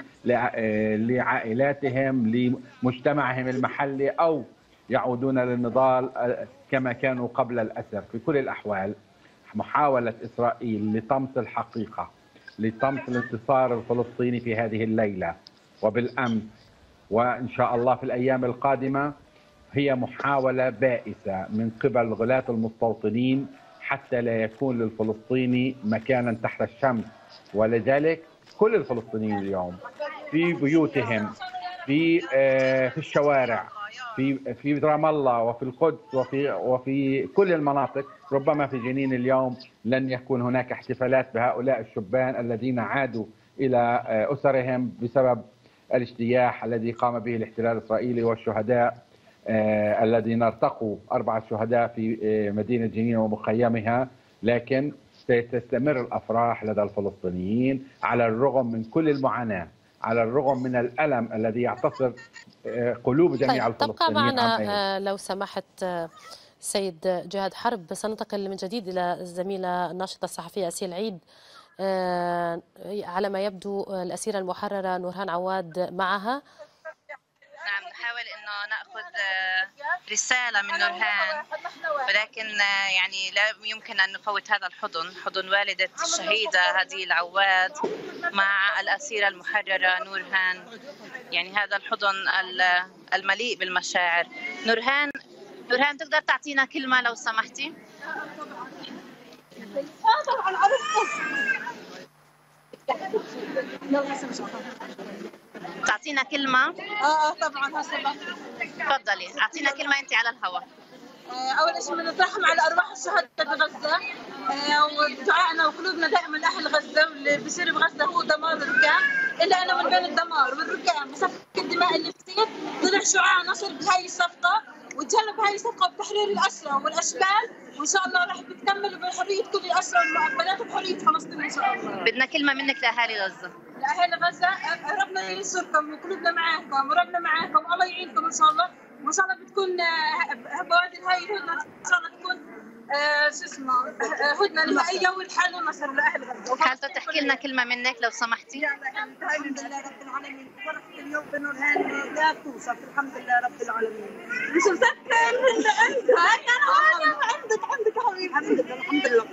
لعائلاتهم، لمجتمعهم المحلي، أو يعودون للنضال كما كانوا قبل الأسر. في كل الأحوال محاولة إسرائيل لطمس الحقيقة، لطمس الانتصار الفلسطيني في هذه الليلة وبالأمس وإن شاء الله في الأيام القادمة هي محاولة بائسة من قبل غلاة المستوطنين حتى لا يكون للفلسطيني مكانا تحت الشمس. ولذلك كل الفلسطينيين اليوم في بيوتهم، في في الشوارع، في في رام الله وفي القدس وفي وفي كل المناطق. ربما في جنين اليوم لن يكون هناك احتفالات بهؤلاء الشبان الذين عادوا إلى أسرهم بسبب الاجتياح الذي قام به الاحتلال الإسرائيلي والشهداء آه الذين ارتقوا أربعة شهداء في آه مدينة جنين ومخيمها، لكن ستستمر الأفراح لدى الفلسطينيين على الرغم من كل المعاناة، على الرغم من الألم الذي يعتصر آه قلوب جميع طيب الفلسطينيين. تبقى معنا آه لو سمحت آه سيد جهاد حرب. سننتقل من جديد إلى الزميلة الناشطة الصحفية أسيل عيد. آه على ما يبدو الأسيرة المحررة نورهان عواد معها. نعم، نحاول انه ناخذ رساله من نورهان، ولكن يعني لا يمكن ان نفوت هذا الحضن، حضن والده الشهيده هديل عواد مع الاسيره المحرره نورهان. يعني هذا الحضن المليء بالمشاعر. نورهان نورهان تقدر تعطينا كلمه لو سمحتي؟ طبعا تعطينا كلمة؟ اه طبعا هسه تفضلي اعطينا كلمة انت على الهواء. اول شيء بنترحم على ارواح الشهداء بغزة، ودعائنا وقلوبنا دائما لاهل غزة، واللي بيصير بغزة هو دمار الركام، الا انه من بين الدمار والركام وسفك الدماء اللي بتصير طلع شعاع نصر بهاي الصفقة، وتجلب هاي الصفقة بتحرير الأسرى والأشبال، وإن شاء الله راح بتكمل بحرية كل الأسرى والمؤبدات وبحرية فلسطين إن شاء الله. بدنا كلمة منك لأهالي غزة. لأهالي غزة ربنا ينصركم وقلوبنا معاكم وربنا معاكم، الله يعينكم إن شاء الله، وإن شاء الله بتكون بوادر هاي الهدنة إن شاء الله تكون آه شو اسمه هدنة نهائية والحل والنصر لأهل غزة. حالته تحكي لنا كلمة منك لو سمحتي. الحمد لله رب العالمين، فرحة اليوم بنورهان لا توصف، الحمد لله رب العالمين. مش مسكر انت انت انا عندك عندك يا حبيبي. الحمد لله الحمد لله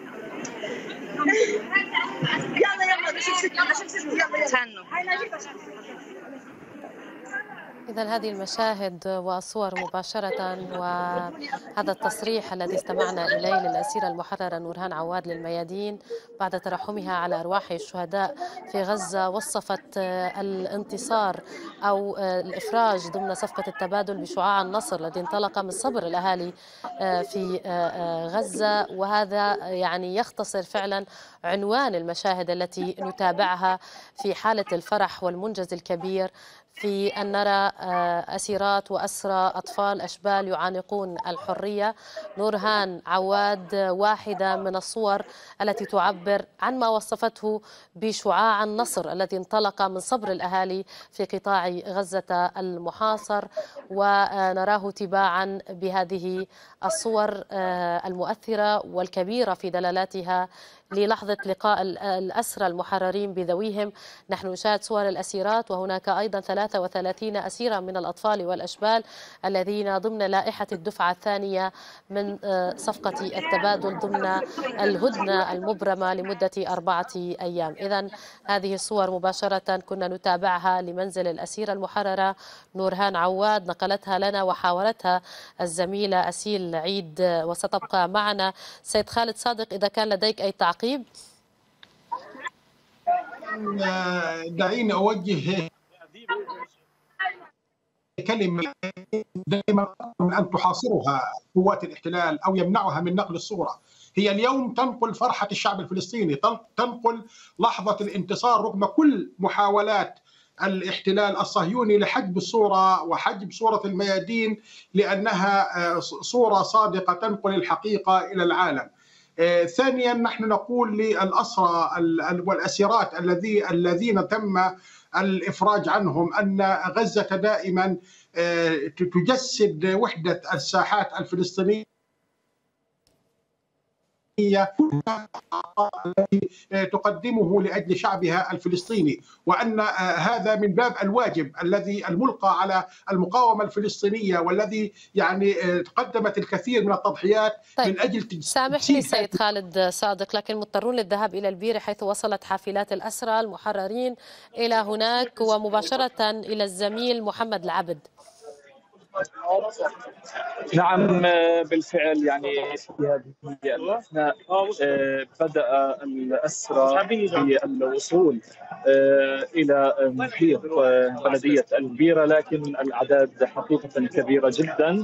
يلا يلا شوف شوف يلا شوف شوف يلا تهنوا. إذا هذه المشاهد والصور مباشرة وهذا التصريح الذي استمعنا إليه للأسيرة المحررة نورهان عواد للميادين بعد ترحمها على أرواح الشهداء في غزة، وصفت الانتصار أو الإفراج ضمن صفقة التبادل بشعاع النصر الذي انطلق من صبر الأهالي في غزة. وهذا يعني يختصر فعلا عنوان المشاهد التي نتابعها في حالة الفرح والمنجز الكبير في أن نرى أسيرات وأسرى أطفال أشبال يعانقون الحرية. نورهان عواد واحدة من الصور التي تعبر عن ما وصفته بشعاع النصر الذي انطلق من صبر الأهالي في قطاع غزة المحاصر، ونراه تباعا بهذه الصور المؤثرة والكبيرة في دلالاتها للحظة لقاء الأسرى المحررين بذويهم. نحن نشاهد صور الأسيرات، وهناك أيضا ثلاثة وثلاثين أسيرا من الأطفال والأشبال الذين ضمن لائحة الدفعة الثانية من صفقة التبادل ضمن الهدنة المبرمة لمدة أربعة أيام. إذن هذه الصور مباشرة كنا نتابعها لمنزل الأسيرة المحررة نورهان عواد، نقلتها لنا وحاورتها الزميلة أسيل عيد وستبقى معنا. سيد خالد صادق، إذا كان لديك أي تعقيب. دعيني أوجه كلمة دائما أن تحاصرها قوات الاحتلال أو يمنعها من نقل الصورة. هي اليوم تنقل فرحة الشعب الفلسطيني، تنقل لحظة الانتصار رغم كل محاولات الاحتلال الصهيوني لحجب الصورة وحجب صورة الميادين، لأنها صورة صادقة تنقل الحقيقة إلى العالم. ثانيا، نحن نقول للأسرى والأسيرات الذي الذين تم الإفراج عنهم أن غزة دائما تجسد وحدة الساحات الفلسطينية التي تقدمه لأجل شعبها الفلسطيني، وأن هذا من باب الواجب الذي الملقى على المقاومة الفلسطينية، والذي يعني قدمت الكثير من التضحيات طيب. من أجل. سامحني سيد خالد صادق، لكن مضطرون للذهاب إلى البيرة حيث وصلت حافلات الأسرى المحررين إلى هناك، ومباشرة إلى الزميل محمد العبد. نعم بالفعل، يعني في هذه الأثناء بدأ الأسرى بالوصول إلى محيط بلدية البيرة، لكن الأعداد حقيقة كبيرة جدا.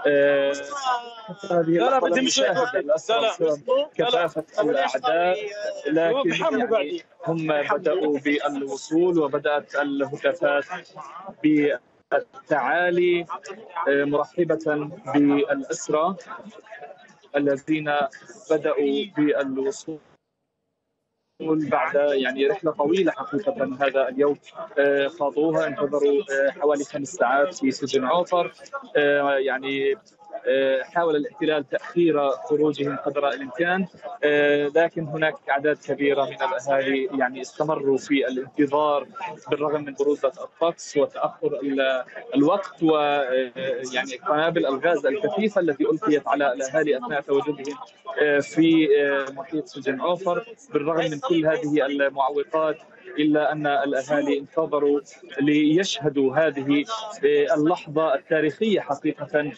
هذه اللحظة نشاهد الأسرى كثافة الأعداد، لكن يعني هم بدأوا بالوصول وبدأت الهتافات ب التعالي مرحبة بالأسرى الذين بدأوا بالوصول بعد يعني رحلة طويلة حقيقة. هذا اليوم خاضوها، انتظروا حوالي خمس ساعات في سجن عوفر. يعني حاول الاحتلال تأخير خروجهم قدر الإمكان، لكن هناك أعداد كبيرة من الأهالي يعني استمروا في الانتظار بالرغم من برودة الطقس وتأخر الوقت ويعني قنابل الغاز الكثيفة التي ألقيت على الأهالي أثناء تواجدهم في محيط سجن عوفر. بالرغم من كل هذه المعوقات إلا أن الأهالي انتظروا ليشهدوا هذه اللحظة التاريخية حقيقة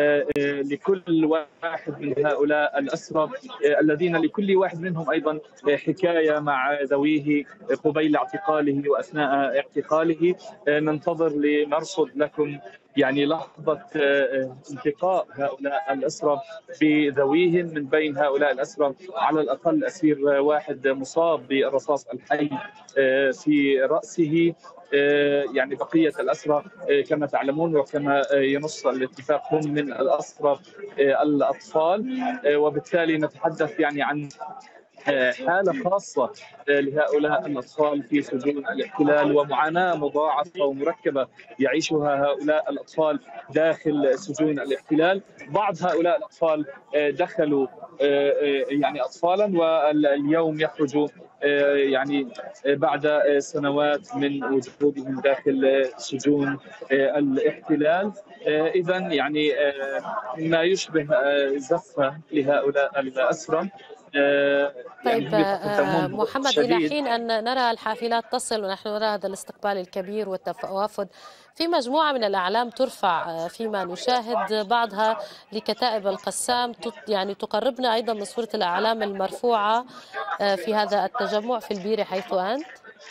لكل واحد من هؤلاء الأسرى الذين لكل واحد منهم أيضا حكاية مع ذويه قبيل اعتقاله وأثناء اعتقاله. ننتظر لنرصد لكم يعني لحظة التقاء هؤلاء الأسرى بذويهم. من بين هؤلاء الأسرى على الأقل أسير واحد مصاب بالرصاص الحي في رأسه. يعني بقية الأسرى كما تعلمون وكما ينص الاتفاق هم من الأسرى الأطفال، وبالتالي نتحدث يعني عن حالة خاصة لهؤلاء الأطفال في سجون الاحتلال، ومعاناة مضاعفة ومركبة يعيشها هؤلاء الأطفال داخل سجون الاحتلال. بعض هؤلاء الأطفال دخلوا يعني أطفالا واليوم يخرجوا يعني بعد سنوات من وجودهم داخل سجون الاحتلال. إذن يعني ما يشبه زفة لهؤلاء الأسرى طيب يعني محمد، إلى حين أن نرى الحافلات تصل ونحن نرى هذا الاستقبال الكبير والتوافد، في مجموعة من الأعلام ترفع فيما نشاهد بعضها لكتائب القسام، يعني تقربنا أيضا من صورة الأعلام المرفوعة في هذا التجمع في البيرة حيث أنت.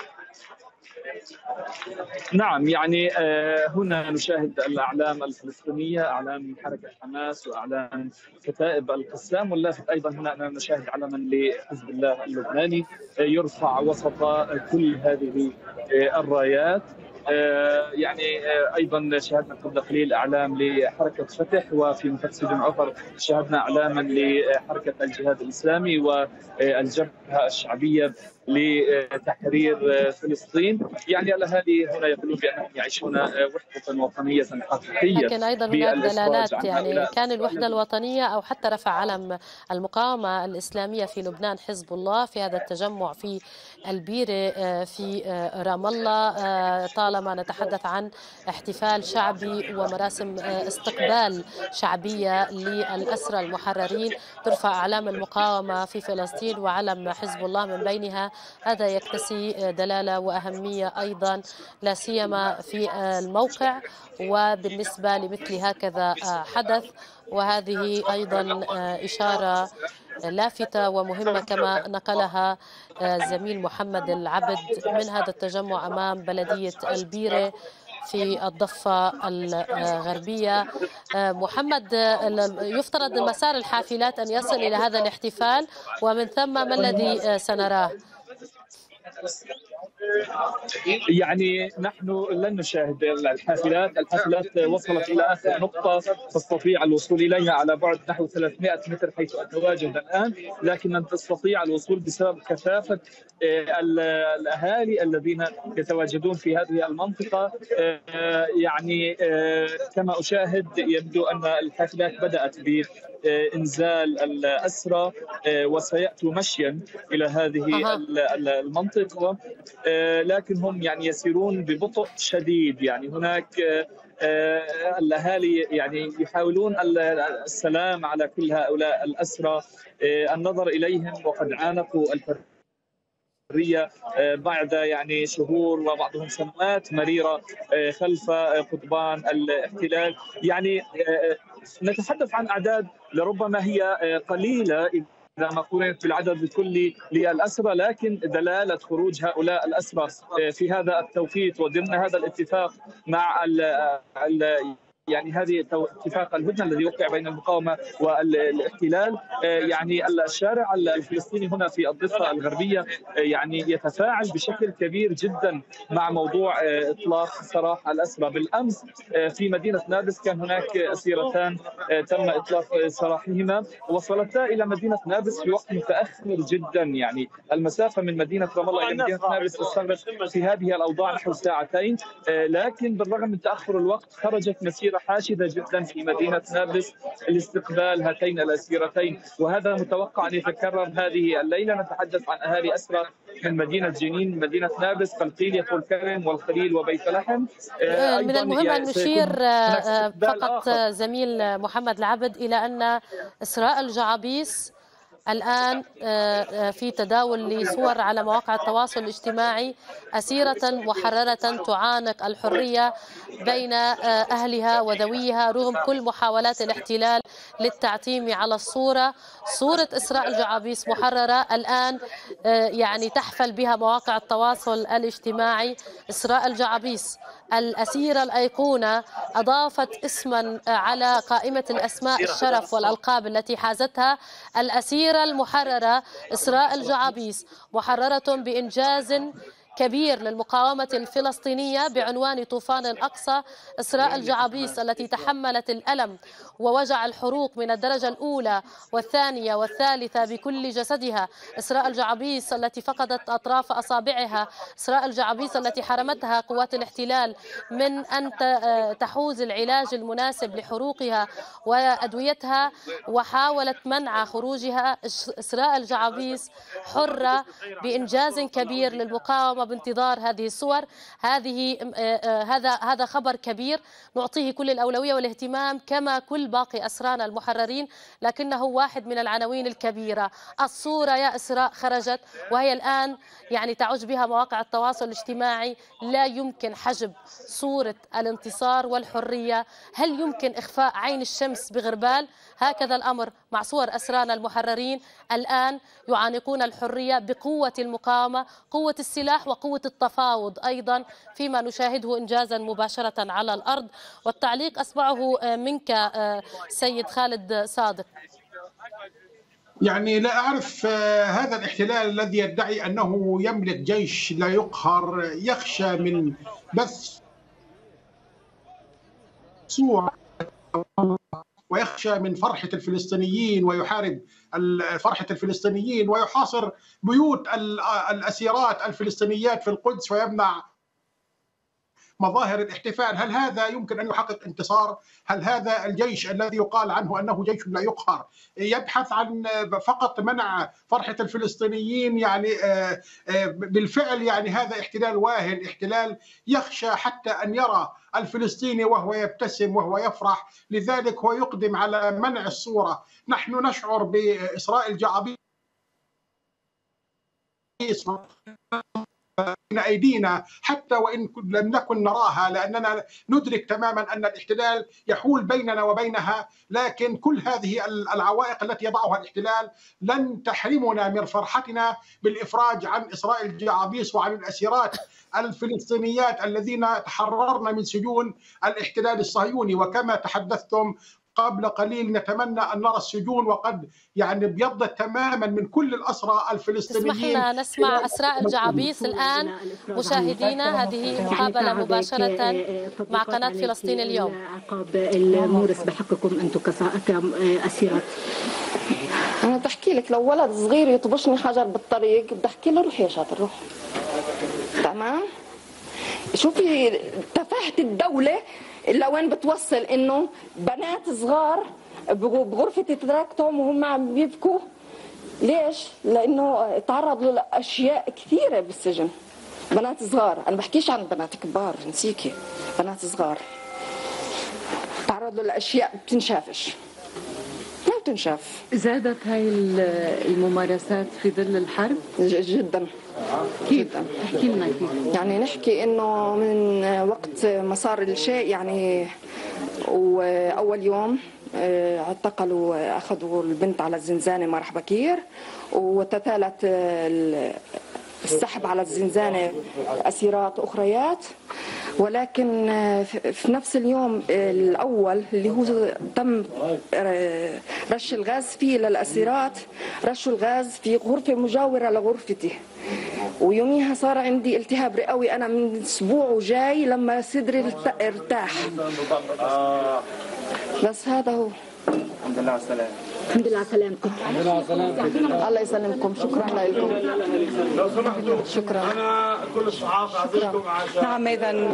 نعم، يعني هنا نشاهد الأعلام الفلسطينية، أعلام حركة حماس وأعلام كتائب القسام، واللافت أيضا هنا أننا نشاهد علما لحزب الله اللبناني يرفع وسط كل هذه الرايات. يعني ايضا شاهدنا قبل قليل اعلام لحركه فتح، وفي منطقه سجن عفر شاهدنا اعلاما لحركه الجهاد الاسلامي والجبهه الشعبيه لتحرير فلسطين. يعني الاهالي هنا يقولون بانهم يعيشون وحده وطنيه حقيقيه، لكن ايضا هناك دلالات، يعني كان الوحده الوطنيه او حتى رفع علم المقاومه الاسلاميه في لبنان حزب الله في هذا التجمع في البيرة في رام الله. طالما نتحدث عن احتفال شعبي ومراسم استقبال شعبية للأسرى المحررين، ترفع أعلام المقاومة في فلسطين وعلم حزب الله من بينها، هذا يكتسي دلالة وأهمية أيضا لا سيما في الموقع وبالنسبة لمثل هكذا حدث. وهذه أيضا إشارة لافتة ومهمة كما نقلها زميل محمد العبد من هذا التجمع أمام بلدية البيرة في الضفة الغربية. محمد، يفترض مسار الحافلات أن يصل إلى هذا الاحتفال، ومن ثم ما الذي سنراه؟ يعني نحن لن نشاهد الحافلات، الحافلات وصلت إلى آخر نقطة تستطيع الوصول إليها على بعد نحو ثلاثمائة متر حيث أتواجد الآن، لكن لن تستطيع الوصول بسبب كثافة الأهالي الذين يتواجدون في هذه المنطقة. يعني كما أشاهد يبدو أن الحافلات بدأت بإنزال الأسرى وسيأتوا مشيا إلى هذه المنطقة، لكن هم يعني يسيرون ببطء شديد. يعني هناك الأهالي يعني يحاولون السلام على كل هؤلاء الأسرى، النظر إليهم وقد عانقوا الحرية بعد يعني شهور وبعضهم سنوات مريرة خلف قضبان الاحتلال. يعني نتحدث عن أعداد لربما هي قليلة إذا ما قارنت بالعدد الكلي للأسرى، لكن دلالة خروج هؤلاء الأسرى في هذا التوقيت وضمن هذا الاتفاق مع ال ال يعني هذه اتفاق الهدنه الذي وقع بين المقاومه والاحتلال. يعني الشارع الفلسطيني هنا في الضفه الغربيه يعني يتفاعل بشكل كبير جدا مع موضوع اطلاق سراح الاسرى. بالامس في مدينه نابلس كان هناك اسيرتان تم اطلاق سراحهما، وصلتا الى مدينه نابلس في وقت متاخر جدا. يعني المسافه من مدينه رام الله الى مدينه نابلس تستغرق في هذه الاوضاع نحو ساعتين، لكن بالرغم من تاخر الوقت خرجت مسيره حاشده جدا في مدينه نابلس لاستقبال هاتين الاسيرتين، وهذا متوقع ان يتكرر هذه الليله. نتحدث عن اهالي اسرى من مدينه جنين، مدينه نابلس، قلقيليه، طول كرم والخليل وبيت لحم. من المهم ان نشير فقط زميل محمد العبد الى ان اسراء الجعابيس الآن في تداول لصور على مواقع التواصل الاجتماعي، أسيرة محررة تعانق الحرية بين أهلها وذويها رغم كل محاولات الاحتلال للتعتيم على الصورة. صورة إسراء الجعابيس محررة الآن يعني تحفل بها مواقع التواصل الاجتماعي. إسراء الجعابيس الأسيرة الأيقونة أضافت اسما على قائمة الأسماء الشرف والألقاب التي حازتها الأسيرة المحررة إسراء الجعابيس، محررة بإنجاز كبير للمقاومة الفلسطينية بعنوان طوفان الأقصى. إسراء الجعابيس التي تحملت الألم ووجع الحروق من الدرجة الأولى والثانية والثالثة بكل جسدها. إسراء الجعابيس التي فقدت أطراف أصابعها. إسراء الجعابيس التي حرمتها قوات الاحتلال من أن تحوز العلاج المناسب لحروقها وأدويتها وحاولت منع خروجها. إسراء الجعابيس حرة بإنجاز كبير للمقاومة المقاومة بانتظار هذه الصور. هذه هذا هذا خبر كبير نعطيه كل الأولوية والاهتمام كما كل باقي أسرانا المحررين، لكنه واحد من العناوين الكبيرة. الصورة يا إسراء خرجت وهي الآن يعني تعج بها مواقع التواصل الاجتماعي. لا يمكن حجب صورة الانتصار والحرية. هل يمكن إخفاء عين الشمس بغربال؟ هكذا الأمر مع صور أسرانا المحررين. الآن يعانقون الحرية بقوة المقاومة، قوة السلاح وقوة التفاوض أيضا، فيما نشاهده إنجازا مباشرة على الأرض. والتعليق أسمعه منك سيد خالد صادق. يعني لا أعرف هذا الاحتلال الذي يدعي أنه يملك جيش لا يقهر يخشى من بث صورة ويخشى من فرحة الفلسطينيين ويحارب فرحة الفلسطينيين ويحاصر بيوت الأسيرات الفلسطينيات في القدس ويمنع مظاهر الاحتفال. هل هذا يمكن أن يحقق انتصار؟ هل هذا الجيش الذي يقال عنه أنه جيش لا يقهر يبحث عن فقط منع فرحة الفلسطينيين؟ يعني بالفعل يعني هذا احتلال واهن، احتلال يخشى حتى أن يرى الفلسطيني وهو يبتسم وهو يفرح، لذلك هو يقدم على منع الصورة. نحن نشعر بإسراء الجعابيس بين أيدينا حتى وإن لم نكن نراها، لأننا ندرك تماما أن الاحتلال يحول بيننا وبينها، لكن كل هذه العوائق التي يضعها الاحتلال لن تحرمنا من فرحتنا بالإفراج عن إسراء الجعابيس وعن الأسيرات الفلسطينيات الذين تحررن من سجون الاحتلال الصهيوني. وكما تحدثتم قبل قليل نتمنى أن نرى السجون وقد يعني ابيضت تماما من كل الأسرى الفلسطينيين. اسمح لنا نسمع أسراء الجعابيس الآن مشاهدينا. هذه مقابلة مباشرة مع قناة فلسطين اليوم. عقاب المورس بحقكم أنتم كأسيرات. أنا بحكي لك لو ولد صغير يطبشني حجر بالطريق بدي أحكي له روح يا شاطر روح. تمام؟ شوفي تفاهة الدولة لوين بتوصل، انه بنات صغار بغرفة تراكتهم وهم عم بيبكوا. ليش؟ لانه تعرضوا لاشياء كثيرة بالسجن. بنات صغار، انا بحكيش عن بنات كبار، نسيكي، بنات صغار تعرضوا لاشياء بتنشافش ما بتنشاف. زادت هاي الممارسات في ظل الحرب جدا. كيف؟ احكي لنا كيف. يعني نحكي انه من وقت ما صار الشيء، يعني واول يوم اعتقلوا اخذوا البنت على الزنزانه مرح بكير، وتتالت السحب على الزنزانه اسيرات اخريات. ولكن في نفس اليوم الأول اللي هو تم رش الغاز فيه للأسيرات، رشوا الغاز في غرفة مجاورة لغرفتي، ويوميها صار عندي التهاب رئوي أنا من أسبوع وجاي لما صدري ارتاح. بس هذا هو. الحمد لله على السلامة. الحمد لله على سلامتك. الحمد لله على سلامتك. الله يسلمكم. شكرا لكم. لو سمحتوا شكرا. انا كل الصحافه عزيزكم عشان نعم. اذا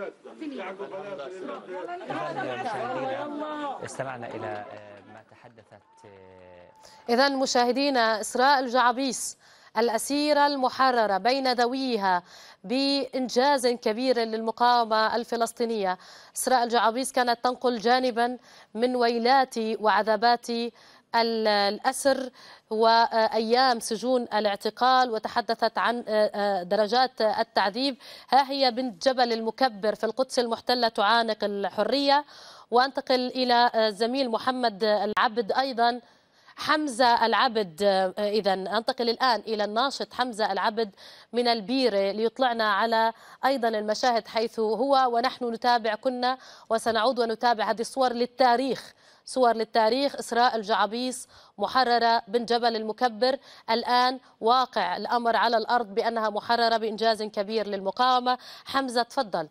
استمعنا الى ما تحدثت. اذا مشاهدينا، إسراء الجعابيس الأسيرة المحررة بين ذويها بإنجاز كبير للمقاومة الفلسطينية. إسراء الجعابيس كانت تنقل جانبا من ويلات وعذابات الأسر وأيام سجون الاعتقال، وتحدثت عن درجات التعذيب. ها هي بنت جبل المكبر في القدس المحتلة تعانق الحرية. وأنتقل إلى زميل محمد العبد أيضا. حمزة العبد، إذا أنتقل الآن إلى الناشط حمزة العبد من البيرة ليطلعنا على أيضا المشاهد حيث هو ونحن نتابع كنا وسنعود ونتابع هذه الصور للتاريخ، صور للتاريخ. إسراء الجعابيس محررة بنت جبل المكبر، الآن واقع الأمر على الأرض بأنها محررة بإنجاز كبير للمقاومة. حمزة تفضل.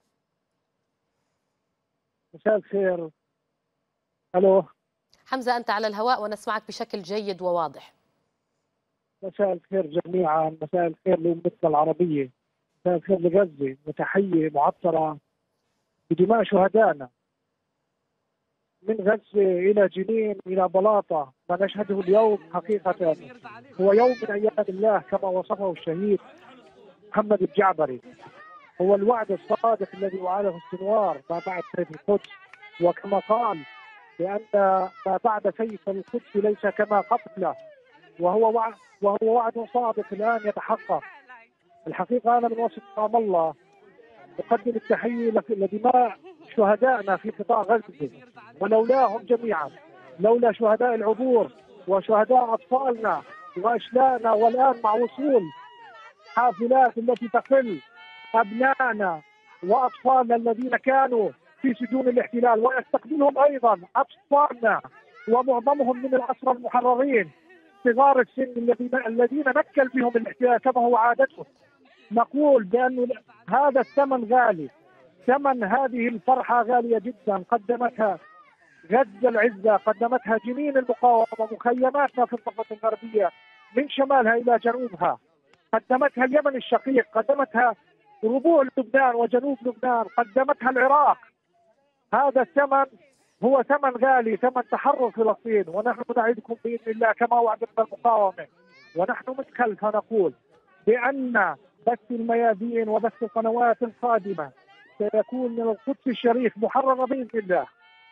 مساء الخير. ألو حمزة، أنت على الهواء ونسمعك بشكل جيد وواضح. مساء الخير جميعا، مساء الخير لأمتنا العربية، مساء الخير لغزة، وتحية معطرة بدماء شهدائنا من غزة إلى جنين إلى بلاطة. ما نشهده اليوم حقيقة هو يوم من أيام الله كما وصفه الشهيد محمد الجعبري هو الوعد الصادق الذي وعده السنوار ما بعد سيف القدس، وكما قال بأن ما بعد سيف القدس ليس كما قبله، وهو وعد وهو وعد صادق الآن يتحقق. الحقيقة أنا من وسط رام الله أقدم التحية لدماء شهدائنا في قطاع غزة، ولولاهم جميعا، لولا شهداء العبور وشهداء أطفالنا وأشلائنا، والآن مع وصول حافلات التي تقل أبنائنا وأطفالنا الذين كانوا في سجون الاحتلال، ويستقبلهم أيضا أطفالنا ومعظمهم من الأسرى المحررين صغار السن الذين الذين نكل بهم الاحتلال كما هو عادته. نقول بأن هذا الثمن غالي، ثمن هذه الفرحة غالية جدا، قدمتها غزة العزة، قدمتها جنين المقاومة، مخيماتنا في الضفة الغربية من شمالها إلى جنوبها، قدمتها اليمن الشقيق، قدمتها ربوع لبنان وجنوب لبنان، قدمتها العراق. هذا الثمن هو ثمن غالي، ثمن تحرر فلسطين، ونحن نعدكم بإذن الله كما وعدتنا المقاومة، ونحن من خلفها نقول بأن بث الميادين وبث القنوات القادمة سيكون من القدس الشريف محررة بإذن الله.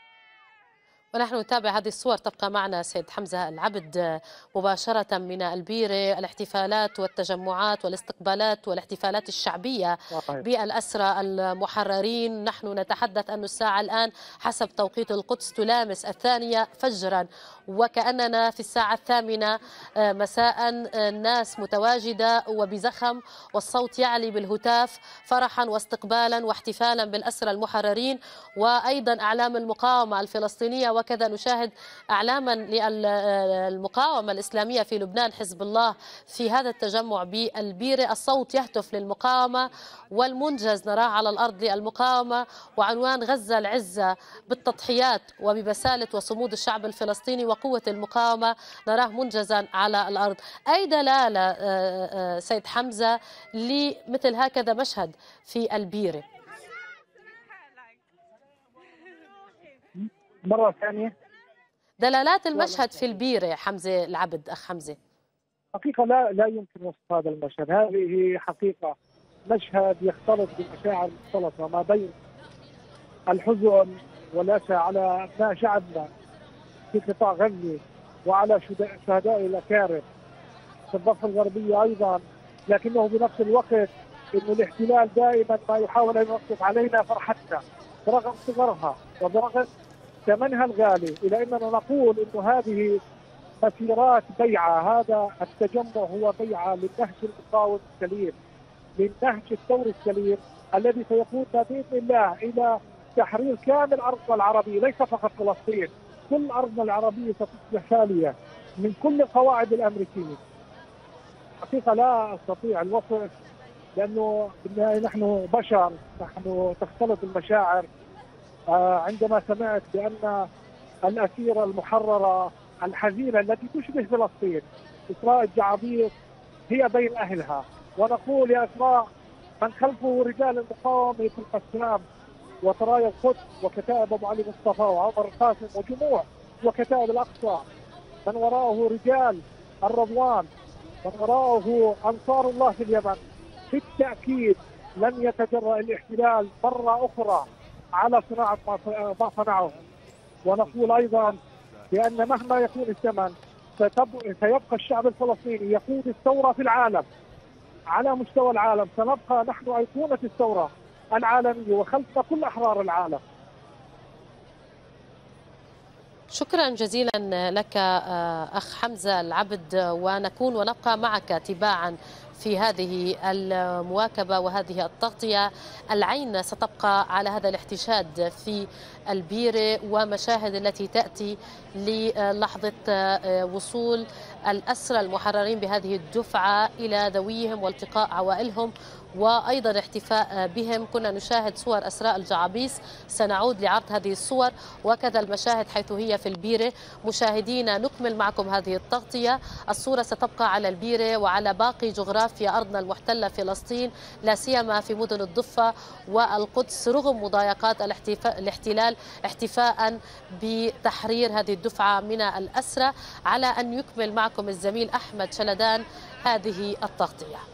ونحن نتابع هذه الصور. تبقى معنا سيد حمزة العبد مباشرة من البيرة، الاحتفالات والتجمعات والاستقبالات والاحتفالات الشعبية بالأسرى المحررين. نحن نتحدث أن الساعة الآن حسب توقيت القدس تلامس الثانية فجرا، وكأننا في الساعة الثامنة مساء. الناس متواجدة وبزخم، والصوت يعلي بالهتاف فرحا واستقبالا واحتفالا بالأسرى المحررين، وأيضا أعلام المقاومة الفلسطينية. وكذا نشاهد أعلاما للمقاومة الإسلامية في لبنان حزب الله في هذا التجمع بالبيرة. الصوت يهتف للمقاومة، والمنجز نراه على الأرض للمقاومة، وعنوان غزة العزة بالتضحيات وببسالة وصمود الشعب الفلسطيني وقوة المقاومة نراه منجزا على الأرض. أي دلالة سيد حمزة لمثل هكذا مشهد في البيرة؟ مرة ثانية دلالات المشهد في البيرة حمزة العبد. أخ حمزة، حقيقة لا لا يمكن وصف هذا المشهد. هذه حقيقة مشهد يختلط بمشاعر مختلطة ما بين الحزن والأسى على أبناء شعبنا في قطاع غزة، وعلى شهداء الأكارم في الضفة الغربية أيضا، لكنه بنفس الوقت إنه الاحتلال دائما ما يحاول أن يوقف علينا فرحتنا برغم صغرها وبرغم ثمنها الغالي، إلى أننا نقول إنه هذه مسيرات بيعة. هذا التجمع هو بيعة للنهج المقاوم السليم، للنهج الثوري السليم الذي سيقودنا بإذن الله إلى تحرير كامل أرضنا العربية، ليس فقط فلسطين، كل أرضنا العربية ستصبح خالية من كل القواعد الأمريكية. حقيقة لا أستطيع الوصف، لأنه نحن بشر، نحن تختلط المشاعر. عندما سمعت بأن الأسيرة المحررة الحزينة التي تشبه فلسطين إسراء الجعابيط هي بين أهلها، ونقول يا إسراء من خلفه رجال المقاومة مثل القسام وسرايا القدس وكتائب أبو علي مصطفى وعمر القاسم وجموع وكتائب الأقصى، من وراءه رجال الرضوان، من وراءه أنصار الله في اليمن. بالتأكيد لن يتجرأ الاحتلال مرة أخرى على صناعة ما صنعه. ونقول أيضا بأن مهما يكون الثمن سيبقى الشعب الفلسطيني يقود الثورة في العالم على مستوى العالم. سنبقى نحن أيقونة الثورة العالمية وخلفنا كل أحرار العالم. شكرا جزيلا لك أخ حمزة العبد، ونكون ونبقى معك تباعا في هذه المواكبة وهذه التغطية. العين ستبقى على هذا الاحتشاد في البيرة ومشاهد التي تأتي للحظة وصول الأسرى المحررين بهذه الدفعة إلى ذويهم والتقاء عوائلهم وأيضا احتفاء بهم. كنا نشاهد صور أسراء الجعابيس، سنعود لعرض هذه الصور وكذا المشاهد حيث هي في البيرة. مشاهدينا نكمل معكم هذه التغطية. الصورة ستبقى على البيرة وعلى باقي جغرافيا أرضنا المحتلة فلسطين، لا سيما في مدن الضفة والقدس رغم مضايقات الاحتلال، احتفاء بتحرير هذه الدفعة من الأسرى. على أن يكمل معكم الزميل أحمد شلدان هذه التغطية.